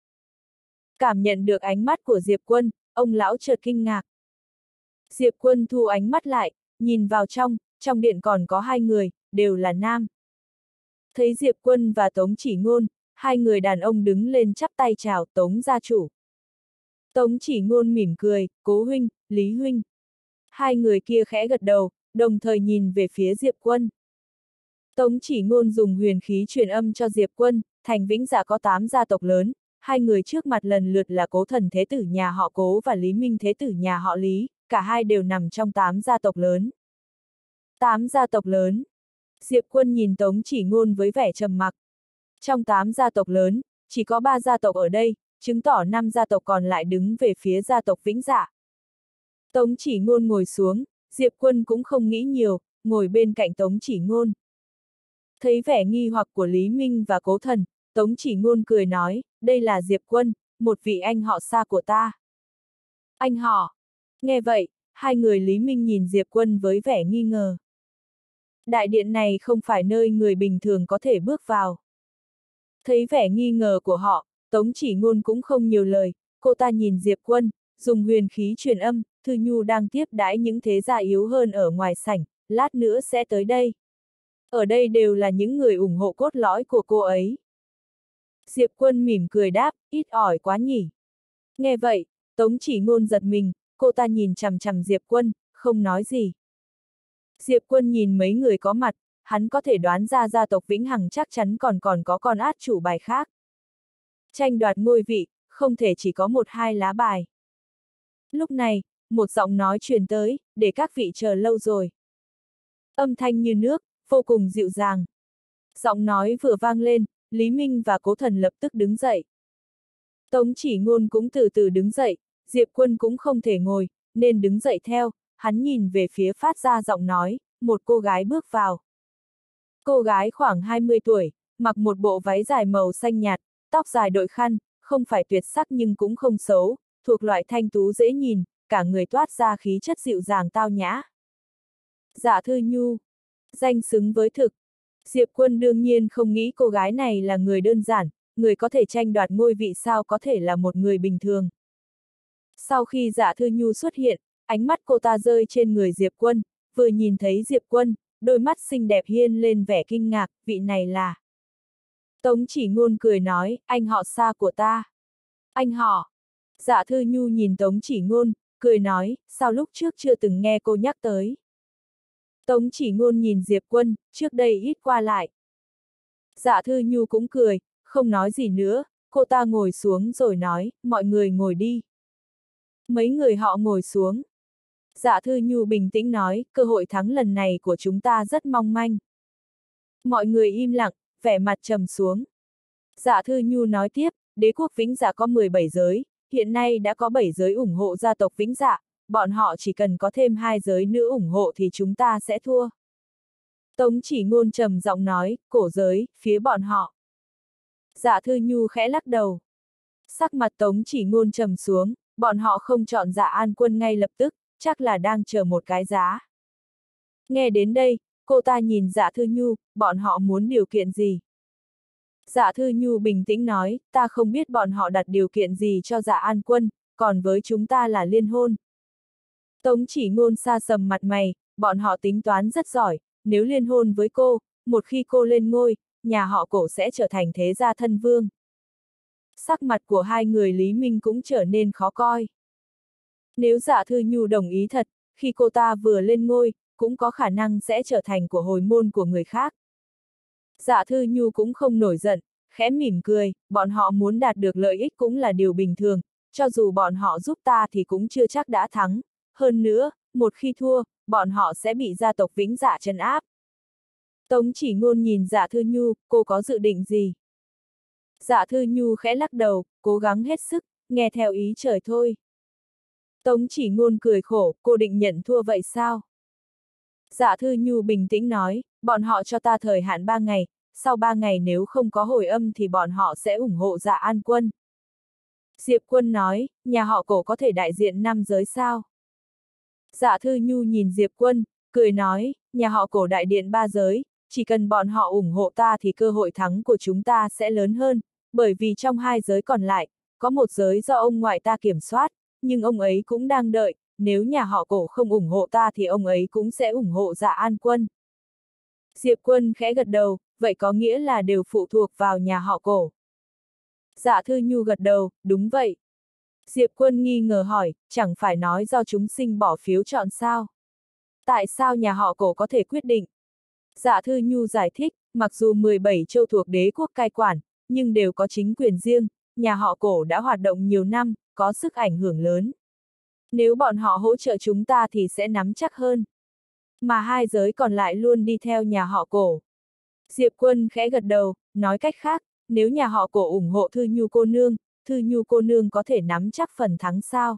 A: Cảm nhận được ánh mắt của Diệp Quân, ông lão chợt kinh ngạc. Diệp Quân thu ánh mắt lại, nhìn vào trong điện còn có hai người, đều là nam. Thấy Diệp Quân và Tống Chỉ Ngôn, hai người đàn ông đứng lên chắp tay chào Tống gia chủ. Tống Chỉ Ngôn mỉm cười, Cố huynh, Lý huynh. Hai người kia khẽ gật đầu, đồng thời nhìn về phía Diệp Quân. Tống Chỉ Ngôn dùng huyền khí truyền âm cho Diệp Quân, thành Vĩnh Dạ có 8 gia tộc lớn, hai người trước mặt lần lượt là Cố Thần Thế Tử nhà họ Cố và Lý Minh Thế Tử nhà họ Lý, cả hai đều nằm trong 8 gia tộc lớn. 8 gia tộc lớn. Diệp Quân nhìn Tống Chỉ Ngôn với vẻ trầm mặc. Trong 8 gia tộc lớn, chỉ có 3 gia tộc ở đây, chứng tỏ 5 gia tộc còn lại đứng về phía gia tộc Vĩnh Dạ. Tống Chỉ Ngôn ngồi xuống, Diệp Quân cũng không nghĩ nhiều, ngồi bên cạnh Tống Chỉ Ngôn. Thấy vẻ nghi hoặc của Lý Minh và Cố Thần, Tống Chỉ Ngôn cười nói, đây là Diệp Quân, một vị anh họ xa của ta. Anh họ. Nghe vậy, hai người Lý Minh nhìn Diệp Quân với vẻ nghi ngờ. Đại điện này không phải nơi người bình thường có thể bước vào. Thấy vẻ nghi ngờ của họ, Tống Chỉ Ngôn cũng không nhiều lời, cô ta nhìn Diệp Quân, dùng huyền khí truyền âm, Thư Nhu đang tiếp đãi những thế gia yếu hơn ở ngoài sảnh, lát nữa sẽ tới đây. Ở đây đều là những người ủng hộ cốt lõi của cô ấy. Diệp Quân mỉm cười đáp, ít ỏi quá nhỉ. Nghe vậy, Tống Chỉ Ngôn giật mình, cô ta nhìn chằm chằm Diệp Quân, không nói gì. Diệp Quân nhìn mấy người có mặt, hắn có thể đoán ra gia tộc Vĩnh Hằng chắc chắn còn có con át chủ bài khác. Tranh đoạt ngôi vị, không thể chỉ có một hai lá bài. Lúc này, một giọng nói truyền tới, để các vị chờ lâu rồi. Âm thanh như nước, vô cùng dịu dàng. Giọng nói vừa vang lên, Lý Minh và Cố Thần lập tức đứng dậy. Tống Chỉ Ngôn cũng từ từ đứng dậy, Diệp Quân cũng không thể ngồi, nên đứng dậy theo, hắn nhìn về phía phát ra giọng nói, một cô gái bước vào. Cô gái khoảng 20 tuổi, mặc một bộ váy dài màu xanh nhạt, tóc dài đội khăn, không phải tuyệt sắc nhưng cũng không xấu, thuộc loại thanh tú dễ nhìn, cả người toát ra khí chất dịu dàng tao nhã. Dạ Thư Nhu, danh xứng với thực. Diệp Quân đương nhiên không nghĩ cô gái này là người đơn giản, người có thể tranh đoạt ngôi vị sao có thể là một người bình thường. Sau khi Dạ Thư Nhu xuất hiện, ánh mắt cô ta rơi trên người Diệp Quân, vừa nhìn thấy Diệp Quân, đôi mắt xinh đẹp hiên lên vẻ kinh ngạc, vị này là. Tống Chỉ Ngôn cười nói, anh họ xa của ta. Anh họ. Dạ Thư Nhu nhìn Tống Chỉ Ngôn, cười nói, sao lúc trước chưa từng nghe cô nhắc tới. Tống Chỉ Ngôn nhìn Diệp Quân, trước đây ít qua lại. Dạ Thư Nhu cũng cười, không nói gì nữa, cô ta ngồi xuống rồi nói, mọi người ngồi đi. Mấy người họ ngồi xuống. Dạ Thư Nhu bình tĩnh nói, cơ hội thắng lần này của chúng ta rất mong manh. Mọi người im lặng, vẻ mặt trầm xuống. Dạ Thư Nhu nói tiếp, đế quốc Vĩnh Dạ có 17 giới, hiện nay đã có 7 giới ủng hộ gia tộc Vĩnh Dạ, bọn họ chỉ cần có thêm 2 giới nữa ủng hộ thì chúng ta sẽ thua. Tống Chỉ Ngôn trầm giọng nói, cổ giới, phía bọn họ. Dạ Thư Nhu khẽ lắc đầu. Sắc mặt Tống Chỉ Ngôn trầm xuống, bọn họ không chọn Dạ An Quân ngay lập tức, chắc là đang chờ một cái giá. Nghe đến đây, cô ta nhìn Dạ Thư Nhu, bọn họ muốn điều kiện gì? Dạ Thư Nhu bình tĩnh nói, ta không biết bọn họ đặt điều kiện gì cho Dạ An Quân, còn với chúng ta là liên hôn. Tống Chỉ Ngôn xa sầm mặt mày, bọn họ tính toán rất giỏi, nếu liên hôn với cô, một khi cô lên ngôi, nhà họ Cổ sẽ trở thành thế gia thân vương. Sắc mặt của hai người Lý Minh cũng trở nên khó coi. Nếu Dạ Thư Nhu đồng ý thật, khi cô ta vừa lên ngôi, cũng có khả năng sẽ trở thành của hồi môn của người khác. Dạ Thư Nhu cũng không nổi giận, khẽ mỉm cười, bọn họ muốn đạt được lợi ích cũng là điều bình thường, cho dù bọn họ giúp ta thì cũng chưa chắc đã thắng. Hơn nữa, một khi thua, bọn họ sẽ bị gia tộc Vĩnh Dạ trấn áp. Tống Chỉ Ngôn nhìn Dạ Thư Nhu, cô có dự định gì? Dạ Thư Nhu khẽ lắc đầu, cố gắng hết sức, nghe theo ý trời thôi. Tống Chỉ Ngôn cười khổ, cô định nhận thua vậy sao? Dạ Thư Nhu bình tĩnh nói, bọn họ cho ta thời hạn 3 ngày, sau 3 ngày nếu không có hồi âm thì bọn họ sẽ ủng hộ Dạ An Quân. Diệp Quân nói, nhà họ Cổ có thể đại diện 5 giới sao? Dạ Thư Nhu nhìn Diệp Quân, cười nói, nhà họ Cổ đại diện 3 giới, chỉ cần bọn họ ủng hộ ta thì cơ hội thắng của chúng ta sẽ lớn hơn, bởi vì trong 2 giới còn lại, có một giới do ông ngoại ta kiểm soát, nhưng ông ấy cũng đang đợi, nếu nhà họ Cổ không ủng hộ ta thì ông ấy cũng sẽ ủng hộ Dạ An Quân. Diệp Quân khẽ gật đầu, vậy có nghĩa là đều phụ thuộc vào nhà họ Cổ. Dạ Thư Nhu gật đầu, đúng vậy. Diệp Quân nghi ngờ hỏi, chẳng phải nói do chúng sinh bỏ phiếu chọn sao? Tại sao nhà họ Cổ có thể quyết định? Dạ Thư Nhu giải thích, mặc dù 17 châu thuộc đế quốc cai quản, nhưng đều có chính quyền riêng, nhà họ Cổ đã hoạt động nhiều năm, có sức ảnh hưởng lớn. Nếu bọn họ hỗ trợ chúng ta thì sẽ nắm chắc hơn. Mà 2 giới còn lại luôn đi theo nhà họ Cổ. Diệp Quân khẽ gật đầu, nói cách khác, nếu nhà họ Cổ ủng hộ Thư Nhu cô nương có thể nắm chắc phần thắng sao?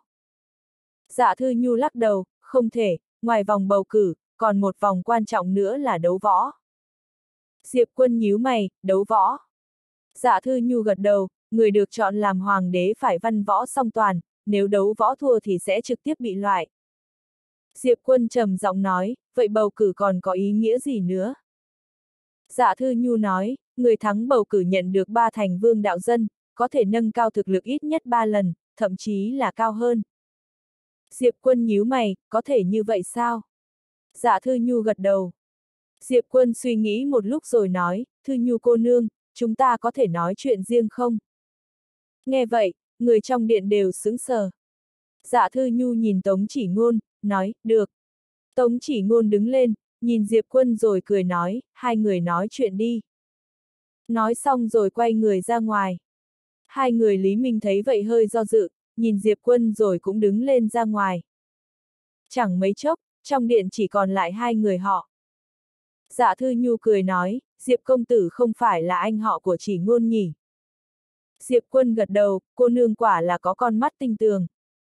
A: Dạ Thư Nhu lắc đầu, không thể, ngoài vòng bầu cử, còn một vòng quan trọng nữa là đấu võ. Diệp Quân nhíu mày, đấu võ. Dạ Thư Nhu gật đầu, người được chọn làm hoàng đế phải văn võ song toàn, nếu đấu võ thua thì sẽ trực tiếp bị loại. Diệp Quân trầm giọng nói, vậy bầu cử còn có ý nghĩa gì nữa? Dạ Thư Nhu nói, người thắng bầu cử nhận được 3 thành vương đạo dân, có thể nâng cao thực lực ít nhất 3 lần, thậm chí là cao hơn. Diệp Quân nhíu mày, có thể như vậy sao? Dạ Thư Nhu gật đầu. Diệp Quân suy nghĩ một lúc rồi nói, Thư Nhu cô nương, chúng ta có thể nói chuyện riêng không? Nghe vậy, người trong điện đều sững sờ. Dạ Thư Nhu nhìn Tống Chỉ Ngôn, nói, được. Tống Chỉ Ngôn đứng lên, nhìn Diệp Quân rồi cười nói, hai người nói chuyện đi. Nói xong rồi quay người ra ngoài. Hai người Lý Minh thấy vậy hơi do dự, nhìn Diệp Quân rồi cũng đứng lên ra ngoài. Chẳng mấy chốc, trong điện chỉ còn lại hai người họ. Dạ Thư Nhu cười nói, Diệp công tử không phải là anh họ của Chỉ Ngôn nhỉ? Diệp Quân gật đầu, cô nương quả là có con mắt tinh tường.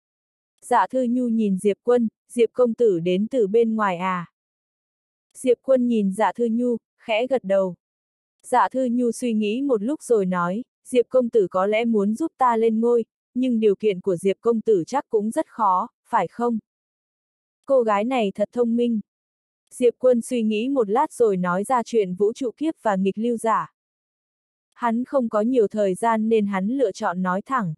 A: Dạ Thư Nhu nhìn Diệp Quân, Diệp công tử đến từ bên ngoài à? Diệp Quân nhìn Dạ Thư Nhu, khẽ gật đầu. Dạ Thư Nhu suy nghĩ một lúc rồi nói, Diệp công tử có lẽ muốn giúp ta lên ngôi, nhưng điều kiện của Diệp công tử chắc cũng rất khó, phải không? Cô gái này thật thông minh. Diệp Quân suy nghĩ một lát rồi nói ra chuyện vũ trụ kiếp và nghịch lưu giả. Hắn không có nhiều thời gian nên hắn lựa chọn nói thẳng.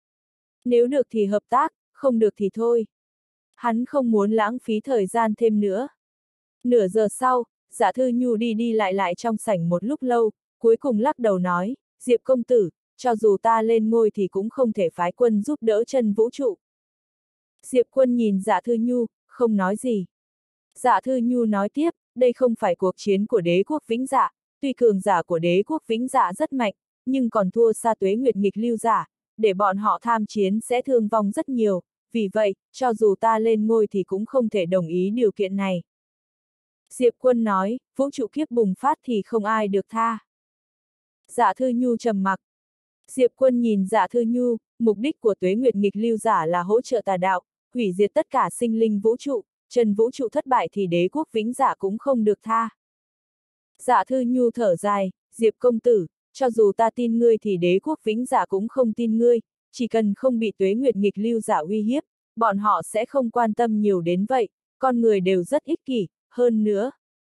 A: Nếu được thì hợp tác, không được thì thôi. Hắn không muốn lãng phí thời gian thêm nữa. Nửa giờ sau, Dạ Thư Nhu đi đi lại trong sảnh một lúc lâu, cuối cùng lắc đầu nói, Diệp công tử, cho dù ta lên ngôi thì cũng không thể phái quân giúp đỡ chân vũ trụ. Diệp Quân nhìn Dạ Thư Nhu, không nói gì. Dạ Thư Nhu nói tiếp, đây không phải cuộc chiến của đế quốc Vĩnh Dạ, tuy cường giả của đế quốc Vĩnh Dạ rất mạnh, nhưng còn thua xa Tuế Nguyệt nghịch lưu giả, để bọn họ tham chiến sẽ thương vong rất nhiều, vì vậy, cho dù ta lên ngôi thì cũng không thể đồng ý điều kiện này. Diệp Quân nói, vũ trụ kiếp bùng phát thì không ai được tha. Dạ Thư Nhu trầm mặc. Diệp Quân nhìn Dạ Thư Nhu, mục đích của Tuế Nguyệt nghịch lưu giả là hỗ trợ tà đạo, hủy diệt tất cả sinh linh vũ trụ, chân vũ trụ thất bại thì đế quốc Vĩnh Dạ cũng không được tha. Dạ Thư Nhu thở dài, Diệp công tử, cho dù ta tin ngươi thì đế quốc Vĩnh Dạ cũng không tin ngươi, chỉ cần không bị Tuế Nguyệt nghịch lưu giả uy hiếp, bọn họ sẽ không quan tâm nhiều đến vậy, con người đều rất ích kỷ, hơn nữa.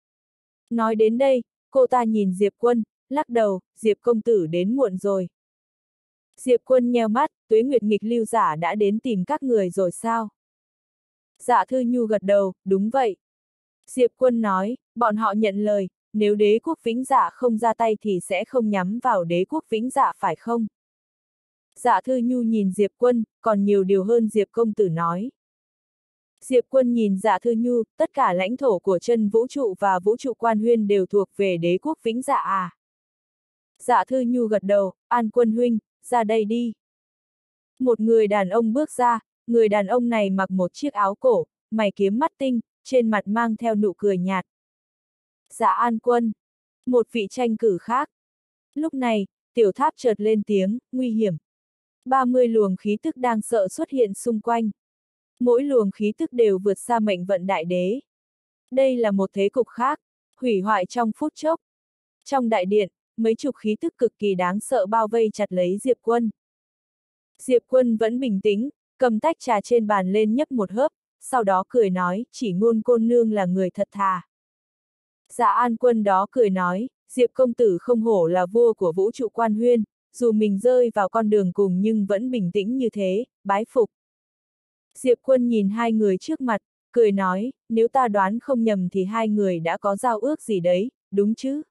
A: Nói đến đây, cô ta nhìn Diệp Quân, lắc đầu, Diệp công tử đến muộn rồi. Diệp Quân nheo mắt, Tuế Nguyệt nghịch lưu giả đã đến tìm các người rồi sao? Dạ Thư Nhu gật đầu, đúng vậy. Diệp Quân nói, bọn họ nhận lời, nếu đế quốc Vĩnh Dạ không ra tay thì sẽ không nhắm vào đế quốc Vĩnh Dạ phải không? Dạ Thư Nhu nhìn Diệp Quân, còn nhiều điều hơn Diệp công tử nói. Diệp Quân nhìn Dạ Thư Nhu, tất cả lãnh thổ của chân vũ trụ và vũ trụ quan huyên đều thuộc về đế quốc Vĩnh Dạ à? Dạ Thư Nhu gật đầu, An Quân huynh, ra đây đi. Một người đàn ông bước ra, người đàn ông này mặc một chiếc áo cổ, mày kiếm mắt tinh, trên mặt mang theo nụ cười nhạt. Dạ An Quân. Một vị tranh cử khác. Lúc này, tiểu tháp chợt lên tiếng, nguy hiểm. 30 luồng khí tức đang sợ xuất hiện xung quanh. Mỗi luồng khí tức đều vượt xa mệnh vận đại đế. Đây là một thế cục khác, hủy hoại trong phút chốc. Trong đại điện, mấy chục khí tức cực kỳ đáng sợ bao vây chặt lấy Diệp Quân. Diệp Quân vẫn bình tĩnh, cầm tách trà trên bàn lên nhấp một hớp, sau đó cười nói, Chỉ Ngôn cô nương là người thật thà. Dạ An Quân đó cười nói, Diệp công tử không hổ là vua của vũ trụ quan huyên, dù mình rơi vào con đường cùng nhưng vẫn bình tĩnh như thế, bái phục. Diệp Quân nhìn hai người trước mặt, cười nói, nếu ta đoán không nhầm thì hai người đã có giao ước gì đấy, đúng chứ?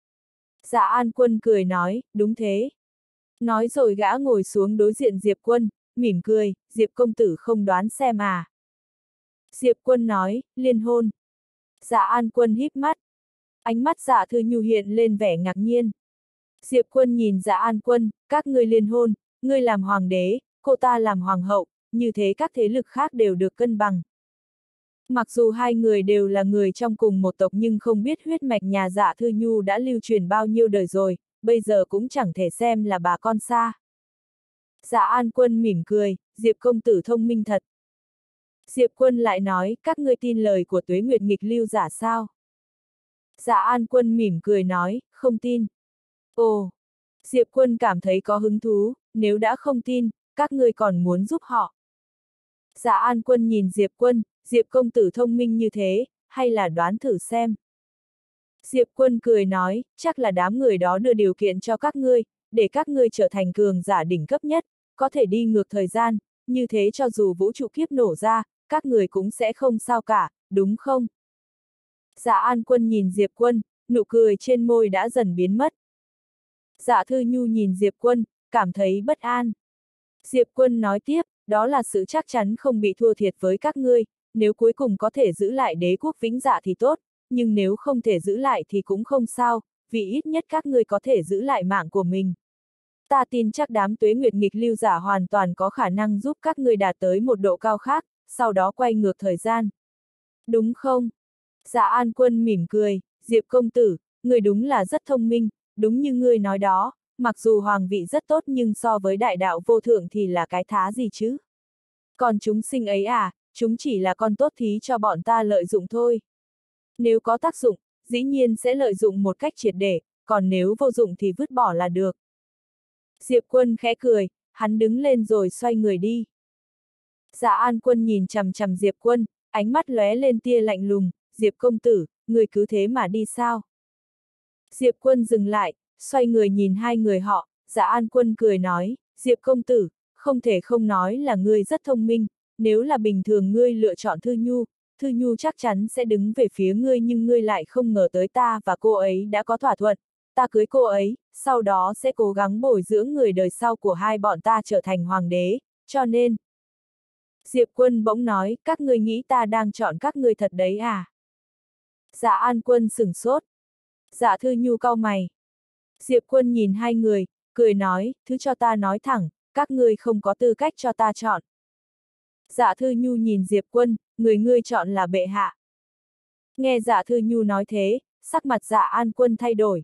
A: Dạ An Quân cười nói, đúng thế. Nói rồi gã ngồi xuống đối diện Diệp Quân, mỉm cười, Diệp công tử không đoán xem à. Diệp Quân nói, liên hôn. Dạ An Quân híp mắt. Ánh mắt Dạ Thư Nhu hiện lên vẻ ngạc nhiên. Diệp Quân nhìn Dạ An Quân, các ngươi liên hôn, ngươi làm hoàng đế, cô ta làm hoàng hậu, như thế các thế lực khác đều được cân bằng. Mặc dù hai người đều là người trong cùng một tộc nhưng không biết huyết mạch nhà Dạ Thư Nhu đã lưu truyền bao nhiêu đời rồi, bây giờ cũng chẳng thể xem là bà con xa. Dạ An Quân mỉm cười, Diệp công tử thông minh thật. Diệp Quân lại nói, các ngươi tin lời của Tuế Nguyệt nghịch lưu giả sao? Dạ An Quân mỉm cười nói, không tin. Ồ! Diệp Quân cảm thấy có hứng thú, nếu đã không tin, các ngươi còn muốn giúp họ. Dạ An Quân nhìn Diệp Quân, Diệp công tử thông minh như thế, hay là đoán thử xem. Diệp Quân cười nói, chắc là đám người đó đưa điều kiện cho các ngươi, để các ngươi trở thành cường giả đỉnh cấp nhất, có thể đi ngược thời gian, như thế cho dù vũ trụ kiếp nổ ra, các người cũng sẽ không sao cả, đúng không? Dạ An Quân nhìn Diệp Quân, nụ cười trên môi đã dần biến mất. Dạ Thư Nhu nhìn Diệp Quân, cảm thấy bất an. Diệp Quân nói tiếp, đó là sự chắc chắn không bị thua thiệt với các ngươi, nếu cuối cùng có thể giữ lại đế quốc Vĩnh Dạ thì tốt, nhưng nếu không thể giữ lại thì cũng không sao, vì ít nhất các ngươi có thể giữ lại mạng của mình. Ta tin chắc đám Tuế Nguyệt nghịch lưu giả hoàn toàn có khả năng giúp các ngươi đạt tới một độ cao khác, sau đó quay ngược thời gian. Đúng không? Dạ An Quân mỉm cười, Diệp công tử, ngươi đúng là rất thông minh, đúng như ngươi nói đó, mặc dù hoàng vị rất tốt nhưng so với đại đạo vô thượng thì là cái thá gì chứ? Còn chúng sinh ấy à, chúng chỉ là con tốt thí cho bọn ta lợi dụng thôi. Nếu có tác dụng, dĩ nhiên sẽ lợi dụng một cách triệt để, còn nếu vô dụng thì vứt bỏ là được. Diệp Quân khẽ cười, hắn đứng lên rồi xoay người đi. Dạ An Quân nhìn chằm chằm Diệp Quân, ánh mắt lóe lên tia lạnh lùng, Diệp công tử, người cứ thế mà đi sao? Diệp Quân dừng lại, xoay người nhìn hai người họ, Dạ An Quân cười nói, Diệp công tử, không thể không nói là ngươi rất thông minh, nếu là bình thường ngươi lựa chọn Thư Nhu chắc chắn sẽ đứng về phía ngươi nhưng ngươi lại không ngờ tới ta và cô ấy đã có thỏa thuận, ta cưới cô ấy, sau đó sẽ cố gắng bồi dưỡng người đời sau của hai bọn ta trở thành hoàng đế, cho nên. Diệp Quân bỗng nói, các ngươi nghĩ ta đang chọn các ngươi thật đấy à? Dạ An Quân sửng sốt. Dạ Thư Nhu cau mày. Diệp Quân nhìn hai người, cười nói, thứ cho ta nói thẳng, các ngươi không có tư cách cho ta chọn. Dạ Thư Nhu nhìn Diệp Quân, người ngươi chọn là bệ hạ. Nghe Dạ Thư Nhu nói thế, sắc mặt Dạ An Quân thay đổi.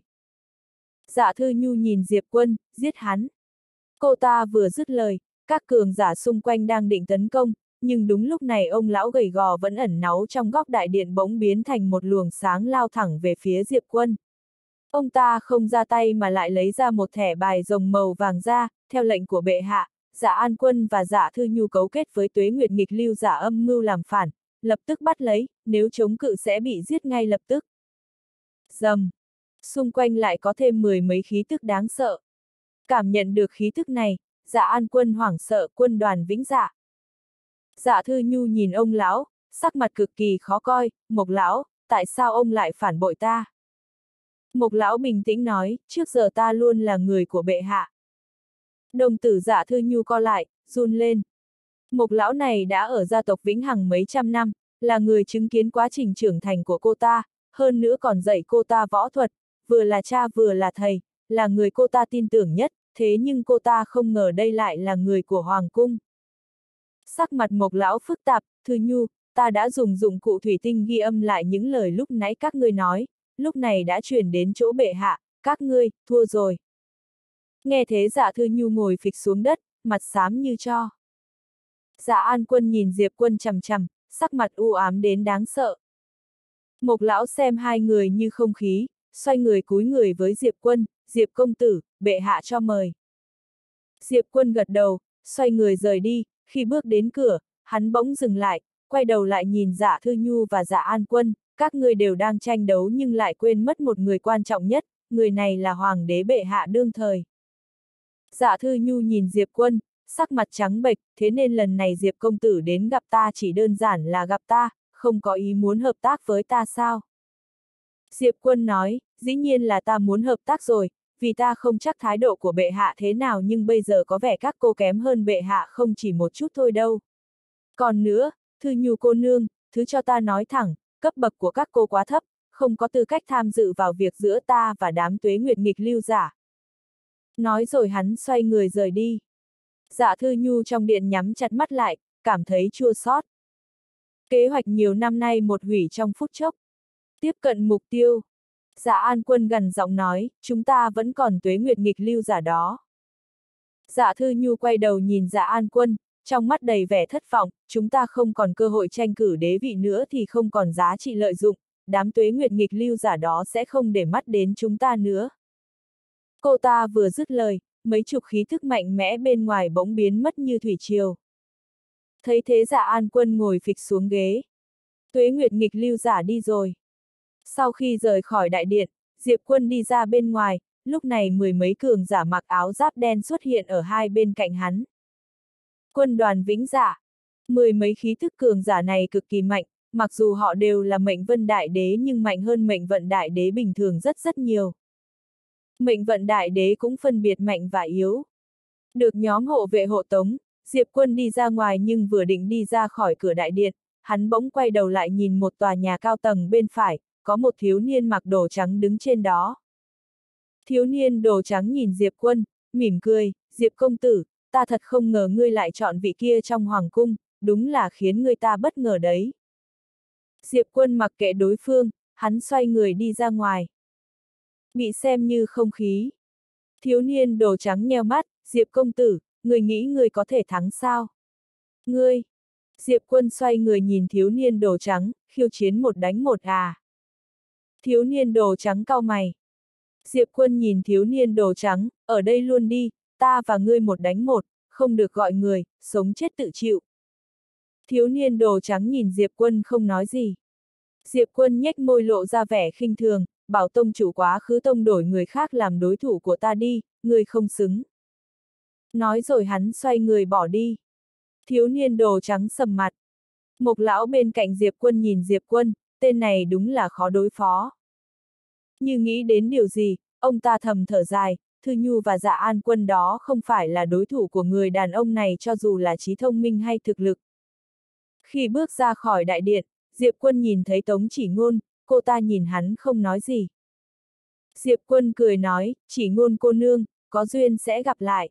A: Dạ Thư Nhu nhìn Diệp Quân, giết hắn. Cô ta vừa dứt lời, các cường giả xung quanh đang định tấn công, nhưng đúng lúc này ông lão gầy gò vẫn ẩn náu trong góc đại điện bỗng biến thành một luồng sáng lao thẳng về phía Diệp Quân. Ông ta không ra tay mà lại lấy ra một thẻ bài rồng màu vàng ra, theo lệnh của bệ hạ, Dạ An Quân và Dạ Thư Nhu cấu kết với Tuế Nguyệt nghịch lưu giả âm mưu làm phản, lập tức bắt lấy, nếu chống cự sẽ bị giết ngay lập tức. Rầm. Xung quanh lại có thêm mười mấy khí tức đáng sợ. Cảm nhận được khí tức này, Dạ An Quân hoảng sợ, quân đoàn Vĩnh Dạ. Dạ Thư Nhu nhìn ông lão, sắc mặt cực kỳ khó coi, Mộc lão, tại sao ông lại phản bội ta? Mộc lão bình tĩnh nói, trước giờ ta luôn là người của bệ hạ. Đồng tử Dạ Thư Nhu co lại, run lên. Mộc lão này đã ở gia tộc Vĩnh Hằng mấy trăm năm, là người chứng kiến quá trình trưởng thành của cô ta, hơn nữa còn dạy cô ta võ thuật, vừa là cha vừa là thầy, là người cô ta tin tưởng nhất, thế nhưng cô ta không ngờ đây lại là người của Hoàng cung. Sắc mặt Mộc lão phức tạp, Thư Nhu, ta đã dùng dụng cụ thủy tinh ghi âm lại những lời lúc nãy các ngươi nói, lúc này đã truyền đến chỗ bệ hạ, các ngươi, thua rồi. Nghe thế Dạ Thư Nhu ngồi phịch xuống đất, mặt xám như tro. Dạ An Quân nhìn Diệp Quân chằm chằm, sắc mặt u ám đến đáng sợ. Mộc lão xem hai người như không khí, xoay người cúi người với Diệp Quân, Diệp công tử, bệ hạ cho mời. Diệp Quân gật đầu, xoay người rời đi, khi bước đến cửa, hắn bỗng dừng lại, quay đầu lại nhìn Dạ Thư Nhu và Dạ An Quân, các ngươi đều đang tranh đấu nhưng lại quên mất một người quan trọng nhất, người này là Hoàng đế bệ hạ đương thời. Dạ Thư Nhu nhìn Diệp Quân, sắc mặt trắng bệch, thế nên lần này Diệp công tử đến gặp ta chỉ đơn giản là gặp ta, không có ý muốn hợp tác với ta sao? Diệp Quân nói, dĩ nhiên là ta muốn hợp tác rồi, vì ta không chắc thái độ của bệ hạ thế nào nhưng bây giờ có vẻ các cô kém hơn bệ hạ không chỉ một chút thôi đâu. Còn nữa, Thư Nhu cô nương, thứ cho ta nói thẳng, cấp bậc của các cô quá thấp, không có tư cách tham dự vào việc giữa ta và đám Tuế Nguyệt nghịch lưu giả. Nói rồi hắn xoay người rời đi. Dạ Thư Nhu trong điện nhắm chặt mắt lại, cảm thấy chua xót. Kế hoạch nhiều năm nay một hủy trong phút chốc. Tiếp cận mục tiêu. Dạ An Quân gằn giọng nói, chúng ta vẫn còn Tuế Nguyệt nghịch lưu giả đó. Dạ Thư Nhu quay đầu nhìn Dạ An Quân, trong mắt đầy vẻ thất vọng, chúng ta không còn cơ hội tranh cử đế vị nữa thì không còn giá trị lợi dụng, đám Tuế Nguyệt nghịch lưu giả đó sẽ không để mắt đến chúng ta nữa. Cô ta vừa dứt lời, mấy chục khí thức mạnh mẽ bên ngoài bỗng biến mất như thủy triều. Thấy thế Dạ An Quân ngồi phịch xuống ghế. Tuế Nguyệt nghịch lưu giả đi rồi. Sau khi rời khỏi đại điện, Diệp Quân đi ra bên ngoài, lúc này mười mấy cường giả mặc áo giáp đen xuất hiện ở hai bên cạnh hắn. Quân đoàn Vĩnh Dạ. Mười mấy khí thức cường giả này cực kỳ mạnh, mặc dù họ đều là mệnh vân đại đế nhưng mạnh hơn mệnh vận đại đế bình thường rất rất nhiều. Mệnh vận đại đế cũng phân biệt mạnh và yếu. Được nhóm hộ vệ hộ tống, Diệp Quân đi ra ngoài nhưng vừa định đi ra khỏi cửa đại điện, hắn bỗng quay đầu lại nhìn một tòa nhà cao tầng bên phải, có một thiếu niên mặc đồ trắng đứng trên đó. Thiếu niên đồ trắng nhìn Diệp Quân, mỉm cười, Diệp công tử, ta thật không ngờ ngươi lại chọn vị kia trong hoàng cung, đúng là khiến người ta bất ngờ đấy. Diệp Quân mặc kệ đối phương, hắn xoay người đi ra ngoài. Bị xem như không khí. Thiếu niên đồ trắng nheo mắt, Diệp công tử, người nghĩ người có thể thắng sao? Ngươi! Diệp Quân xoay người nhìn thiếu niên đồ trắng, khiêu chiến một đánh một à? Thiếu niên đồ trắng cau mày. Diệp Quân nhìn thiếu niên đồ trắng, ở đây luôn đi, ta và ngươi một đánh một, không được gọi người, sống chết tự chịu. Thiếu niên đồ trắng nhìn Diệp Quân không nói gì. Diệp Quân nhếch môi lộ ra vẻ khinh thường, bảo tông chủ quá khứ tông đổi người khác làm đối thủ của ta đi, ngươi không xứng. Nói rồi hắn xoay người bỏ đi. Thiếu niên đồ trắng sầm mặt. Mộc lão bên cạnh Diệp Quân nhìn Diệp Quân, tên này đúng là khó đối phó. Như nghĩ đến điều gì, ông ta thầm thở dài, Thư Nhu và Dạ An Quân đó không phải là đối thủ của người đàn ông này cho dù là trí thông minh hay thực lực. Khi bước ra khỏi đại điện, Diệp Quân nhìn thấy Tống Chỉ Ngôn, cô ta nhìn hắn không nói gì. Diệp Quân cười nói, Chỉ Ngôn cô nương, có duyên sẽ gặp lại.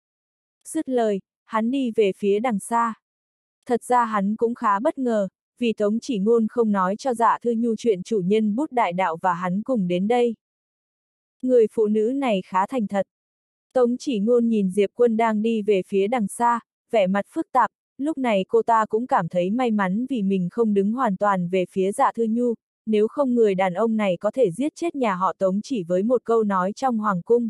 A: Dứt lời, hắn đi về phía đằng xa. Thật ra hắn cũng khá bất ngờ, vì Tống Chỉ Ngôn không nói cho Dạ Thư Nhu chuyện chủ nhân bút đại đạo và hắn cùng đến đây. Người phụ nữ này khá thành thật. Tống Chỉ Ngôn nhìn Diệp Quân đang đi về phía đằng xa, vẻ mặt phức tạp, lúc này cô ta cũng cảm thấy may mắn vì mình không đứng hoàn toàn về phía Dạ Thư Nhu, nếu không người đàn ông này có thể giết chết nhà họ Tống chỉ với một câu nói trong hoàng cung.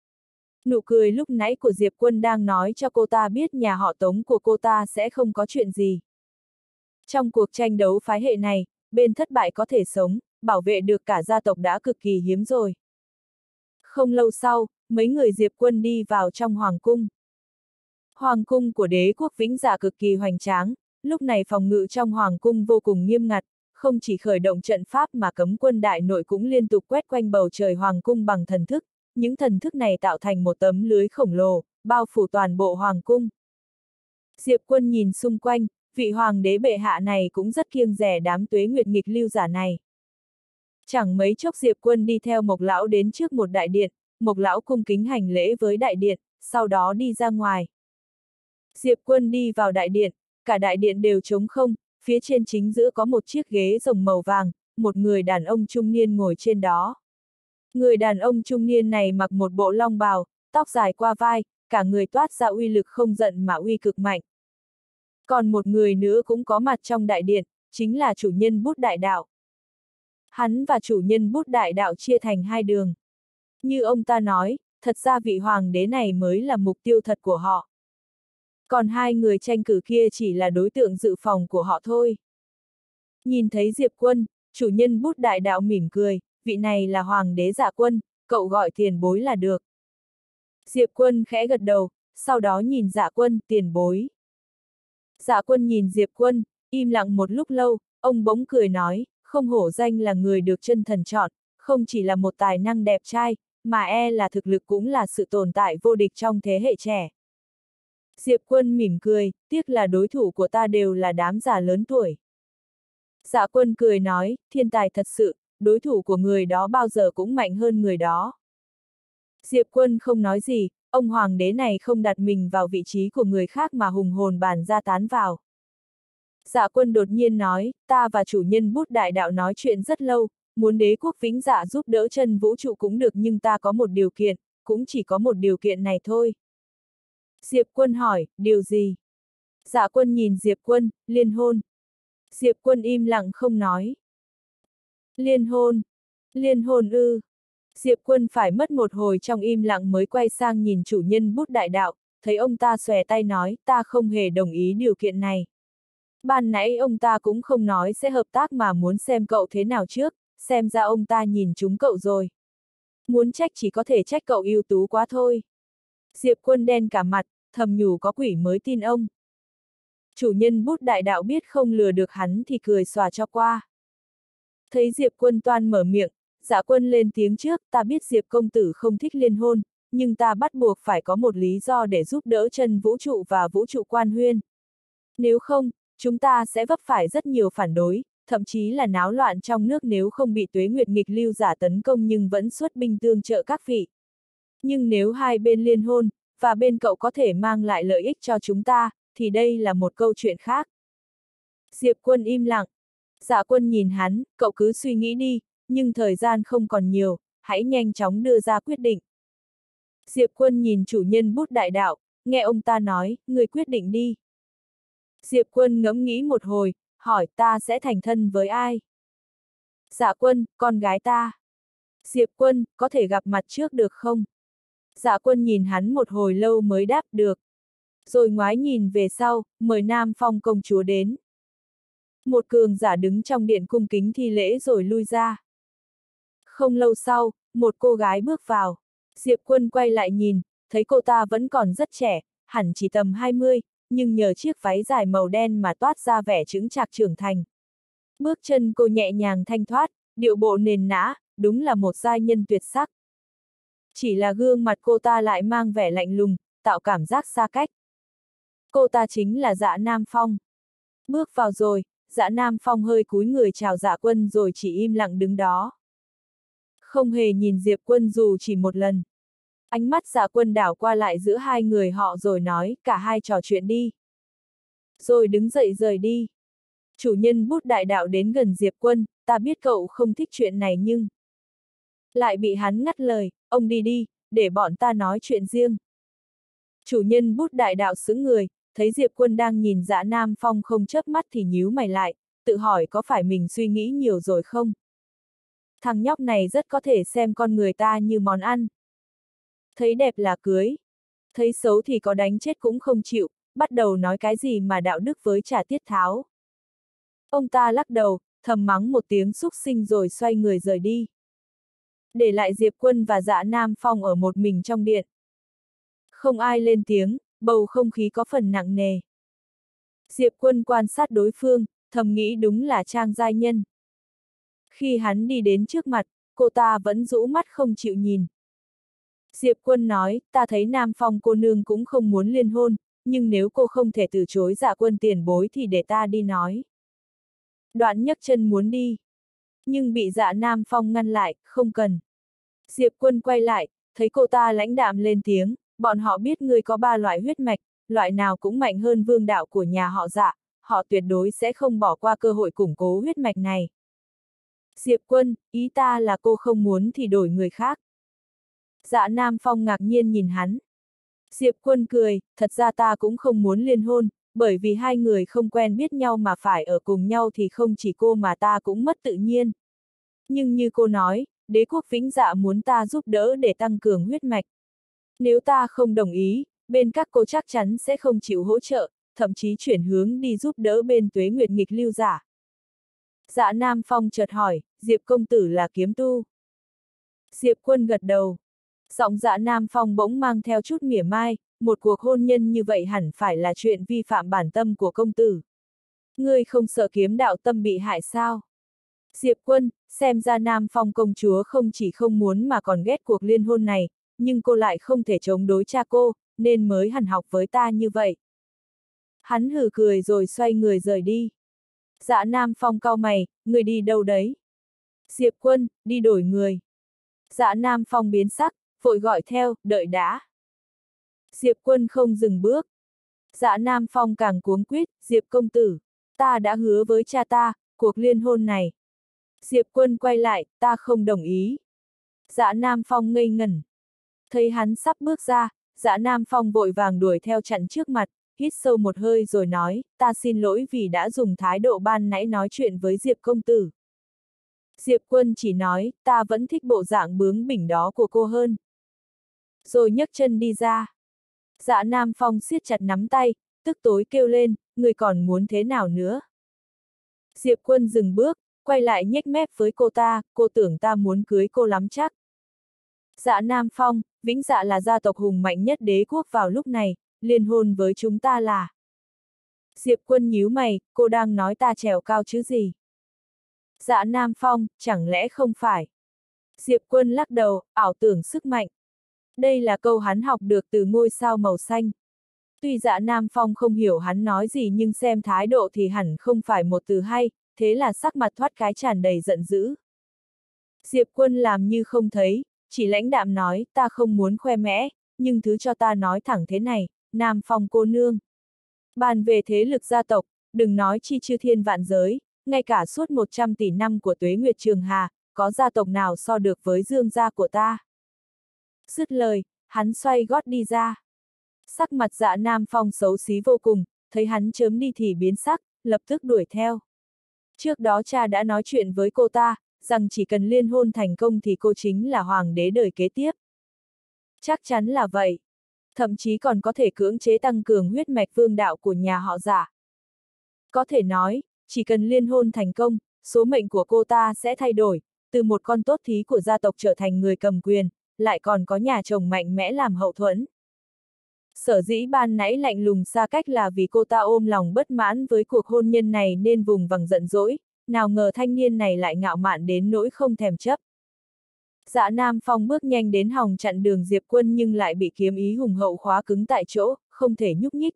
A: Nụ cười lúc nãy của Diệp Quân đang nói cho cô ta biết nhà họ Tống của cô ta sẽ không có chuyện gì. Trong cuộc tranh đấu phái hệ này, bên thất bại có thể sống, bảo vệ được cả gia tộc đã cực kỳ hiếm rồi. Không lâu sau, mấy người Diệp Quân đi vào trong hoàng cung. Hoàng cung của đế quốc Vĩnh Dạ cực kỳ hoành tráng, lúc này phòng ngự trong hoàng cung vô cùng nghiêm ngặt, không chỉ khởi động trận pháp mà cấm quân đại nội cũng liên tục quét quanh bầu trời hoàng cung bằng thần thức, những thần thức này tạo thành một tấm lưới khổng lồ, bao phủ toàn bộ hoàng cung. Diệp Quân nhìn xung quanh, vị hoàng đế bệ hạ này cũng rất kiêng dè đám tuế nguyệt nghịch lưu giả này. Chẳng mấy chốc Diệp Quân đi theo Mộc lão đến trước một đại điện, Mộc lão cung kính hành lễ với đại điện, sau đó đi ra ngoài. Diệp Quân đi vào đại điện, cả đại điện đều trống không, phía trên chính giữa có một chiếc ghế rồng màu vàng, một người đàn ông trung niên ngồi trên đó. Người đàn ông trung niên này mặc một bộ long bào, tóc dài qua vai, cả người toát ra uy lực không giận mà uy cực mạnh. Còn một người nữa cũng có mặt trong đại điện, chính là chủ nhân bút đại đạo. Hắn và chủ nhân bút đại đạo chia thành hai đường. Như ông ta nói, thật ra vị hoàng đế này mới là mục tiêu thật của họ. Còn hai người tranh cử kia chỉ là đối tượng dự phòng của họ thôi. Nhìn thấy Diệp Quân, chủ nhân bút đại đạo mỉm cười, vị này là hoàng đế Dạ Quân, cậu gọi tiền bối là được. Diệp Quân khẽ gật đầu, sau đó nhìn Dạ Quân, tiền bối. Dạ Quân nhìn Diệp Quân, im lặng một lúc lâu, ông bỗng cười nói, không hổ danh là người được chân thần chọn, không chỉ là một tài năng đẹp trai, mà là thực lực cũng là sự tồn tại vô địch trong thế hệ trẻ. Diệp Quân mỉm cười, tiếc là đối thủ của ta đều là đám già lớn tuổi. Dạ Quân cười nói, thiên tài thật sự, đối thủ của người đó bao giờ cũng mạnh hơn người đó. Diệp Quân không nói gì, ông hoàng đế này không đặt mình vào vị trí của người khác mà hùng hồn bàn ra tán vào. Dạ Quân đột nhiên nói, ta và chủ nhân bút đại đạo nói chuyện rất lâu, muốn đế quốc Vĩnh Dạ giúp đỡ chân vũ trụ cũng được nhưng ta có một điều kiện, cũng chỉ có một điều kiện này thôi. Diệp Quân hỏi, điều gì? Dạ Quân nhìn Diệp Quân, liên hôn. Diệp Quân im lặng không nói. Liên hôn? Liên hôn ư? Diệp Quân phải mất một hồi trong im lặng mới quay sang nhìn chủ nhân bút đại đạo, thấy ông ta xòe tay nói, ta không hề đồng ý điều kiện này. Ban nãy ông ta cũng không nói sẽ hợp tác mà muốn xem cậu thế nào trước, xem ra ông ta nhìn trúng cậu rồi. Muốn trách chỉ có thể trách cậu ưu tú quá thôi. Diệp Quân đen cả mặt, thầm nhủ có quỷ mới tin ông. Chủ nhân bút đại đạo biết không lừa được hắn thì cười xòa cho qua. Thấy Diệp Quân toan mở miệng, Dạ Quân lên tiếng trước, ta biết Diệp công tử không thích liên hôn, nhưng ta bắt buộc phải có một lý do để giúp đỡ chân vũ trụ và vũ trụ quan huyên. Nếu không, chúng ta sẽ vấp phải rất nhiều phản đối, thậm chí là náo loạn trong nước nếu không bị Tuế Nguyệt nghịch lưu giả tấn công nhưng vẫn xuất binh tương trợ các vị. Nhưng nếu hai bên liên hôn, và bên cậu có thể mang lại lợi ích cho chúng ta, thì đây là một câu chuyện khác. Diệp Quân im lặng. Dạ Quân nhìn hắn, cậu cứ suy nghĩ đi, nhưng thời gian không còn nhiều, hãy nhanh chóng đưa ra quyết định. Diệp Quân nhìn chủ nhân bút đại đạo, nghe ông ta nói, người quyết định đi. Diệp Quân ngẫm nghĩ một hồi, hỏi ta sẽ thành thân với ai? Dạ Quân, con gái ta. Diệp Quân, có thể gặp mặt trước được không? Dạ Quân nhìn hắn một hồi lâu mới đáp được. Rồi ngoái nhìn về sau, mời Nam Phong công chúa đến. Một cường giả đứng trong điện cung kính thi lễ rồi lui ra. Không lâu sau, một cô gái bước vào. Diệp Quân quay lại nhìn, thấy cô ta vẫn còn rất trẻ, hẳn chỉ tầm 20, nhưng nhờ chiếc váy dài màu đen mà toát ra vẻ chững chạc trưởng thành. Bước chân cô nhẹ nhàng thanh thoát, điệu bộ nền nã, đúng là một giai nhân tuyệt sắc. Chỉ là gương mặt cô ta lại mang vẻ lạnh lùng, tạo cảm giác xa cách. Cô ta chính là Dạ Nam Phong. Bước vào rồi, Dạ Nam Phong hơi cúi người chào Dạ Quân rồi chỉ im lặng đứng đó. Không hề nhìn Diệp Quân dù chỉ một lần. Ánh mắt Dạ Quân đảo qua lại giữa hai người họ rồi nói, cả hai trò chuyện đi. Rồi đứng dậy rời đi. Chủ nhân bút đại đạo đến gần Diệp Quân, ta biết cậu không thích chuyện này nhưng... Lại bị hắn ngắt lời, ông đi đi, để bọn ta nói chuyện riêng. Chủ nhân bút đại đạo sững người, thấy Diệp Quân đang nhìn Dạ Nam Phong không chớp mắt thì nhíu mày lại, tự hỏi có phải mình suy nghĩ nhiều rồi không? Thằng nhóc này rất có thể xem con người ta như món ăn. Thấy đẹp là cưới. Thấy xấu thì có đánh chết cũng không chịu, bắt đầu nói cái gì mà đạo đức với Trà Tiết Tháo. Ông ta lắc đầu, thầm mắng một tiếng xúc sinh rồi xoay người rời đi. Để lại Diệp Quân và Dạ Nam Phong ở một mình trong điện. Không ai lên tiếng, bầu không khí có phần nặng nề. Diệp Quân quan sát đối phương, thầm nghĩ đúng là Trang giai nhân. Khi hắn đi đến trước mặt, cô ta vẫn rũ mắt không chịu nhìn. Diệp Quân nói, ta thấy Nam Phong cô nương cũng không muốn liên hôn, nhưng nếu cô không thể từ chối Dạ Quân tiền bối thì để ta đi nói. Đoạn nhấc chân muốn đi. Nhưng bị Dạ Nam Phong ngăn lại, không cần. Diệp Quân quay lại, thấy cô ta lãnh đạm lên tiếng, bọn họ biết ngươi có 3 loại huyết mạch, loại nào cũng mạnh hơn vương đạo của nhà họ Dạ, họ tuyệt đối sẽ không bỏ qua cơ hội củng cố huyết mạch này. Diệp Quân, ý ta là cô không muốn thì đổi người khác. Dạ Nam Phong ngạc nhiên nhìn hắn. Diệp Quân cười, thật ra ta cũng không muốn liên hôn, bởi vì hai người không quen biết nhau mà phải ở cùng nhau thì không chỉ cô mà ta cũng mất tự nhiên. Nhưng như cô nói, đế quốc Vĩnh Dạ muốn ta giúp đỡ để tăng cường huyết mạch. Nếu ta không đồng ý, bên các cô chắc chắn sẽ không chịu hỗ trợ, thậm chí chuyển hướng đi giúp đỡ bên Tuế Nguyệt nghịch lưu giả. Dạ Nam Phong chợt hỏi, Diệp công tử là kiếm tu. Diệp Quân gật đầu. Giọng Dạ Nam Phong bỗng mang theo chút mỉa mai, một cuộc hôn nhân như vậy hẳn phải là chuyện vi phạm bản tâm của công tử. Ngươi không sợ kiếm đạo tâm bị hại sao? Diệp Quân, xem ra Nam Phong công chúa không chỉ không muốn mà còn ghét cuộc liên hôn này, nhưng cô lại không thể chống đối cha cô, nên mới hằn học với ta như vậy. Hắn hừ cười rồi xoay người rời đi. Dạ Nam Phong cau mày, người đi đâu đấy? Diệp Quân, đi đổi người. Dạ Nam Phong biến sắc, vội gọi theo, đợi đã. Diệp Quân không dừng bước. Dạ Nam Phong càng cuống quýt, Diệp công tử, ta đã hứa với cha ta, cuộc liên hôn này. Diệp Quân quay lại, ta không đồng ý. Dạ Nam Phong ngây ngẩn. Thấy hắn sắp bước ra, Dạ Nam Phong vội vàng đuổi theo chặn trước mặt, hít sâu một hơi rồi nói, ta xin lỗi vì đã dùng thái độ ban nãy nói chuyện với Diệp công tử. Diệp Quân chỉ nói, ta vẫn thích bộ dạng bướng bỉnh đó của cô hơn. Rồi nhấc chân đi ra. Dạ Nam Phong siết chặt nắm tay, tức tối kêu lên, người còn muốn thế nào nữa? Diệp Quân dừng bước, quay lại nhếch mép với cô ta, cô tưởng ta muốn cưới cô lắm chắc. Dạ Nam Phong, Vĩnh Dạ là gia tộc hùng mạnh nhất đế quốc vào lúc này, liên hôn với chúng ta là. Diệp Quân nhíu mày, cô đang nói ta trèo cao chứ gì? Dạ Nam Phong, chẳng lẽ không phải? Diệp Quân lắc đầu, ảo tưởng sức mạnh. Đây là câu hắn học được từ ngôi sao màu xanh. Tuy Dạ Nam Phong không hiểu hắn nói gì nhưng xem thái độ thì hẳn không phải một từ hay, thế là sắc mặt thoát cái tràn đầy giận dữ. Diệp Quân làm như không thấy, chỉ lãnh đạm nói, ta không muốn khoe mẽ, nhưng thứ cho ta nói thẳng thế này, Nam Phong cô nương. Bàn về thế lực gia tộc, đừng nói chi chư thiên vạn giới, ngay cả suốt 100 tỷ năm của Tuế Nguyệt Trường Hà, có gia tộc nào so được với Dương gia của ta. Dứt lời, hắn xoay gót đi ra. Sắc mặt Dạ Nam Phong xấu xí vô cùng, thấy hắn chớm đi thì biến sắc, lập tức đuổi theo. Trước đó cha đã nói chuyện với cô ta, rằng chỉ cần liên hôn thành công thì cô chính là hoàng đế đời kế tiếp. Chắc chắn là vậy. Thậm chí còn có thể cưỡng chế tăng cường huyết mạch vương đạo của nhà họ Dạ. Có thể nói, chỉ cần liên hôn thành công, số mệnh của cô ta sẽ thay đổi, từ một con tốt thí của gia tộc trở thành người cầm quyền, lại còn có nhà chồng mạnh mẽ làm hậu thuẫn. Sở dĩ ban nãy lạnh lùng xa cách là vì cô ta ôm lòng bất mãn với cuộc hôn nhân này nên vùng vằng giận dỗi, nào ngờ thanh niên này lại ngạo mạn đến nỗi không thèm chấp. Dạ Nam Phong bước nhanh đến hòng chặn đường Diệp Quân nhưng lại bị kiếm ý hùng hậu khóa cứng tại chỗ, không thể nhúc nhích.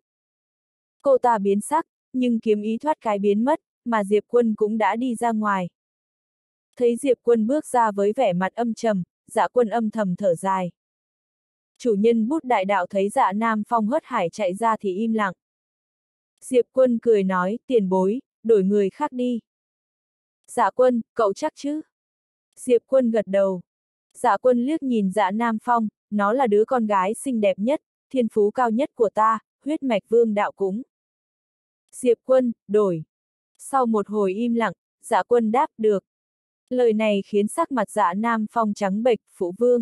A: Cô ta biến sắc, nhưng kiếm ý thoát cái biến mất, mà Diệp Quân cũng đã đi ra ngoài. Thấy Diệp Quân bước ra với vẻ mặt âm trầm, Dạ Quân âm thầm thở dài. Chủ nhân bút đại đạo thấy Dạ Nam Phong hớt hải chạy ra thì im lặng. Diệp Quân cười nói, tiền bối, đổi người khác đi. Dạ Quân, cậu chắc chứ? Diệp Quân gật đầu. Dạ Quân liếc nhìn Dạ Nam Phong, nó là đứa con gái xinh đẹp nhất, thiên phú cao nhất của ta, huyết mạch vương đạo cúng. Diệp Quân, đổi. Sau một hồi im lặng, Dạ Quân đáp được. Lời này khiến sắc mặt Dạ Nam Phong trắng bệch, phụ vương.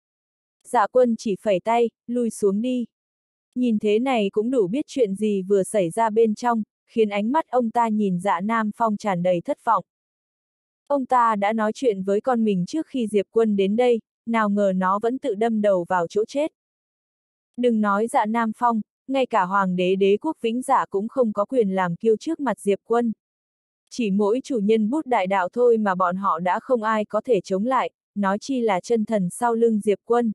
A: Dạ Quân chỉ phẩy tay, lui xuống đi. Nhìn thế này cũng đủ biết chuyện gì vừa xảy ra bên trong, khiến ánh mắt ông ta nhìn Dạ Nam Phong tràn đầy thất vọng. Ông ta đã nói chuyện với con mình trước khi Diệp Quân đến đây, nào ngờ nó vẫn tự đâm đầu vào chỗ chết. Đừng nói Dạ Nam Phong, ngay cả Hoàng đế Đế quốc Vĩnh Dạ cũng không có quyền làm kiêu trước mặt Diệp Quân. Chỉ mỗi chủ nhân bút đại đạo thôi mà bọn họ đã không ai có thể chống lại, nói chi là chân thần sau lưng Diệp Quân.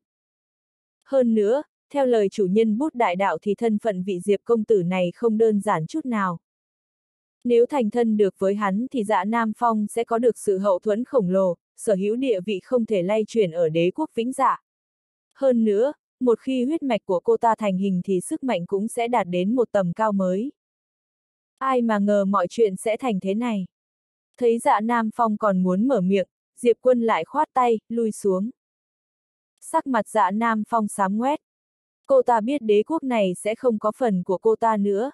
A: Hơn nữa, theo lời chủ nhân bút đại đạo thì thân phận vị Diệp công tử này không đơn giản chút nào. Nếu thành thân được với hắn thì Dạ Nam Phong sẽ có được sự hậu thuẫn khổng lồ, sở hữu địa vị không thể lay chuyển ở Đế quốc Vĩnh Dạ. Hơn nữa, một khi huyết mạch của cô ta thành hình thì sức mạnh cũng sẽ đạt đến một tầm cao mới. Ai mà ngờ mọi chuyện sẽ thành thế này. Thấy Dạ Nam Phong còn muốn mở miệng, Diệp Quân lại khoát tay, lui xuống. Sắc mặt Dạ Nam Phong xám ngoét. Cô ta biết đế quốc này sẽ không có phần của cô ta nữa.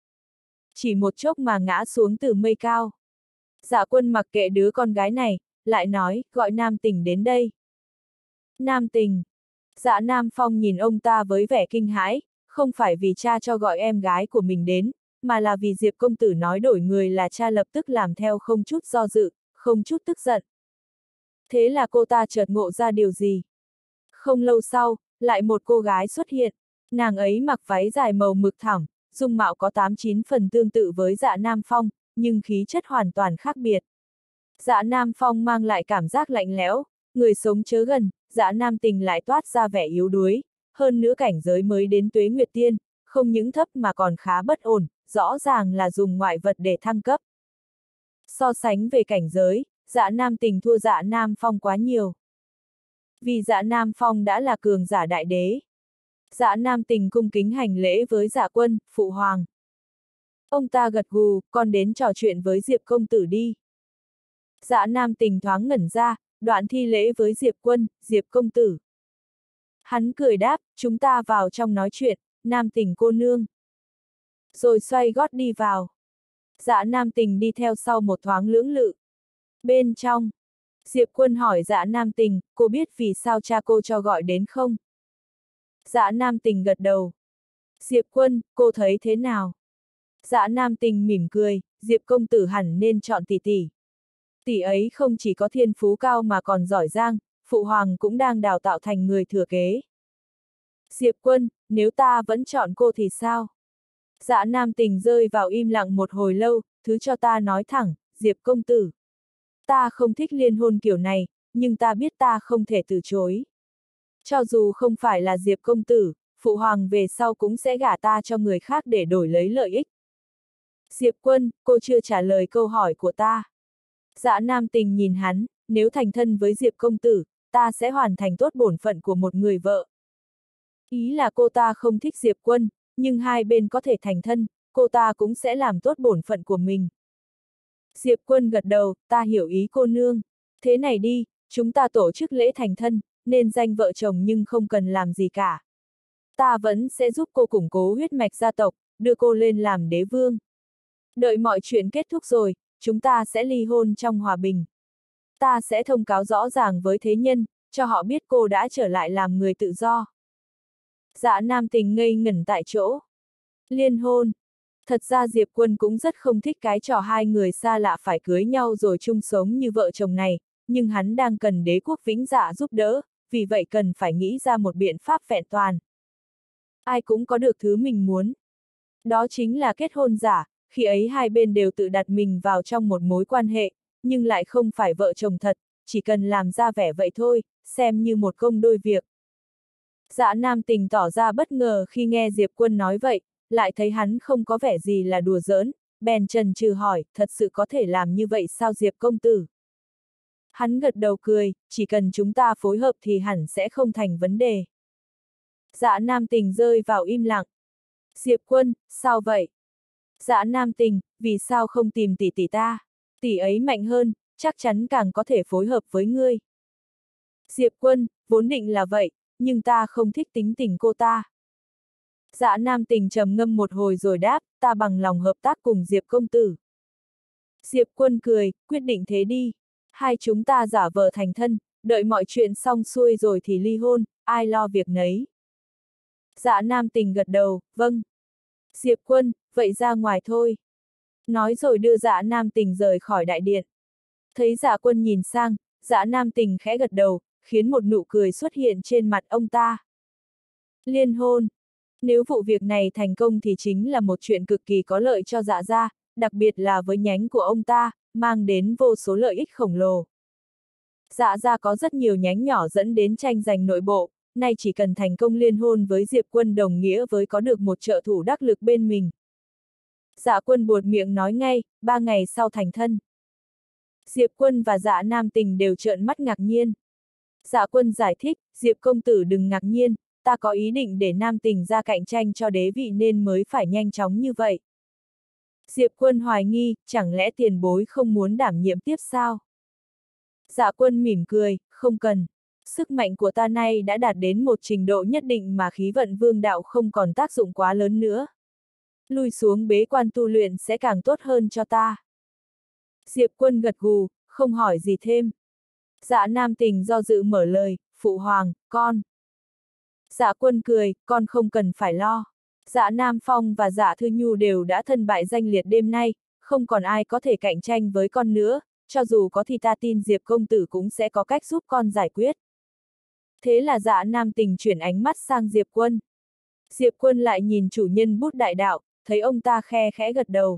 A: Chỉ một chốc mà ngã xuống từ mây cao. Dạ Quân mặc kệ đứa con gái này, lại nói, gọi Nam Tình đến đây. Nam Tình. Dạ Nam Phong nhìn ông ta với vẻ kinh hãi, không phải vì cha cho gọi em gái của mình đến, mà là vì Diệp công tử nói đổi người là cha lập tức làm theo không chút do dự, không chút tức giận. Thế là cô ta chợt ngộ ra điều gì? Không lâu sau, lại một cô gái xuất hiện, nàng ấy mặc váy dài màu mực thẳm, dung mạo có 8-9 phần tương tự với Dạ Nam Phong, nhưng khí chất hoàn toàn khác biệt. Dạ Nam Phong mang lại cảm giác lạnh lẽo, người sống chớ gần, Dạ Nam Tình lại toát ra vẻ yếu đuối, hơn nữa cảnh giới mới đến Tuế Nguyệt Tiên, không những thấp mà còn khá bất ổn, rõ ràng là dùng ngoại vật để thăng cấp. So sánh về cảnh giới, Dạ Nam Tình thua Dạ Nam Phong quá nhiều. Vì Dạ Nam Phong đã là cường giả đại đế. Dạ Nam Tình cung kính hành lễ với Dạ Quân, phụ hoàng. Ông ta gật gù, con đến trò chuyện với Diệp công tử đi. Dạ Nam Tình thoáng ngẩn ra, đoạn thi lễ với Diệp Quân, Diệp công tử. Hắn cười đáp, chúng ta vào trong nói chuyện, Nam Tình cô nương. Rồi xoay gót đi vào. Dạ Nam Tình đi theo sau một thoáng lưỡng lự. Bên trong, Diệp Quân hỏi Dạ Nam Tình, cô biết vì sao cha cô cho gọi đến không? Dạ Nam Tình gật đầu. Diệp Quân, cô thấy thế nào? Dạ Nam Tình mỉm cười, Diệp công tử hẳn nên chọn tỷ tỷ. Tỷ ấy không chỉ có thiên phú cao mà còn giỏi giang, phụ hoàng cũng đang đào tạo thành người thừa kế. Diệp Quân, nếu ta vẫn chọn cô thì sao? Dạ Nam Tình rơi vào im lặng một hồi lâu, thứ cho ta nói thẳng, Diệp công tử. Ta không thích liên hôn kiểu này, nhưng ta biết ta không thể từ chối. Cho dù không phải là Diệp công tử, phụ hoàng về sau cũng sẽ gả ta cho người khác để đổi lấy lợi ích. Diệp Quân, cô chưa trả lời câu hỏi của ta. Dã Nam Tình nhìn hắn, nếu thành thân với Diệp công tử, ta sẽ hoàn thành tốt bổn phận của một người vợ. Ý là cô ta không thích Diệp Quân, nhưng hai bên có thể thành thân, cô ta cũng sẽ làm tốt bổn phận của mình. Diệp Quân gật đầu, ta hiểu ý cô nương. Thế này đi, chúng ta tổ chức lễ thành thân, nên danh vợ chồng nhưng không cần làm gì cả. Ta vẫn sẽ giúp cô củng cố huyết mạch gia tộc, đưa cô lên làm đế vương. Đợi mọi chuyện kết thúc rồi, chúng ta sẽ ly hôn trong hòa bình. Ta sẽ thông cáo rõ ràng với thế nhân, cho họ biết cô đã trở lại làm người tự do. Dã Nam Tình ngây ngẩn tại chỗ. Liên hôn. Thật ra Diệp Quân cũng rất không thích cái trò hai người xa lạ phải cưới nhau rồi chung sống như vợ chồng này, nhưng hắn đang cần đế quốc vĩnh dạ giúp đỡ, vì vậy cần phải nghĩ ra một biện pháp vẹn toàn. Ai cũng có được thứ mình muốn. Đó chính là kết hôn giả, khi ấy hai bên đều tự đặt mình vào trong một mối quan hệ, nhưng lại không phải vợ chồng thật, chỉ cần làm ra vẻ vậy thôi, xem như một công đôi việc. Dã Nam Tình tỏ ra bất ngờ khi nghe Diệp Quân nói vậy, lại thấy hắn không có vẻ gì là đùa giỡn, bèn chần chừ hỏi, thật sự có thể làm như vậy sao Diệp công tử? Hắn gật đầu cười, chỉ cần chúng ta phối hợp thì hẳn sẽ không thành vấn đề. Dã Nam Tình rơi vào im lặng. Diệp Quân, sao vậy? Dã Nam Tình, vì sao không tìm tỷ tỷ ta? Tỷ ấy mạnh hơn, chắc chắn càng có thể phối hợp với ngươi. Diệp Quân, vốn định là vậy, nhưng ta không thích tính tình cô ta. Dã Nam Tình trầm ngâm một hồi rồi đáp, ta bằng lòng hợp tác cùng Diệp công tử. Diệp Quân cười, quyết định thế đi. Hai chúng ta giả vờ thành thân, đợi mọi chuyện xong xuôi rồi thì ly hôn, ai lo việc nấy. Dã Nam Tình gật đầu, vâng. Diệp Quân, vậy ra ngoài thôi. Nói rồi đưa Dã Nam Tình rời khỏi đại điện. Thấy Dã Quân nhìn sang, Dã Nam Tình khẽ gật đầu, khiến một nụ cười xuất hiện trên mặt ông ta. Liên hôn. Nếu vụ việc này thành công thì chính là một chuyện cực kỳ có lợi cho Dạ gia, đặc biệt là với nhánh của ông ta, mang đến vô số lợi ích khổng lồ. Dạ gia có rất nhiều nhánh nhỏ dẫn đến tranh giành nội bộ, nay chỉ cần thành công liên hôn với Diệp Quân đồng nghĩa với có được một trợ thủ đắc lực bên mình. Dạ Quân buột miệng nói ngay, 3 ngày sau thành thân. Diệp Quân và Dạ Nam Tình đều trợn mắt ngạc nhiên. Dạ Quân giải thích, Diệp công tử đừng ngạc nhiên, ta có ý định để Nam Tình ra cạnh tranh cho đế vị nên mới phải nhanh chóng như vậy. Diệp Quân hoài nghi, chẳng lẽ tiền bối không muốn đảm nhiệm tiếp sao? Dạ Quân mỉm cười, không cần. Sức mạnh của ta nay đã đạt đến một trình độ nhất định mà khí vận vương đạo không còn tác dụng quá lớn nữa. Lui xuống bế quan tu luyện sẽ càng tốt hơn cho ta. Diệp Quân gật gù, không hỏi gì thêm. Dạ Nam Tình do dự mở lời, phụ hoàng, con. Dạ Quân cười, con không cần phải lo. Dạ Nam Phong và Dạ Thư Nhu đều đã thân bại danh liệt đêm nay, không còn ai có thể cạnh tranh với con nữa, cho dù có thì ta tin Diệp công tử cũng sẽ có cách giúp con giải quyết. Thế là Dạ Nam Tình chuyển ánh mắt sang Diệp Quân. Diệp Quân lại nhìn chủ nhân bút đại đạo, thấy ông ta khe khẽ gật đầu.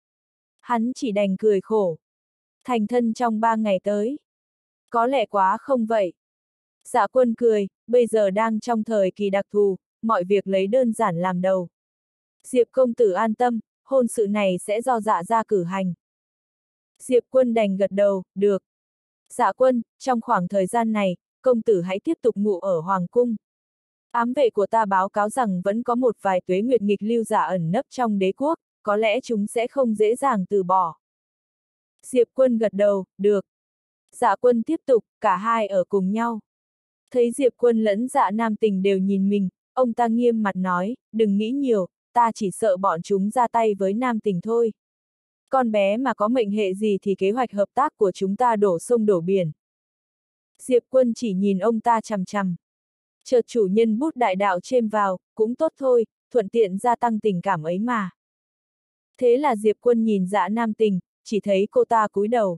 A: Hắn chỉ đành cười khổ. Thành thân trong 3 ngày tới. Có lẽ quá không vậy. Dạ Quân cười, bây giờ đang trong thời kỳ đặc thù, mọi việc lấy đơn giản làm đầu. Diệp công tử an tâm, hôn sự này sẽ do Dạ gia cử hành. Diệp Quân đành gật đầu, được. Dạ Quân, trong khoảng thời gian này, công tử hãy tiếp tục ngụ ở Hoàng cung. Ám vệ của ta báo cáo rằng vẫn có một vài tuế nguyệt nghịch lưu giả ẩn nấp trong đế quốc, có lẽ chúng sẽ không dễ dàng từ bỏ. Diệp Quân gật đầu, được. Dạ Quân tiếp tục, cả hai ở cùng nhau. Thấy Diệp Quân lẫn Dạ Nam Tình đều nhìn mình, ông ta nghiêm mặt nói, đừng nghĩ nhiều, ta chỉ sợ bọn chúng ra tay với Nam Tình thôi. Con bé mà có mệnh hệ gì thì kế hoạch hợp tác của chúng ta đổ sông đổ biển. Diệp Quân chỉ nhìn ông ta chằm chằm. Chợt chủ nhân bút đại đạo chêm vào, cũng tốt thôi, thuận tiện gia tăng tình cảm ấy mà. Thế là Diệp Quân nhìn Dạ Nam Tình, chỉ thấy cô ta cúi đầu.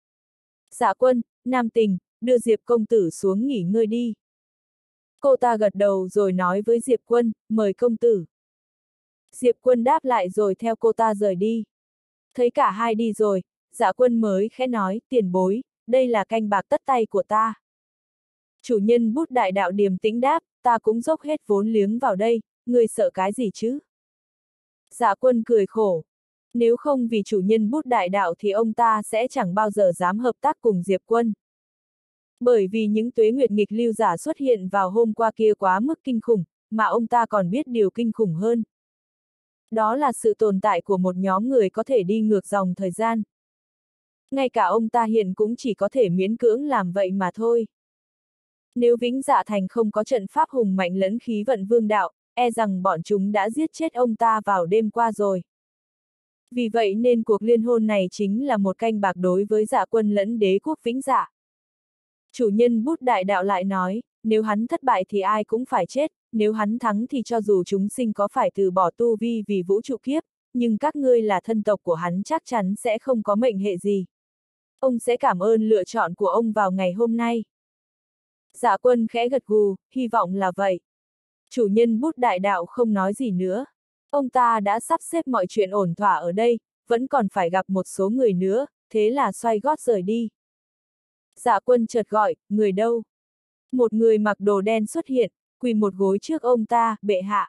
A: Dạ Quân, Nam Tình, đưa Diệp công tử xuống nghỉ ngơi đi. Cô ta gật đầu rồi nói với Diệp Quân, mời công tử. Diệp Quân đáp lại rồi theo cô ta rời đi. Thấy cả hai đi rồi, Dạ Quân mới khẽ nói, tiền bối, đây là canh bạc tất tay của ta. Chủ nhân bút đại đạo điềm tĩnh đáp, ta cũng dốc hết vốn liếng vào đây, ngươi sợ cái gì chứ? Dạ quân cười khổ. Nếu không vì chủ nhân bút đại đạo thì ông ta sẽ chẳng bao giờ dám hợp tác cùng Diệp Quân. Bởi vì những tuế nguyệt nghịch lưu giả xuất hiện vào hôm qua kia quá mức kinh khủng, mà ông ta còn biết điều kinh khủng hơn. Đó là sự tồn tại của một nhóm người có thể đi ngược dòng thời gian. Ngay cả ông ta hiện cũng chỉ có thể miễn cưỡng làm vậy mà thôi. Nếu Vĩnh Dạ Thành không có trận pháp hùng mạnh lẫn khí vận vương đạo, e rằng bọn chúng đã giết chết ông ta vào đêm qua rồi. Vì vậy nên cuộc liên hôn này chính là một canh bạc đối với Dạ Quân lẫn đế quốc Vĩnh Dạ. Chủ nhân bút đại đạo lại nói, nếu hắn thất bại thì ai cũng phải chết, nếu hắn thắng thì cho dù chúng sinh có phải từ bỏ tu vi vì vũ trụ kiếp, nhưng các ngươi là thân tộc của hắn chắc chắn sẽ không có mệnh hệ gì. Ông sẽ cảm ơn lựa chọn của ông vào ngày hôm nay. Dạ Quân khẽ gật gù, hy vọng là vậy. Chủ nhân bút đại đạo không nói gì nữa. Ông ta đã sắp xếp mọi chuyện ổn thỏa ở đây, vẫn còn phải gặp một số người nữa, thế là xoay gót rời đi. Dạ Quân chợt gọi, người đâu? Một người mặc đồ đen xuất hiện, quỳ một gối trước ông ta, bệ hạ.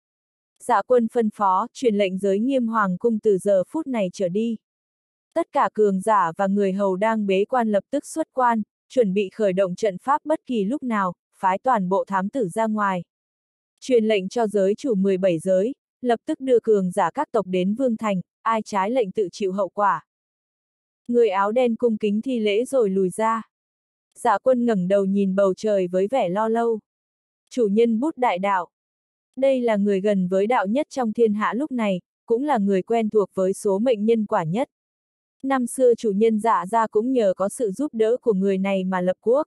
A: Dạ Quân phân phó, truyền lệnh giới Nghiêm Hoàng cung từ giờ phút này trở đi. Tất cả cường giả và người hầu đang bế quan lập tức xuất quan, chuẩn bị khởi động trận pháp bất kỳ lúc nào, phái toàn bộ thám tử ra ngoài. Truyền lệnh cho giới chủ 17 giới, lập tức đưa cường giả các tộc đến Vương Thành, ai trái lệnh tự chịu hậu quả. Người áo đen cung kính thi lễ rồi lùi ra. Dạ Quân ngẩng đầu nhìn bầu trời với vẻ lo âu. Chủ nhân bút đại đạo. Đây là người gần với đạo nhất trong thiên hạ lúc này, cũng là người quen thuộc với số mệnh nhân quả nhất. Năm xưa chủ nhân Dạ gia cũng nhờ có sự giúp đỡ của người này mà lập quốc.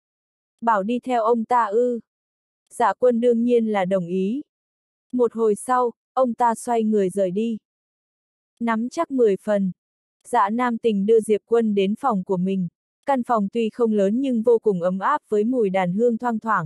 A: Bảo đi theo ông ta ư? Dạ Quân đương nhiên là đồng ý. Một hồi sau, ông ta xoay người rời đi. Nắm chắc 10 phần. Dạ Nam Tình đưa Diệp Quân đến phòng của mình. Căn phòng tuy không lớn nhưng vô cùng ấm áp với mùi đàn hương thoang thoảng.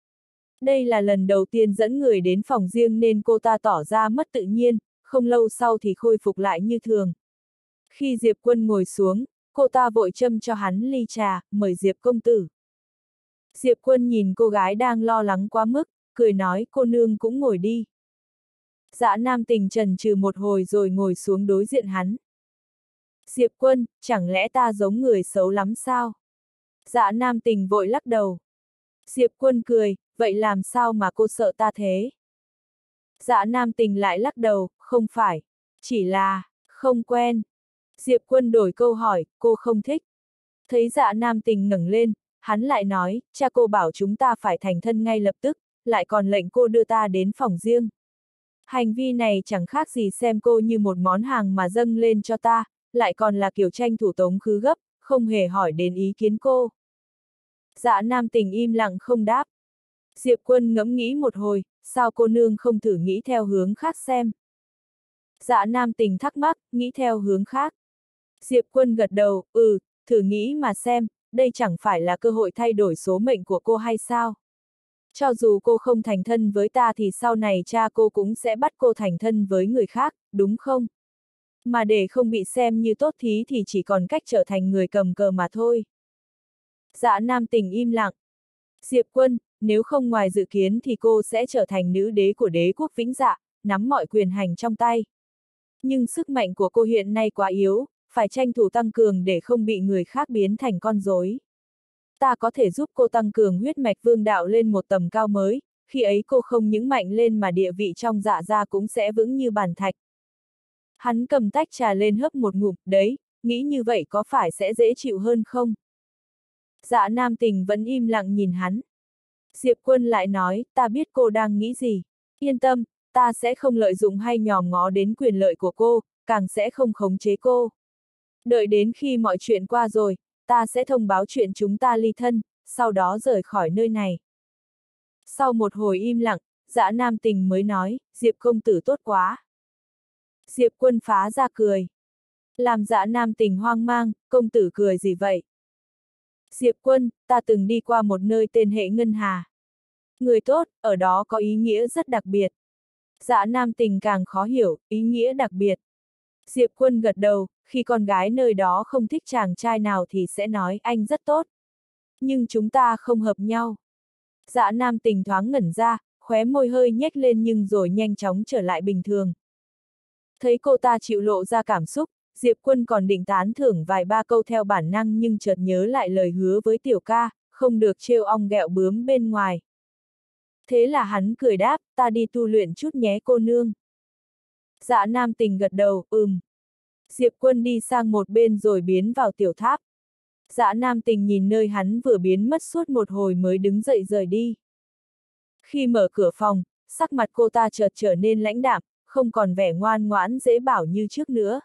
A: Đây là lần đầu tiên dẫn người đến phòng riêng nên cô ta tỏ ra mất tự nhiên, không lâu sau thì khôi phục lại như thường. Khi Diệp Quân ngồi xuống, cô ta vội châm cho hắn ly trà, mời Diệp công tử. Diệp Quân nhìn cô gái đang lo lắng quá mức, cười nói cô nương cũng ngồi đi. Dạ Nam Tình chần chừ một hồi rồi ngồi xuống đối diện hắn. Diệp Quân, chẳng lẽ ta giống người xấu lắm sao? Dạ Nam Tình vội lắc đầu. Diệp Quân cười, vậy làm sao mà cô sợ ta thế? Dạ Nam Tình lại lắc đầu, không phải, chỉ là, không quen. Diệp Quân đổi câu hỏi, cô không thích. Thấy Dạ Nam Tình ngẩng lên, hắn lại nói, cha cô bảo chúng ta phải thành thân ngay lập tức, lại còn lệnh cô đưa ta đến phòng riêng. Hành vi này chẳng khác gì xem cô như một món hàng mà dâng lên cho ta, lại còn là kiểu tranh thủ tống khứ gấp, không hề hỏi đến ý kiến cô. Dạ Nam Tình im lặng không đáp. Diệp Quân ngẫm nghĩ một hồi, sao cô nương không thử nghĩ theo hướng khác xem? Dạ Nam Tình thắc mắc, nghĩ theo hướng khác. Diệp Quân gật đầu, thử nghĩ mà xem, đây chẳng phải là cơ hội thay đổi số mệnh của cô hay sao? Cho dù cô không thành thân với ta thì sau này cha cô cũng sẽ bắt cô thành thân với người khác, đúng không? Mà để không bị xem như tốt thí thì chỉ còn cách trở thành người cầm cờ mà thôi. Dạ Nam Tình im lặng. Diệp Quân, nếu không ngoài dự kiến thì cô sẽ trở thành nữ đế của đế quốc Vĩnh Dạ, nắm mọi quyền hành trong tay. Nhưng sức mạnh của cô hiện nay quá yếu, phải tranh thủ tăng cường để không bị người khác biến thành con rối. Ta có thể giúp cô tăng cường huyết mạch vương đạo lên một tầm cao mới, khi ấy cô không những mạnh lên mà địa vị trong Dạ gia cũng sẽ vững như bàn thạch. Hắn cầm tách trà lên hớp một ngụm, đấy, nghĩ như vậy có phải sẽ dễ chịu hơn không? Dạ Nam Tình vẫn im lặng nhìn hắn. Diệp Quân lại nói, ta biết cô đang nghĩ gì. Yên tâm, ta sẽ không lợi dụng hay nhòm ngó đến quyền lợi của cô, càng sẽ không khống chế cô. Đợi đến khi mọi chuyện qua rồi, ta sẽ thông báo chuyện chúng ta ly thân, sau đó rời khỏi nơi này. Sau một hồi im lặng, Dạ Nam Tình mới nói, Diệp công tử tốt quá. Diệp Quân phá ra cười. Làm Dạ Nam Tình hoang mang, công tử cười gì vậy? Diệp Quân, ta từng đi qua một nơi tên Hệ Ngân Hà. Người tốt, ở đó có ý nghĩa rất đặc biệt. Dạ Nam Tình càng khó hiểu, ý nghĩa đặc biệt. Diệp Quân gật đầu, khi con gái nơi đó không thích chàng trai nào thì sẽ nói anh rất tốt. Nhưng chúng ta không hợp nhau. Dạ Nam Tình thoáng ngẩn ra, khóe môi hơi nhếch lên nhưng rồi nhanh chóng trở lại bình thường. Thấy cô ta chịu lộ ra cảm xúc, Diệp Quân còn định tán thưởng vài ba câu theo bản năng nhưng chợt nhớ lại lời hứa với tiểu ca, không được trêu ong ghẹo bướm bên ngoài. Thế là hắn cười đáp, ta đi tu luyện chút nhé cô nương. Dạ Nam Tình gật đầu, Diệp Quân đi sang một bên rồi biến vào tiểu tháp. Dạ Nam Tình nhìn nơi hắn vừa biến mất suốt một hồi mới đứng dậy rời đi. Khi mở cửa phòng, sắc mặt cô ta chợt trở nên lãnh đạm, không còn vẻ ngoan ngoãn dễ bảo như trước nữa.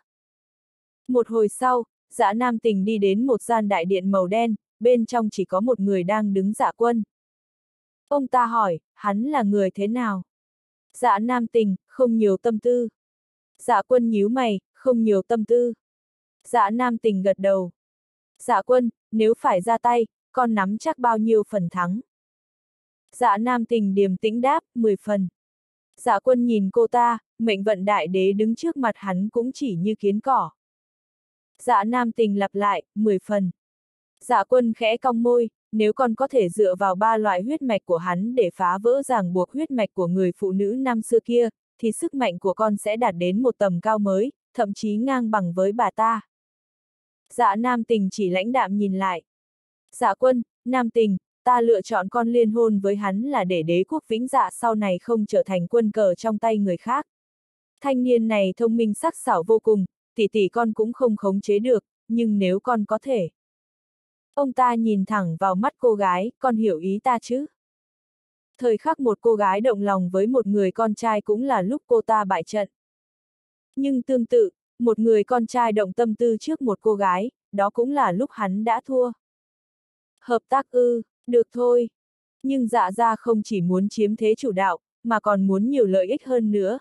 A: Một hồi sau, Dạ Nam Tình đi đến một gian đại điện màu đen, bên trong chỉ có một người đang đứng. Dạ Quân. Ông ta hỏi, hắn là người thế nào? Dạ Nam Tình, không nhiều tâm tư. Dạ Quân nhíu mày, không nhiều tâm tư. Dạ Nam Tình gật đầu. Dạ Quân, nếu phải ra tay, con nắm chắc bao nhiêu phần thắng? Dạ Nam Tình điềm tĩnh đáp, 10 phần. Dạ Quân nhìn cô ta, mệnh vận đại đế đứng trước mặt hắn cũng chỉ như kiến cỏ. Dạ Nam Tình lặp lại, 10 phần. Dạ Quân khẽ cong môi, nếu con có thể dựa vào ba loại huyết mạch của hắn để phá vỡ ràng buộc huyết mạch của người phụ nữ năm xưa kia, thì sức mạnh của con sẽ đạt đến một tầm cao mới, thậm chí ngang bằng với bà ta. Dạ Nam Tình chỉ lãnh đạm nhìn lại. Dạ Quân, Nam Tình, ta lựa chọn con liên hôn với hắn là để đế quốc Vĩnh Dạ sau này không trở thành quân cờ trong tay người khác. Thanh niên này thông minh sắc sảo vô cùng, tỷ tỷ con cũng không khống chế được, nhưng nếu con có thể. Ông ta nhìn thẳng vào mắt cô gái, con hiểu ý ta chứ? Thời khắc một cô gái động lòng với một người con trai cũng là lúc cô ta bại trận. Nhưng tương tự, một người con trai động tâm tư trước một cô gái, đó cũng là lúc hắn đã thua. Hợp tác ư, được thôi. Nhưng Dạ gia không chỉ muốn chiếm thế chủ đạo, mà còn muốn nhiều lợi ích hơn nữa.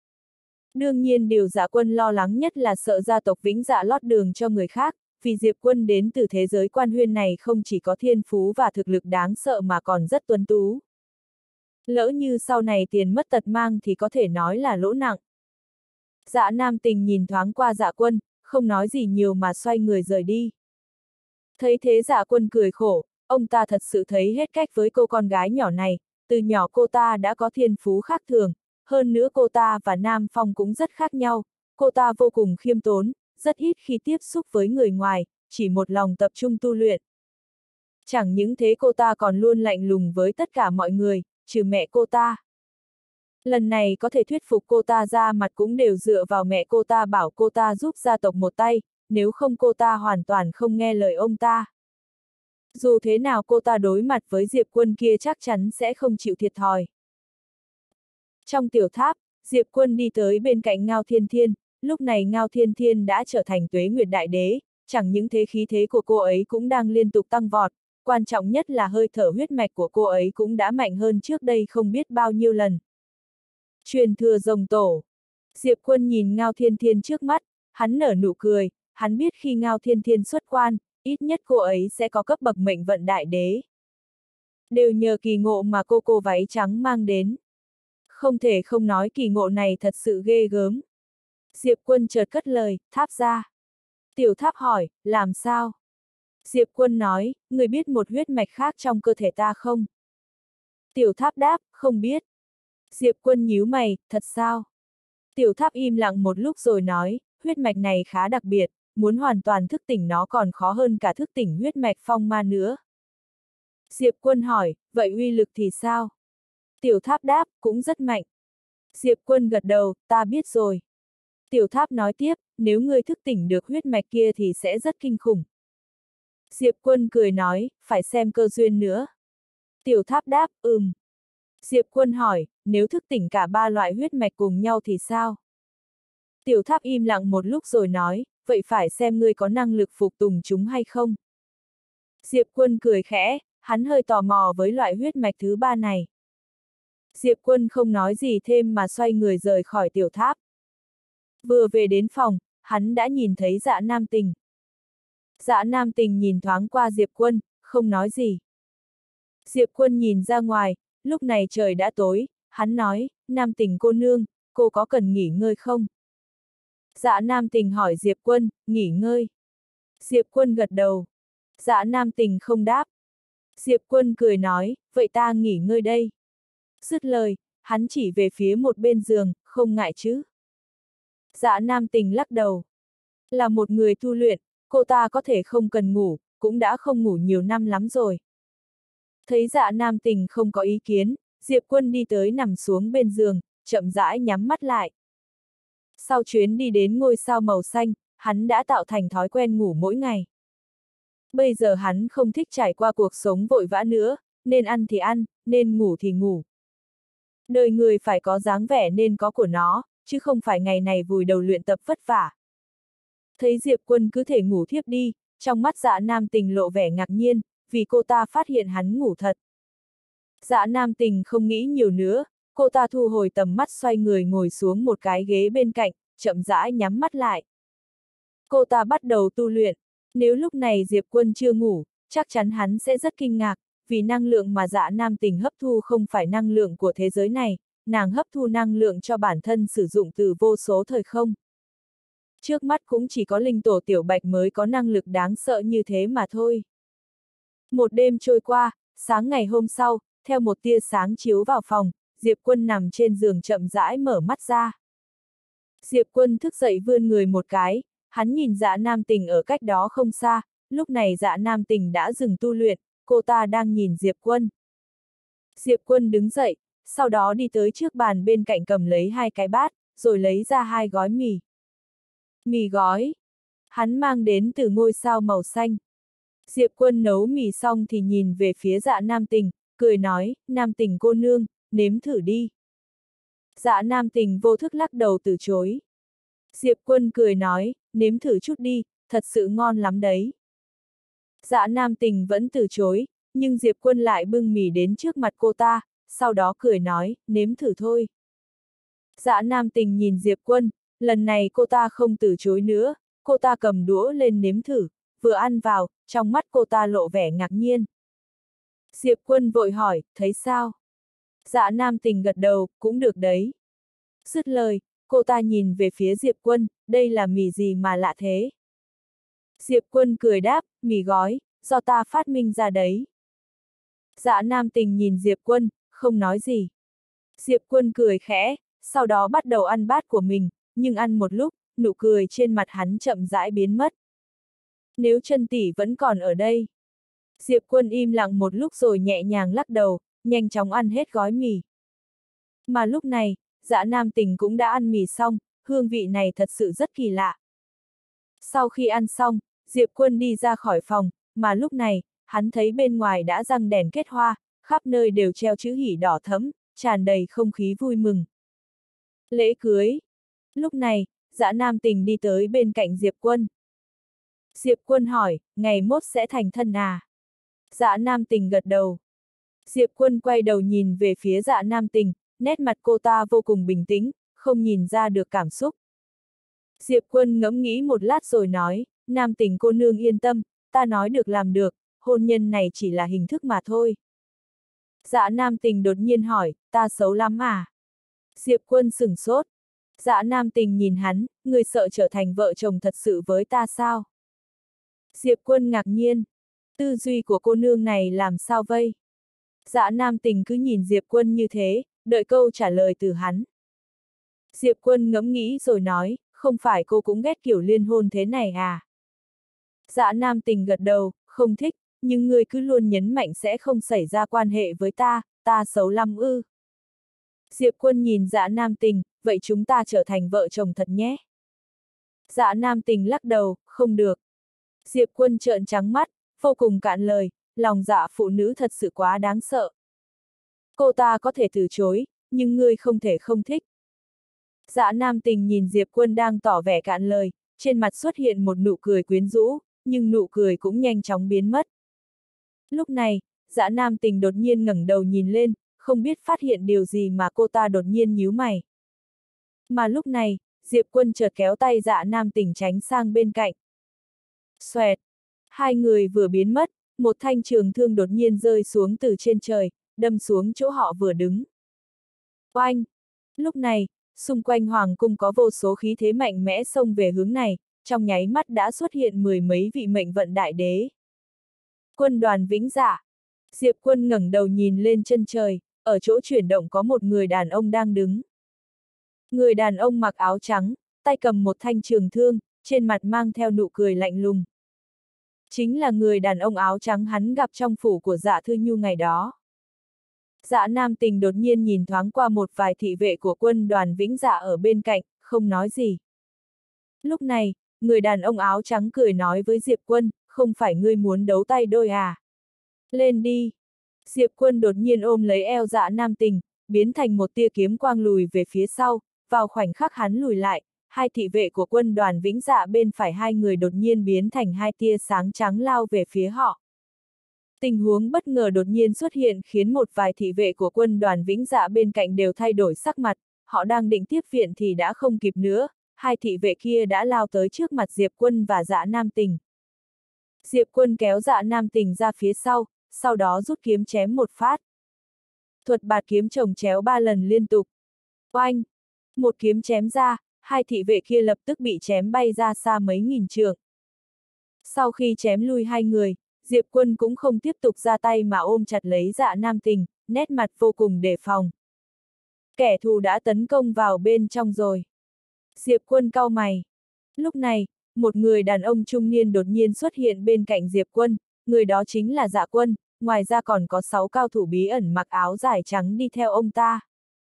A: Đương nhiên điều Dạ Quân lo lắng nhất là sợ gia tộc Vĩnh Dạ lót đường cho người khác, vì Diệp Quân đến từ thế giới quan huyên này không chỉ có thiên phú và thực lực đáng sợ mà còn rất tuấn tú. Lỡ như sau này tiền mất tật mang thì có thể nói là lỗ nặng. Dạ Nam Tình nhìn thoáng qua Dạ Quân, không nói gì nhiều mà xoay người rời đi. Thấy thế Dạ Quân cười khổ, ông ta thật sự thấy hết cách với cô con gái nhỏ này, từ nhỏ cô ta đã có thiên phú khác thường, hơn nữa cô ta và Nam Phong cũng rất khác nhau, cô ta vô cùng khiêm tốn, rất ít khi tiếp xúc với người ngoài, chỉ một lòng tập trung tu luyện. Chẳng những thế cô ta còn luôn lạnh lùng với tất cả mọi người, trừ mẹ cô ta. Lần này có thể thuyết phục cô ta ra mặt cũng đều dựa vào mẹ cô ta bảo cô ta giúp gia tộc một tay, nếu không cô ta hoàn toàn không nghe lời ông ta. Dù thế nào cô ta đối mặt với Diệp Quân kia chắc chắn sẽ không chịu thiệt thòi. Trong tiểu tháp, Diệp Quân đi tới bên cạnh Ngao Thiên Thiên, lúc này Ngao Thiên Thiên đã trở thành Tuế Nguyệt Đại Đế, chẳng những thế khí thế của cô ấy cũng đang liên tục tăng vọt, quan trọng nhất là hơi thở huyết mạch của cô ấy cũng đã mạnh hơn trước đây không biết bao nhiêu lần. Truyền thừa rồng tổ. Diệp Quân nhìn Ngao Thiên Thiên trước mắt, hắn nở nụ cười, hắn biết khi Ngao Thiên Thiên xuất quan, ít nhất cô ấy sẽ có cấp bậc mệnh vận đại đế. Đều nhờ kỳ ngộ mà cô váy trắng mang đến. Không thể không nói kỳ ngộ này thật sự ghê gớm. Diệp Quân chợt cất lời, tháp ra. Tiểu tháp hỏi, làm sao? Diệp Quân nói, người biết một huyết mạch khác trong cơ thể ta không? Tiểu tháp đáp, không biết. Diệp Quân nhíu mày, thật sao? Tiểu tháp im lặng một lúc rồi nói, huyết mạch này khá đặc biệt, muốn hoàn toàn thức tỉnh nó còn khó hơn cả thức tỉnh huyết mạch phong ma nữa. Diệp Quân hỏi, vậy uy lực thì sao? Tiểu tháp đáp, cũng rất mạnh. Diệp Quân gật đầu, ta biết rồi. Tiểu tháp nói tiếp, nếu ngươi thức tỉnh được huyết mạch kia thì sẽ rất kinh khủng. Diệp Quân cười nói, phải xem cơ duyên nữa. Tiểu tháp đáp, Diệp Quân hỏi, nếu thức tỉnh cả ba loại huyết mạch cùng nhau thì sao? Tiểu tháp im lặng một lúc rồi nói, vậy phải xem ngươi có năng lực phục tùng chúng hay không? Diệp Quân cười khẽ, hắn hơi tò mò với loại huyết mạch thứ ba này. Diệp Quân không nói gì thêm mà xoay người rời khỏi tiểu tháp. Vừa về đến phòng, hắn đã nhìn thấy Dạ Nam Tình. Dạ Nam Tình nhìn thoáng qua Diệp Quân, không nói gì. Diệp Quân nhìn ra ngoài, lúc này trời đã tối, hắn nói, Nam Tình cô nương, cô có cần nghỉ ngơi không? Dạ Nam Tình hỏi Diệp Quân, nghỉ ngơi. Diệp Quân gật đầu. Dạ Nam Tình không đáp. Diệp Quân cười nói, vậy ta nghỉ ngơi đây. Dứt lời, hắn chỉ về phía một bên giường, không ngại chứ. Dạ Nam Tình lắc đầu. Là một người tu luyện, cô ta có thể không cần ngủ, cũng đã không ngủ nhiều năm lắm rồi. Thấy Dạ Nam Tình không có ý kiến, Diệp Quân đi tới nằm xuống bên giường, chậm rãi nhắm mắt lại. Sau chuyến đi đến ngôi sao màu xanh, hắn đã tạo thành thói quen ngủ mỗi ngày. Bây giờ hắn không thích trải qua cuộc sống vội vã nữa, nên ăn thì ăn, nên ngủ thì ngủ. Đời người phải có dáng vẻ nên có của nó, chứ không phải ngày này vùi đầu luyện tập vất vả. Thấy Diệp Quân cứ thể ngủ thiếp đi, trong mắt Dạ Nam Tình lộ vẻ ngạc nhiên, vì cô ta phát hiện hắn ngủ thật. Dạ Nam Tình không nghĩ nhiều nữa, cô ta thu hồi tầm mắt xoay người ngồi xuống một cái ghế bên cạnh, chậm rãi nhắm mắt lại. Cô ta bắt đầu tu luyện, nếu lúc này Diệp Quân chưa ngủ, chắc chắn hắn sẽ rất kinh ngạc, vì năng lượng mà Dạ Nam Tình hấp thu không phải năng lượng của thế giới này, nàng hấp thu năng lượng cho bản thân sử dụng từ vô số thời không. Trước mắt cũng chỉ có linh tổ tiểu bạch mới có năng lực đáng sợ như thế mà thôi. Một đêm trôi qua, sáng ngày hôm sau, theo một tia sáng chiếu vào phòng, Diệp Quân nằm trên giường chậm rãi mở mắt ra. Diệp Quân thức dậy vươn người một cái, hắn nhìn Dạ Nam Tình ở cách đó không xa, lúc này Dạ Nam Tình đã dừng tu luyện, cô ta đang nhìn Diệp Quân. Diệp Quân đứng dậy, sau đó đi tới trước bàn bên cạnh cầm lấy hai cái bát, rồi lấy ra hai gói mì. Mì gói. Hắn mang đến từ ngôi sao màu xanh. Diệp Quân nấu mì xong thì nhìn về phía Dạ Nam Tình, cười nói, Nam Tình cô nương, nếm thử đi. Dạ Nam Tình vô thức lắc đầu từ chối. Diệp Quân cười nói, nếm thử chút đi, thật sự ngon lắm đấy. Dạ Nam Tình vẫn từ chối, nhưng Diệp Quân lại bưng mì đến trước mặt cô ta, sau đó cười nói, nếm thử thôi. Dạ Nam Tình nhìn Diệp Quân, lần này cô ta không từ chối nữa, cô ta cầm đũa lên nếm thử, vừa ăn vào, trong mắt cô ta lộ vẻ ngạc nhiên. Diệp Quân vội hỏi, thấy sao? Dạ Nam Tình gật đầu, cũng được đấy. Dứt lời, cô ta nhìn về phía Diệp Quân, đây là mì gì mà lạ thế? Diệp Quân cười đáp, mì gói, do ta phát minh ra đấy. Dạ Nam Tình nhìn Diệp Quân, không nói gì. Diệp Quân cười khẽ, sau đó bắt đầu ăn bát của mình, nhưng ăn một lúc, nụ cười trên mặt hắn chậm rãi biến mất. Nếu chân tỷ vẫn còn ở đây. Diệp Quân im lặng một lúc rồi nhẹ nhàng lắc đầu, nhanh chóng ăn hết gói mì. Mà lúc này, Dạ Nam Tình cũng đã ăn mì xong, hương vị này thật sự rất kỳ lạ. Sau khi ăn xong, Diệp Quân đi ra khỏi phòng, mà lúc này, hắn thấy bên ngoài đã răng đèn kết hoa, khắp nơi đều treo chữ hỉ đỏ thẫm, tràn đầy không khí vui mừng. Lễ cưới. Lúc này, Dạ Nam Tình đi tới bên cạnh Diệp Quân. Diệp Quân hỏi, ngày mốt sẽ thành thân à? Dạ Nam Tình gật đầu. Diệp Quân quay đầu nhìn về phía Dạ Nam Tình, nét mặt cô ta vô cùng bình tĩnh, không nhìn ra được cảm xúc. Diệp Quân ngẫm nghĩ một lát rồi nói, Nam Tình cô nương yên tâm, ta nói được làm được, hôn nhân này chỉ là hình thức mà thôi. Dạ Nam Tình đột nhiên hỏi, ta xấu lắm à? Diệp Quân sửng sốt. Dạ Nam Tình nhìn hắn, người sợ trở thành vợ chồng thật sự với ta sao? Diệp Quân ngạc nhiên. Tư duy của cô nương này làm sao vây? Dạ Nam Tình cứ nhìn Diệp Quân như thế, đợi câu trả lời từ hắn. Diệp Quân ngẫm nghĩ rồi nói, không phải cô cũng ghét kiểu liên hôn thế này à? Dạ Nam Tình gật đầu, không thích, nhưng người cứ luôn nhấn mạnh sẽ không xảy ra quan hệ với ta xấu lắm ư. Diệp Quân nhìn Dạ Nam Tình, vậy chúng ta trở thành vợ chồng thật nhé. Dạ Nam Tình lắc đầu, không được. Diệp Quân trợn trắng mắt, vô cùng cạn lời, lòng dạ phụ nữ thật sự quá đáng sợ. Cô ta có thể từ chối, nhưng ngươi không thể không thích. Dạ Nam Tình nhìn Diệp Quân đang tỏ vẻ cạn lời, trên mặt xuất hiện một nụ cười quyến rũ, nhưng nụ cười cũng nhanh chóng biến mất. Lúc này, Dạ Nam Tình đột nhiên ngẩng đầu nhìn lên, không biết phát hiện điều gì mà cô ta đột nhiên nhíu mày. Mà lúc này, Diệp Quân chợt kéo tay Dạ Nam Tình tránh sang bên cạnh. Xoẹt! Hai người vừa biến mất, một thanh trường thương đột nhiên rơi xuống từ trên trời, đâm xuống chỗ họ vừa đứng. Oanh! Lúc này, xung quanh hoàng cung có vô số khí thế mạnh mẽ xông về hướng này, trong nháy mắt đã xuất hiện mười mấy vị mệnh vận đại đế. Quân đoàn Vĩnh Dạ. Diệp Quân ngẩng đầu nhìn lên chân trời, ở chỗ chuyển động có một người đàn ông đang đứng. Người đàn ông mặc áo trắng, tay cầm một thanh trường thương, trên mặt mang theo nụ cười lạnh lùng. Chính là người đàn ông áo trắng hắn gặp trong phủ của Dạ Thư Nhu ngày đó. Dạ Nam Tình đột nhiên nhìn thoáng qua một vài thị vệ của quân đoàn Vĩnh Dạ ở bên cạnh, không nói gì. Lúc này, người đàn ông áo trắng cười nói với Diệp Quân, không phải ngươi muốn đấu tay đôi à? Lên đi! Diệp Quân đột nhiên ôm lấy eo Dạ Nam Tình, biến thành một tia kiếm quang lùi về phía sau, vào khoảnh khắc hắn lùi lại, hai thị vệ của quân đoàn Vĩnh Dạ bên phải hai người đột nhiên biến thành hai tia sáng trắng lao về phía họ. Tình huống bất ngờ đột nhiên xuất hiện khiến một vài thị vệ của quân đoàn Vĩnh Dạ bên cạnh đều thay đổi sắc mặt, họ đang định tiếp viện thì đã không kịp nữa, hai thị vệ kia đã lao tới trước mặt Diệp Quân và Dạ Nam Tình. Diệp Quân kéo Dạ Nam Tình ra phía sau đó rút kiếm chém một phát. Thuật bạt kiếm chồng chéo 3 lần liên tục. Oanh! Một kiếm chém ra, hai thị vệ kia lập tức bị chém bay ra xa mấy nghìn trượng. Sau khi chém lui hai người, Diệp Quân cũng không tiếp tục ra tay mà ôm chặt lấy Dạ Nam Tình, nét mặt vô cùng đề phòng. Kẻ thù đã tấn công vào bên trong rồi. Diệp Quân cau mày. Lúc này, một người đàn ông trung niên đột nhiên xuất hiện bên cạnh Diệp Quân, người đó chính là Dạ Quân, ngoài ra còn có 6 cao thủ bí ẩn mặc áo dài trắng đi theo ông ta.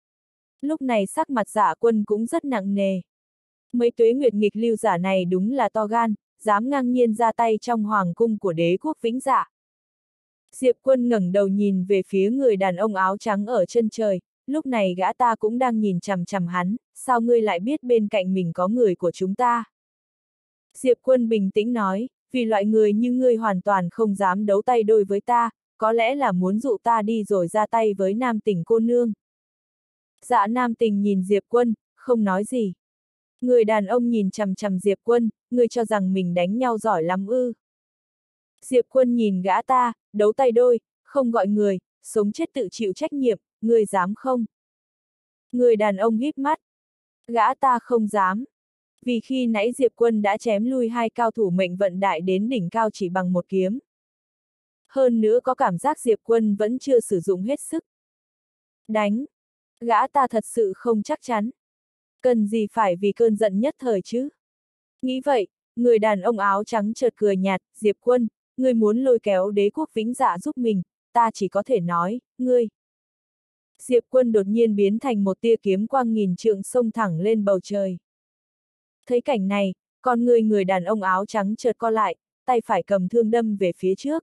A: Lúc này sắc mặt Dạ Quân cũng rất nặng nề. Mấy tuế nguyệt nghịch lưu giả này đúng là to gan, dám ngang nhiên ra tay trong hoàng cung của đế quốc Vĩnh Dạ. Diệp Quân ngẩng đầu nhìn về phía người đàn ông áo trắng ở chân trời, lúc này gã ta cũng đang nhìn chằm chằm hắn, sao ngươi lại biết bên cạnh mình có người của chúng ta? Diệp Quân bình tĩnh nói, vì loại người như ngươi hoàn toàn không dám đấu tay đôi với ta, có lẽ là muốn dụ ta đi rồi ra tay với Nam Tình cô nương. Dạ Nam Tình nhìn Diệp Quân, không nói gì. Người đàn ông nhìn chằm chằm Diệp Quân, ngươi cho rằng mình đánh nhau giỏi lắm ư? Diệp Quân nhìn gã ta, đấu tay đôi, không gọi người, sống chết tự chịu trách nhiệm, ngươi dám không? Người đàn ông híp mắt. Gã ta không dám. Vì khi nãy Diệp Quân đã chém lui hai cao thủ mệnh vận đại đến đỉnh cao chỉ bằng một kiếm. Hơn nữa có cảm giác Diệp Quân vẫn chưa sử dụng hết sức. Đánh. Gã ta thật sự không chắc chắn. Cần gì phải vì cơn giận nhất thời chứ? Nghĩ vậy, người đàn ông áo trắng chợt cười nhạt, Diệp Quân, ngươi muốn lôi kéo đế quốc Vĩnh Dạ giúp mình, ta chỉ có thể nói, ngươi. Diệp Quân đột nhiên biến thành một tia kiếm quang nghìn trượng xông thẳng lên bầu trời. Thấy cảnh này, con người đàn ông áo trắng chợt co lại, tay phải cầm thương đâm về phía trước.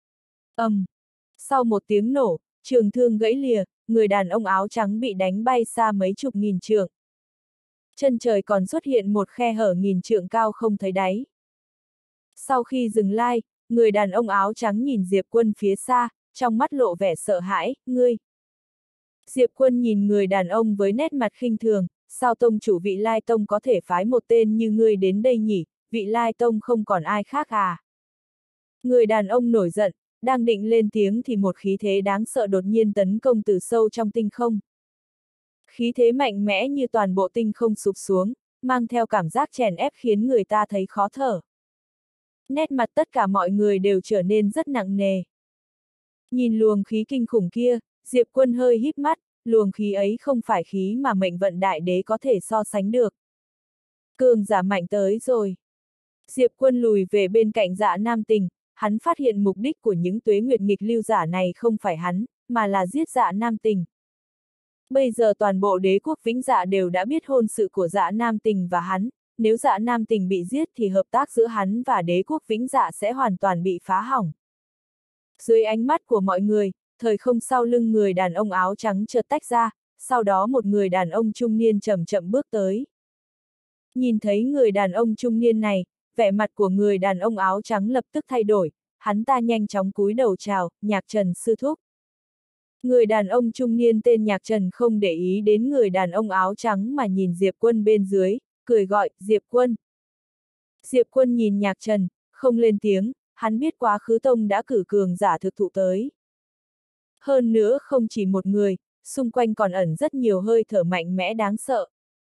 A: Sau một tiếng nổ, trường thương gãy lìa, người đàn ông áo trắng bị đánh bay xa mấy chục nghìn trượng. Chân trời còn xuất hiện một khe hở nghìn trượng cao không thấy đáy. Sau khi dừng lai, người đàn ông áo trắng nhìn Diệp Quân phía xa, trong mắt lộ vẻ sợ hãi, ngươi. Diệp Quân nhìn người đàn ông với nét mặt khinh thường, sao tông chủ Vị Lai Tông có thể phái một tên như ngươi đến đây nhỉ, Vị Lai Tông không còn ai khác à? Người đàn ông nổi giận, đang định lên tiếng thì một khí thế đáng sợ đột nhiên tấn công từ sâu trong tinh không. Khí thế mạnh mẽ như toàn bộ tinh không sụp xuống, mang theo cảm giác chèn ép khiến người ta thấy khó thở. Nét mặt tất cả mọi người đều trở nên rất nặng nề. Nhìn luồng khí kinh khủng kia, Diệp Quân hơi híp mắt, luồng khí ấy không phải khí mà mệnh vận đại đế có thể so sánh được. Cường giả mạnh tới rồi. Diệp Quân lùi về bên cạnh Dạ Nam Tình, hắn phát hiện mục đích của những tuế nguyệt nghịch lưu giả này không phải hắn, mà là giết Dạ Nam Tình. Bây giờ toàn bộ đế quốc Vĩnh Dạ đều đã biết hôn sự của Dạ Nam Tình và hắn, nếu Dạ Nam Tình bị giết thì hợp tác giữa hắn và đế quốc Vĩnh Dạ sẽ hoàn toàn bị phá hỏng. Dưới ánh mắt của mọi người, thời không sau lưng người đàn ông áo trắng chợt tách ra, sau đó một người đàn ông trung niên chậm chậm bước tới. Nhìn thấy người đàn ông trung niên này, vẻ mặt của người đàn ông áo trắng lập tức thay đổi, hắn ta nhanh chóng cúi đầu chào, Nhạc Trần sư thúc. Người đàn ông trung niên tên Nhạc Trần không để ý đến người đàn ông áo trắng mà nhìn Diệp Quân bên dưới, cười gọi, Diệp Quân. Diệp Quân nhìn Nhạc Trần, không lên tiếng, hắn biết Quá Khứ Tông đã cử cường giả thực thụ tới. Hơn nữa không chỉ một người, xung quanh còn ẩn rất nhiều hơi thở mạnh mẽ đáng sợ.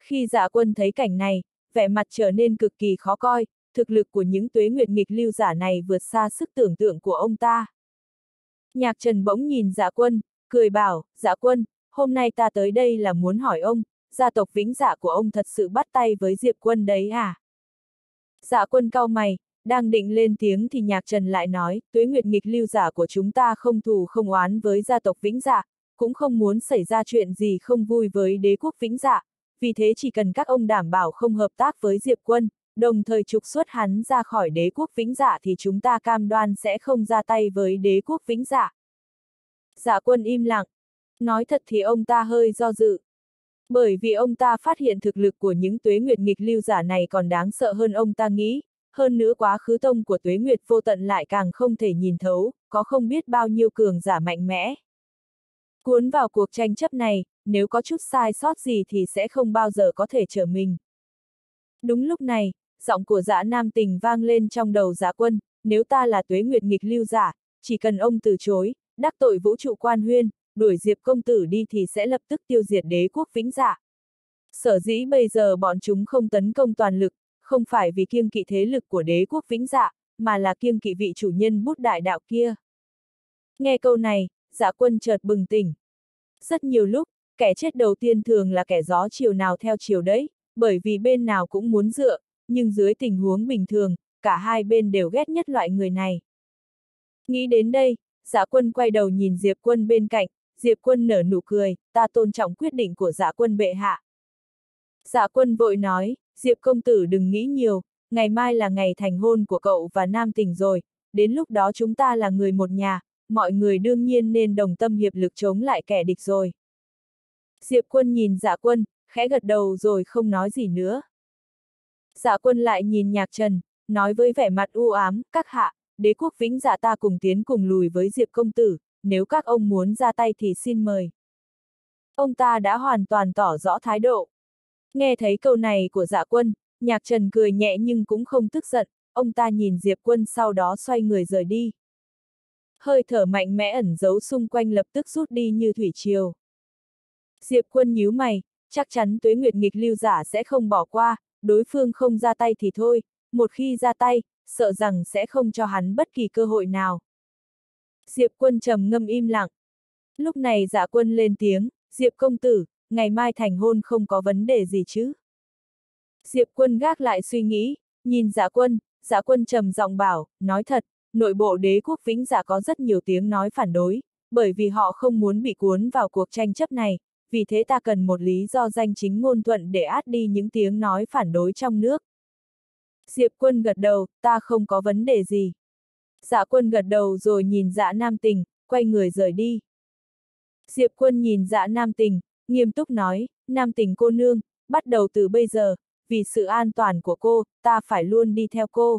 A: Khi Dạ Quân thấy cảnh này, vẻ mặt trở nên cực kỳ khó coi, thực lực của những tuế nguyệt nghịch lưu giả này vượt xa sức tưởng tượng của ông ta. Nhạc Trần bỗng nhìn Dạ Quân, cười bảo, Dạ Quân, hôm nay ta tới đây là muốn hỏi ông, gia tộc Vĩnh Dạ của ông thật sự bắt tay với Diệp Quân đấy à? Dạ Quân cau mày, đang định lên tiếng thì Nhạc Trần lại nói, tuế nguyệt nghịch lưu giả của chúng ta không thù không oán với gia tộc Vĩnh Dạ, cũng không muốn xảy ra chuyện gì không vui với đế quốc Vĩnh Dạ, vì thế chỉ cần các ông đảm bảo không hợp tác với Diệp Quân, đồng thời trục xuất hắn ra khỏi đế quốc Vĩnh Dạ thì chúng ta cam đoan sẽ không ra tay với đế quốc Vĩnh Dạ. Dạ Quân im lặng. Nói thật thì ông ta hơi do dự. Bởi vì ông ta phát hiện thực lực của những tuế nguyệt nghịch lưu giả này còn đáng sợ hơn ông ta nghĩ, hơn nữa quá khứ tông của tuế nguyệt vô tận lại càng không thể nhìn thấu, có không biết bao nhiêu cường giả mạnh mẽ. Cuốn vào cuộc tranh chấp này, nếu có chút sai sót gì thì sẽ không bao giờ có thể trở mình. Đúng lúc này, giọng của Dã Nam Tình vang lên trong đầu Dạ Quân, nếu ta là tuế nguyệt nghịch lưu giả, chỉ cần ông từ chối, đắc tội vũ trụ quan huyên, đuổi Diệp công tử đi thì sẽ lập tức tiêu diệt đế quốc Vĩnh Dạ. Sở dĩ bây giờ bọn chúng không tấn công toàn lực, không phải vì kiêng kỵ thế lực của đế quốc Vĩnh Dạ, mà là kiêng kỵ vị chủ nhân bút đại đạo kia. Nghe câu này, Dạ Quân chợt bừng tỉnh. Rất nhiều lúc, kẻ chết đầu tiên thường là kẻ gió chiều nào theo chiều đấy, bởi vì bên nào cũng muốn dựa, nhưng dưới tình huống bình thường, cả hai bên đều ghét nhất loại người này. Nghĩ đến đây, Dạ Quân quay đầu nhìn Diệp Quân bên cạnh, Diệp Quân nở nụ cười, ta tôn trọng quyết định của Dạ Quân bệ hạ. Dạ Quân vội nói, Diệp công tử đừng nghĩ nhiều, ngày mai là ngày thành hôn của cậu và Nam Tình rồi, đến lúc đó chúng ta là người một nhà, mọi người đương nhiên nên đồng tâm hiệp lực chống lại kẻ địch rồi. Diệp Quân nhìn Dạ Quân, khẽ gật đầu rồi không nói gì nữa. Dạ Quân lại nhìn Nhạc Trần, nói với vẻ mặt u ám, các hạ, đế quốc Vĩnh Dạ ta cùng tiến cùng lùi với Diệp công tử, nếu các ông muốn ra tay thì xin mời. Ông ta đã hoàn toàn tỏ rõ thái độ. Nghe thấy câu này của Dạ Quân, Nhạc Trần cười nhẹ nhưng cũng không tức giận, ông ta nhìn Diệp Quân sau đó xoay người rời đi. Hơi thở mạnh mẽ ẩn giấu xung quanh lập tức rút đi như thủy triều. Diệp Quân nhíu mày, chắc chắn tuế nguyệt nghịch lưu giả sẽ không bỏ qua, đối phương không ra tay thì thôi, một khi ra tay, sợ rằng sẽ không cho hắn bất kỳ cơ hội nào. Diệp Quân trầm ngâm im lặng. Lúc này Dạ Quân lên tiếng, Diệp công tử, ngày mai thành hôn không có vấn đề gì chứ? Diệp Quân gác lại suy nghĩ, nhìn Dạ Quân trầm giọng bảo, nói thật, nội bộ đế quốc Vĩnh Dạ có rất nhiều tiếng nói phản đối, bởi vì họ không muốn bị cuốn vào cuộc tranh chấp này, vì thế ta cần một lý do danh chính ngôn thuận để át đi những tiếng nói phản đối trong nước. Diệp Quân gật đầu, ta không có vấn đề gì. Dạ Quân gật đầu rồi nhìn Dạ Nam Tình, quay người rời đi. Diệp Quân nhìn Dạ Nam Tình, nghiêm túc nói, Nam Tình cô nương, bắt đầu từ bây giờ, vì sự an toàn của cô, ta phải luôn đi theo cô.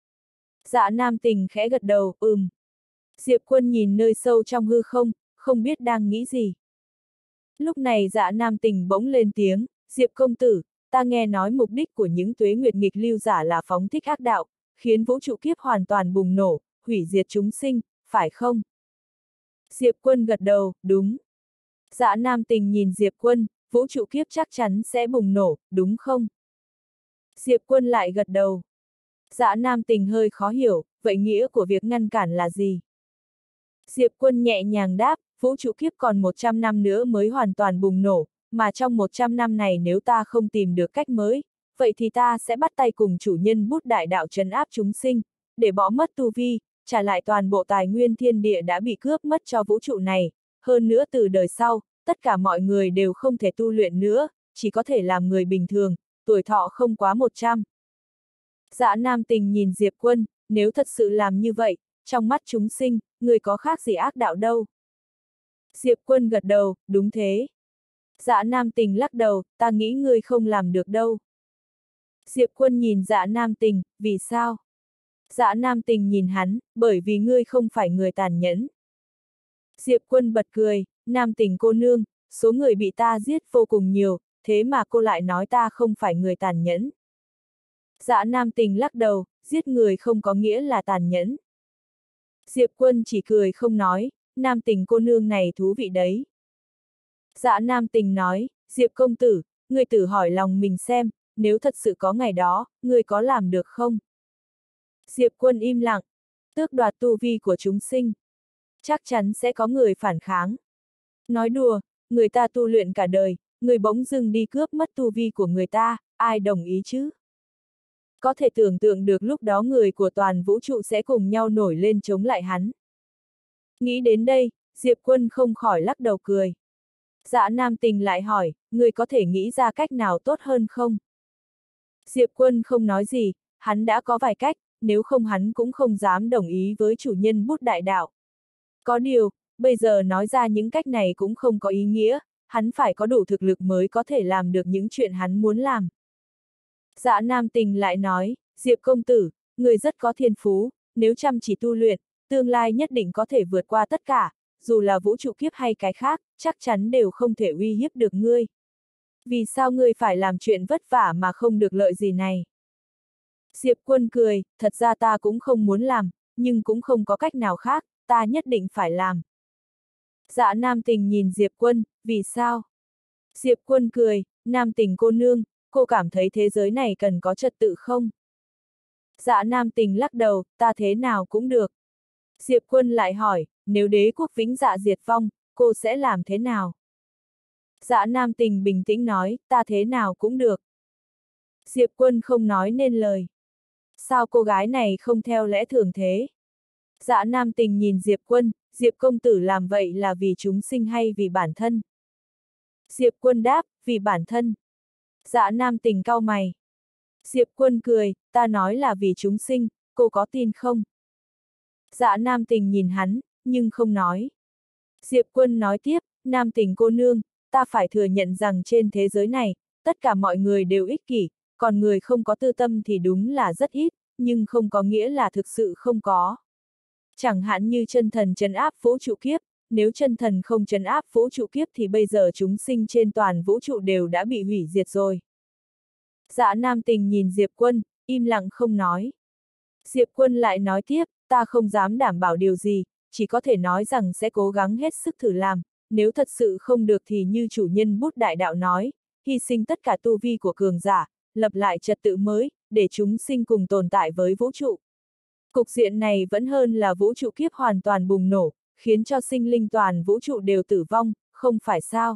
A: Dạ Nam Tình khẽ gật đầu, Diệp Quân nhìn nơi sâu trong hư không, không biết đang nghĩ gì. Lúc này Dạ Nam Tình bỗng lên tiếng, Diệp công tử, ta nghe nói mục đích của những tuế nguyệt nghịch lưu giả là phóng thích ác đạo, khiến vũ trụ kiếp hoàn toàn bùng nổ, hủy diệt chúng sinh, phải không? Diệp Quân gật đầu, đúng. Dạ Nam Tình nhìn Diệp Quân, vũ trụ kiếp chắc chắn sẽ bùng nổ, đúng không? Diệp Quân lại gật đầu. Dạ Nam Tình hơi khó hiểu, vậy nghĩa của việc ngăn cản là gì? Diệp Quân nhẹ nhàng đáp, vũ trụ kiếp còn 100 năm nữa mới hoàn toàn bùng nổ, mà trong 100 năm này nếu ta không tìm được cách mới, vậy thì ta sẽ bắt tay cùng chủ nhân bút đại đạo trấn áp chúng sinh, để bỏ mất tu vi, trả lại toàn bộ tài nguyên thiên địa đã bị cướp mất cho vũ trụ này, hơn nữa từ đời sau, tất cả mọi người đều không thể tu luyện nữa, chỉ có thể làm người bình thường, tuổi thọ không quá 100. Dạ Nam Tình nhìn Diệp Quân, nếu thật sự làm như vậy, trong mắt chúng sinh, người có khác gì ác đạo đâu. Diệp Quân gật đầu, đúng thế. Dạ Nam Tình lắc đầu, ta nghĩ ngươi không làm được đâu. Diệp Quân nhìn Dạ Nam Tình, vì sao? Dạ Nam Tình nhìn hắn, bởi vì ngươi không phải người tàn nhẫn. Diệp Quân bật cười, Nam Tình cô nương, số người bị ta giết vô cùng nhiều, thế mà cô lại nói ta không phải người tàn nhẫn. Dạ Nam Tình lắc đầu, giết người không có nghĩa là tàn nhẫn. Diệp Quân chỉ cười không nói, Nam Tình cô nương này thú vị đấy. Dạ Nam Tình nói, Diệp công tử, ngươi tự hỏi lòng mình xem, nếu thật sự có ngày đó, ngươi có làm được không? Diệp Quân im lặng. Tước đoạt tu vi của chúng sinh. Chắc chắn sẽ có người phản kháng. Nói đùa, người ta tu luyện cả đời, người bỗng dưng đi cướp mất tu vi của người ta, ai đồng ý chứ? Có thể tưởng tượng được lúc đó người của toàn vũ trụ sẽ cùng nhau nổi lên chống lại hắn. Nghĩ đến đây, Diệp Quân không khỏi lắc đầu cười. Dạ Nam Tình lại hỏi, người có thể nghĩ ra cách nào tốt hơn không? Diệp Quân không nói gì, hắn đã có vài cách, nếu không hắn cũng không dám đồng ý với chủ nhân bút đại đạo. Có điều, bây giờ nói ra những cách này cũng không có ý nghĩa, hắn phải có đủ thực lực mới có thể làm được những chuyện hắn muốn làm. Dạ Nam Tình lại nói, Diệp công tử, người rất có thiên phú, nếu chăm chỉ tu luyện, tương lai nhất định có thể vượt qua tất cả, dù là vũ trụ kiếp hay cái khác, chắc chắn đều không thể uy hiếp được ngươi. Vì sao ngươi phải làm chuyện vất vả mà không được lợi gì này? Diệp Quân cười, thật ra ta cũng không muốn làm, nhưng cũng không có cách nào khác, ta nhất định phải làm. Dạ Nam Tình nhìn Diệp Quân, vì sao? Diệp Quân cười, Nam Tình cô nương, cô cảm thấy thế giới này cần có trật tự không? Dạ Nam Tình lắc đầu, ta thế nào cũng được. Diệp Quân lại hỏi, nếu đế quốc Vĩnh Dạ diệt vong, cô sẽ làm thế nào? Dạ Nam Tình bình tĩnh nói, ta thế nào cũng được. Diệp Quân không nói nên lời. Sao cô gái này không theo lẽ thường thế? Dạ Nam Tình nhìn Diệp Quân, Diệp công tử làm vậy là vì chúng sinh hay vì bản thân? Diệp Quân đáp, vì bản thân. Dạ Nam Tình cau mày. Diệp Quân cười, ta nói là vì chúng sinh, cô có tin không? Dạ Nam Tình nhìn hắn, nhưng không nói. Diệp Quân nói tiếp, Nam Tình cô nương, ta phải thừa nhận rằng trên thế giới này, tất cả mọi người đều ích kỷ, còn người không có tư tâm thì đúng là rất ít, nhưng không có nghĩa là thực sự không có. Chẳng hạn như chân thần trấn áp vũ trụ kiếp, nếu chân thần không trấn áp vũ trụ kiếp thì bây giờ chúng sinh trên toàn vũ trụ đều đã bị hủy diệt rồi. Dạ Nam Tình nhìn Diệp Quân, im lặng không nói. Diệp Quân lại nói tiếp, ta không dám đảm bảo điều gì, chỉ có thể nói rằng sẽ cố gắng hết sức thử làm, nếu thật sự không được thì như chủ nhân bút đại đạo nói, hy sinh tất cả tu vi của cường giả, lập lại trật tự mới, để chúng sinh cùng tồn tại với vũ trụ. Cục diện này vẫn hơn là vũ trụ kiếp hoàn toàn bùng nổ, khiến cho sinh linh toàn vũ trụ đều tử vong, không phải sao?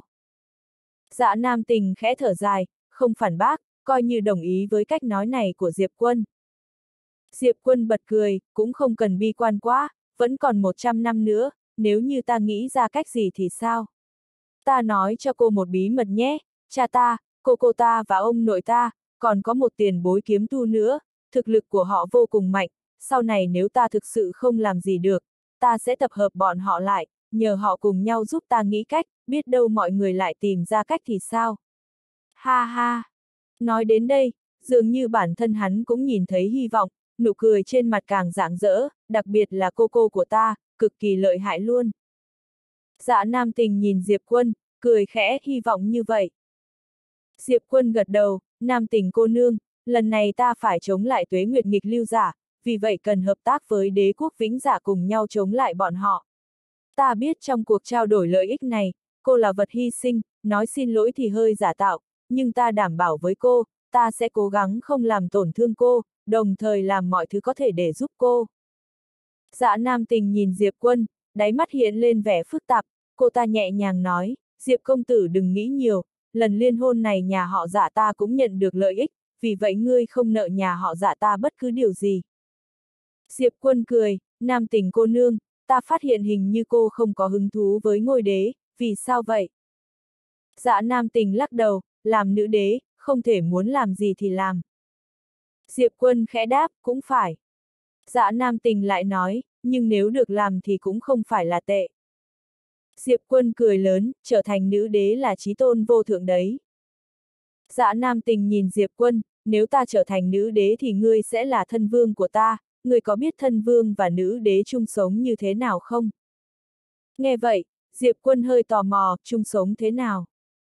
A: Dạ Nam Tình khẽ thở dài, không phản bác, coi như đồng ý với cách nói này của Diệp Quân. Diệp Quân bật cười, cũng không cần bi quan quá, vẫn còn 100 năm nữa, nếu như ta nghĩ ra cách gì thì sao? Ta nói cho cô một bí mật nhé, cha ta, cô ta và ông nội ta, còn có một tiền bối kiếm tu nữa, thực lực của họ vô cùng mạnh, sau này nếu ta thực sự không làm gì được, ta sẽ tập hợp bọn họ lại, nhờ họ cùng nhau giúp ta nghĩ cách, biết đâu mọi người lại tìm ra cách thì sao? Ha ha! Nói đến đây, dường như bản thân hắn cũng nhìn thấy hy vọng, nụ cười trên mặt càng rạng rỡ, đặc biệt là cô của ta, cực kỳ lợi hại luôn. Dạ Nam Tình nhìn Diệp Quân, cười khẽ, hy vọng như vậy. Diệp Quân gật đầu, Nam Tình cô nương, lần này ta phải chống lại tuế nguyệt nghịch lưu giả, vì vậy cần hợp tác với đế quốc Vĩnh Giả cùng nhau chống lại bọn họ. Ta biết trong cuộc trao đổi lợi ích này, cô là vật hy sinh, nói xin lỗi thì hơi giả tạo, nhưng ta đảm bảo với cô, ta sẽ cố gắng không làm tổn thương cô, đồng thời làm mọi thứ có thể để giúp cô. Dạ Nam Tình nhìn Diệp Quân, đáy mắt hiện lên vẻ phức tạp, cô ta nhẹ nhàng nói, Diệp công tử đừng nghĩ nhiều, lần liên hôn này nhà họ Dạ ta cũng nhận được lợi ích, vì vậy ngươi không nợ nhà họ Dạ ta bất cứ điều gì. Diệp Quân cười, Nam Tình cô nương, ta phát hiện hình như cô không có hứng thú với ngôi đế, vì sao vậy? Dạ Nam Tình lắc đầu, làm nữ đế, không thể muốn làm gì thì làm. Diệp Quân khẽ đáp, cũng phải. Dạ Nam Tình lại nói, nhưng nếu được làm thì cũng không phải là tệ. Diệp Quân cười lớn, trở thành nữ đế là chí tôn vô thượng đấy. Dạ Nam Tình nhìn Diệp Quân, nếu ta trở thành nữ đế thì ngươi sẽ là thân vương của ta, ngươi có biết thân vương và nữ đế chung sống như thế nào không? Nghe vậy, Diệp Quân hơi tò mò, chung sống thế nào?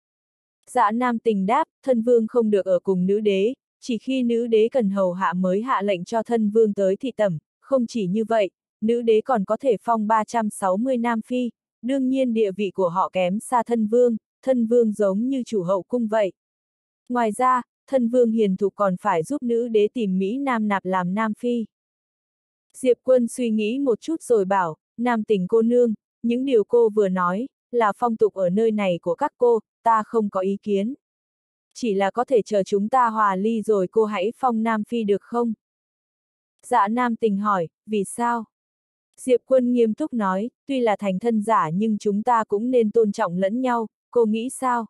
A: Dạ Nam Tình đáp, thân vương không được ở cùng nữ đế, chỉ khi nữ đế cần hầu hạ mới hạ lệnh cho thân vương tới thị tẩm, không chỉ như vậy, nữ đế còn có thể phong 360 nam phi, đương nhiên địa vị của họ kém xa thân vương giống như chủ hậu cung vậy. Ngoài ra, thân vương hiền thục còn phải giúp nữ đế tìm Mỹ Nam nạp làm Nam Phi. Diệp Quân suy nghĩ một chút rồi bảo, Nam Tình cô nương, những điều cô vừa nói, là phong tục ở nơi này của các cô, ta không có ý kiến. Chỉ là có thể chờ chúng ta hòa ly rồi cô hãy phong Nam Phi được không? Dạ Nam Tình hỏi, vì sao? Diệp Quân nghiêm túc nói, tuy là thành thân giả nhưng chúng ta cũng nên tôn trọng lẫn nhau, cô nghĩ sao?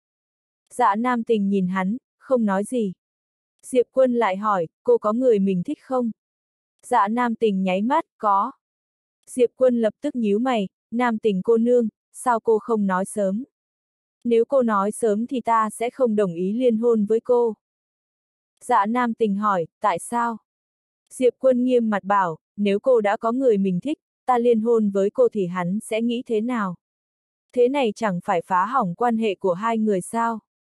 A: Dạ Nam Tình nhìn hắn, không nói gì. Diệp Quân lại hỏi, cô có người mình thích không? Dạ Nam Tình nháy mắt, có. Diệp Quân lập tức nhíu mày, Nam Tình cô nương, sao cô không nói sớm? Nếu cô nói sớm thì ta sẽ không đồng ý liên hôn với cô. Dạ Nam Tình hỏi, tại sao? Diệp Quân nghiêm mặt bảo, nếu cô đã có người mình thích, ta liên hôn với cô thì hắn sẽ nghĩ thế nào? Thế này chẳng phải phá hỏng quan hệ của hai người sao?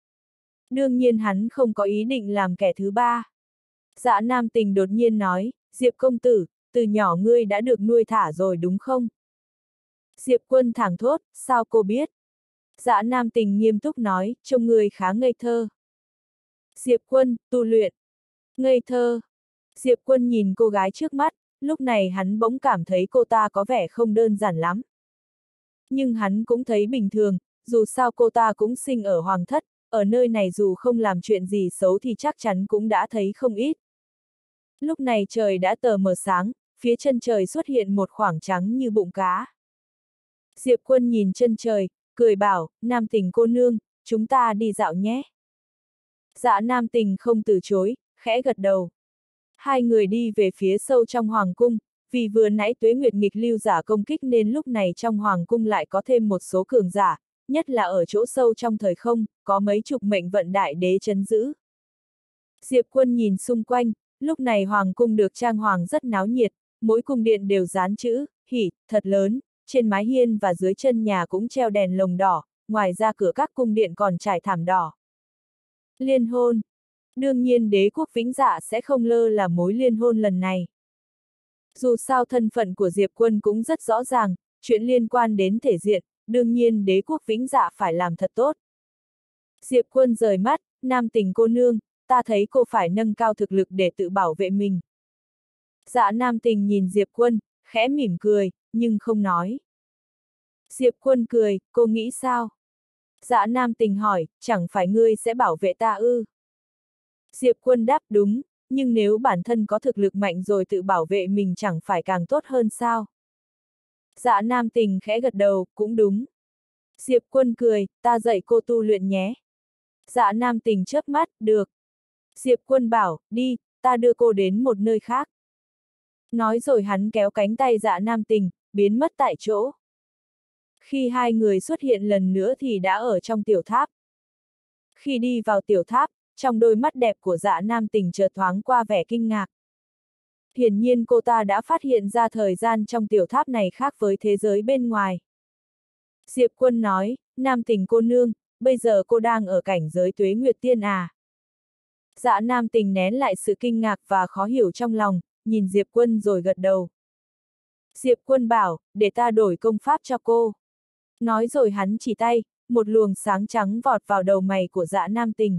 A: Đương nhiên hắn không có ý định làm kẻ thứ ba. Dạ Nam Tình đột nhiên nói, Diệp công tử, từ nhỏ ngươi đã được nuôi thả rồi đúng không? Diệp Quân thẳng thốt, sao cô biết? Dạ Nam Tình nghiêm túc nói, trông ngươi khá ngây thơ. Diệp Quân, tu luyện. Ngây thơ. Diệp Quân nhìn cô gái trước mắt, lúc này hắn bỗng cảm thấy cô ta có vẻ không đơn giản lắm. Nhưng hắn cũng thấy bình thường, dù sao cô ta cũng sinh ở hoàng thất, ở nơi này dù không làm chuyện gì xấu thì chắc chắn cũng đã thấy không ít. Lúc này trời đã tờ mờ sáng, phía chân trời xuất hiện một khoảng trắng như bụng cá. Diệp Quân nhìn chân trời, cười bảo, Nam Tình cô nương, chúng ta đi dạo nhé. Dạ Nam Tình không từ chối, khẽ gật đầu. Hai người đi về phía sâu trong hoàng cung, vì vừa nãy Tuế Nguyệt nghịch lưu giả công kích nên lúc này trong hoàng cung lại có thêm một số cường giả, nhất là ở chỗ sâu trong thời không, có mấy chục mệnh vận đại đế trấn giữ. Diệp Quân nhìn xung quanh, lúc này hoàng cung được trang hoàng rất náo nhiệt, mỗi cung điện đều dán chữ, hỉ, thật lớn, trên mái hiên và dưới chân nhà cũng treo đèn lồng đỏ, ngoài ra cửa các cung điện còn trải thảm đỏ. Liên hôn. Đương nhiên đế quốc Vĩnh Dạ sẽ không lơ là mối liên hôn lần này. Dù sao thân phận của Diệp Quân cũng rất rõ ràng, chuyện liên quan đến thể diện, đương nhiên đế quốc Vĩnh Dạ phải làm thật tốt. Diệp Quân rời mắt, Nam Tình cô nương, ta thấy cô phải nâng cao thực lực để tự bảo vệ mình. Dạ Nam Tình nhìn Diệp Quân, khẽ mỉm cười, nhưng không nói. Diệp Quân cười, cô nghĩ sao? Dạ Nam Tình hỏi, chẳng phải ngươi sẽ bảo vệ ta ư? Diệp Quân đáp đúng, nhưng nếu bản thân có thực lực mạnh rồi tự bảo vệ mình chẳng phải càng tốt hơn sao? Dạ Nam Tình khẽ gật đầu, cũng đúng. Diệp Quân cười, ta dạy cô tu luyện nhé. Dạ Nam Tình chớp mắt, được. Diệp Quân bảo, đi, ta đưa cô đến một nơi khác. Nói rồi hắn kéo cánh tay Dạ Nam Tình, biến mất tại chỗ. Khi hai người xuất hiện lần nữa thì đã ở trong tiểu tháp. Khi đi vào tiểu tháp, trong đôi mắt đẹp của Dạ Nam Tình chợt thoáng qua vẻ kinh ngạc. Hiển nhiên cô ta đã phát hiện ra thời gian trong tiểu tháp này khác với thế giới bên ngoài. Diệp Quân nói, Nam Tình cô nương, bây giờ cô đang ở cảnh giới Tuế Nguyệt Tiên à? Dạ Nam Tình nén lại sự kinh ngạc và khó hiểu trong lòng, nhìn Diệp Quân rồi gật đầu. Diệp Quân bảo, để ta đổi công pháp cho cô. Nói rồi hắn chỉ tay, một luồng sáng trắng vọt vào đầu mày của Dạ Nam Tình.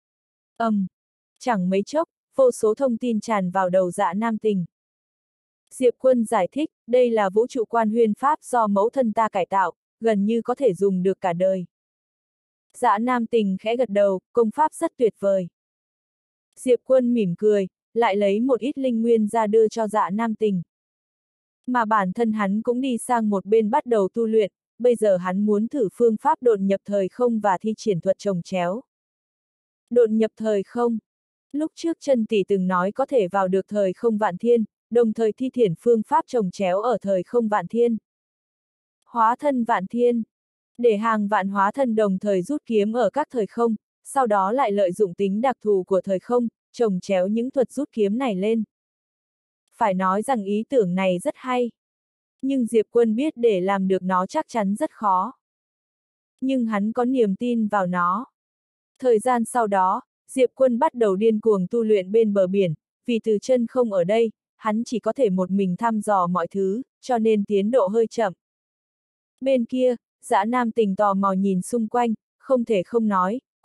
A: Chẳng mấy chốc, vô số thông tin tràn vào đầu Dạ Nam Tình. Diệp Quân giải thích, đây là vũ trụ quan huyên pháp do mẫu thân ta cải tạo, gần như có thể dùng được cả đời. Dạ Nam Tình khẽ gật đầu, công pháp rất tuyệt vời. Diệp Quân mỉm cười, lại lấy một ít linh nguyên ra đưa cho Dạ Nam Tình. Mà bản thân hắn cũng đi sang một bên bắt đầu tu luyện, bây giờ hắn muốn thử phương pháp độn nhập thời không và thi triển thuật chồng chéo. Độn nhập thời không. Lúc trước Chân Tỷ từng nói có thể vào được thời không vạn thiên, đồng thời thi triển phương pháp chồng chéo ở thời không vạn thiên. Hóa thân vạn thiên. Để hàng vạn hóa thân đồng thời rút kiếm ở các thời không, sau đó lại lợi dụng tính đặc thù của thời không, chồng chéo những thuật rút kiếm này lên. Phải nói rằng ý tưởng này rất hay. Nhưng Diệp Quân biết để làm được nó chắc chắn rất khó. Nhưng hắn có niềm tin vào nó. Thời gian sau đó, Diệp Quân bắt đầu điên cuồng tu luyện bên bờ biển, vì từ chân không ở đây, hắn chỉ có thể một mình thăm dò mọi thứ, cho nên tiến độ hơi chậm. Bên kia, Dạ Nam Tình tò mò nhìn xung quanh, không thể không nói,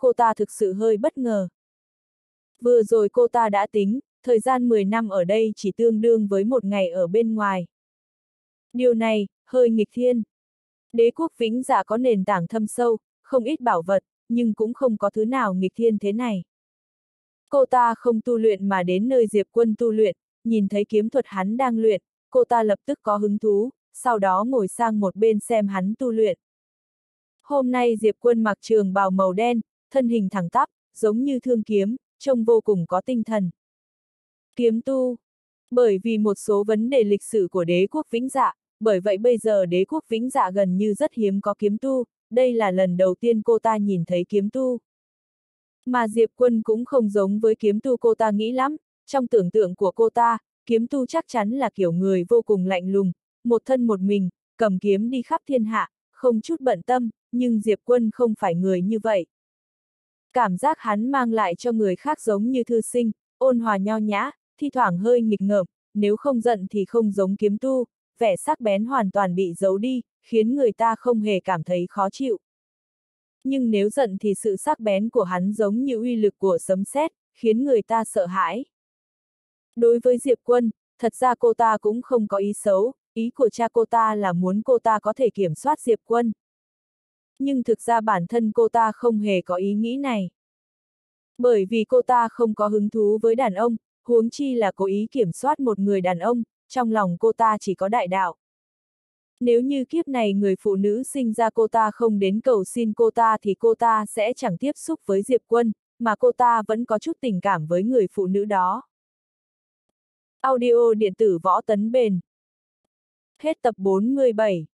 A: cô ta thực sự hơi bất ngờ. Vừa rồi cô ta đã tính, thời gian 10 năm ở đây chỉ tương đương với một ngày ở bên ngoài. Điều này, hơi nghịch thiên. Đế quốc Vĩnh Dạ có nền tảng thâm sâu, không ít bảo vật, nhưng cũng không có thứ nào nghịch thiên thế này. Cô ta không tu luyện mà đến nơi Diệp Quân tu luyện, nhìn thấy kiếm thuật hắn đang luyện, cô ta lập tức có hứng thú, sau đó ngồi sang một bên xem hắn tu luyện. Hôm nay Diệp Quân mặc trường bào màu đen, thân hình thẳng tắp, giống như thương kiếm, trông vô cùng có tinh thần. Kiếm tu. Bởi vì một số vấn đề lịch sử của đế quốc Vĩnh Dạ, bởi vậy bây giờ đế quốc Vĩnh Dạ gần như rất hiếm có kiếm tu, đây là lần đầu tiên cô ta nhìn thấy kiếm tu. Mà Diệp Quân cũng không giống với kiếm tu cô ta nghĩ lắm, trong tưởng tượng của cô ta, kiếm tu chắc chắn là kiểu người vô cùng lạnh lùng, một thân một mình, cầm kiếm đi khắp thiên hạ, không chút bận tâm, nhưng Diệp Quân không phải người như vậy. Cảm giác hắn mang lại cho người khác giống như thư sinh, ôn hòa nho nhã, thi thoảng hơi nghịch ngợm, nếu không giận thì không giống kiếm tu, vẻ sắc bén hoàn toàn bị giấu đi, khiến người ta không hề cảm thấy khó chịu. Nhưng nếu giận thì sự sắc bén của hắn giống như uy lực của sấm sét, khiến người ta sợ hãi. Đối với Diệp Quân, thật ra cô ta cũng không có ý xấu, ý của cha cô ta là muốn cô ta có thể kiểm soát Diệp Quân. Nhưng thực ra bản thân cô ta không hề có ý nghĩ này. Bởi vì cô ta không có hứng thú với đàn ông, huống chi là cố ý kiểm soát một người đàn ông, trong lòng cô ta chỉ có đại đạo. Nếu như kiếp này người phụ nữ sinh ra cô ta không đến cầu xin cô ta thì cô ta sẽ chẳng tiếp xúc với Diệp Quân, mà cô ta vẫn có chút tình cảm với người phụ nữ đó. Audio điện tử Võ Tấn Bền. Hết tập 47.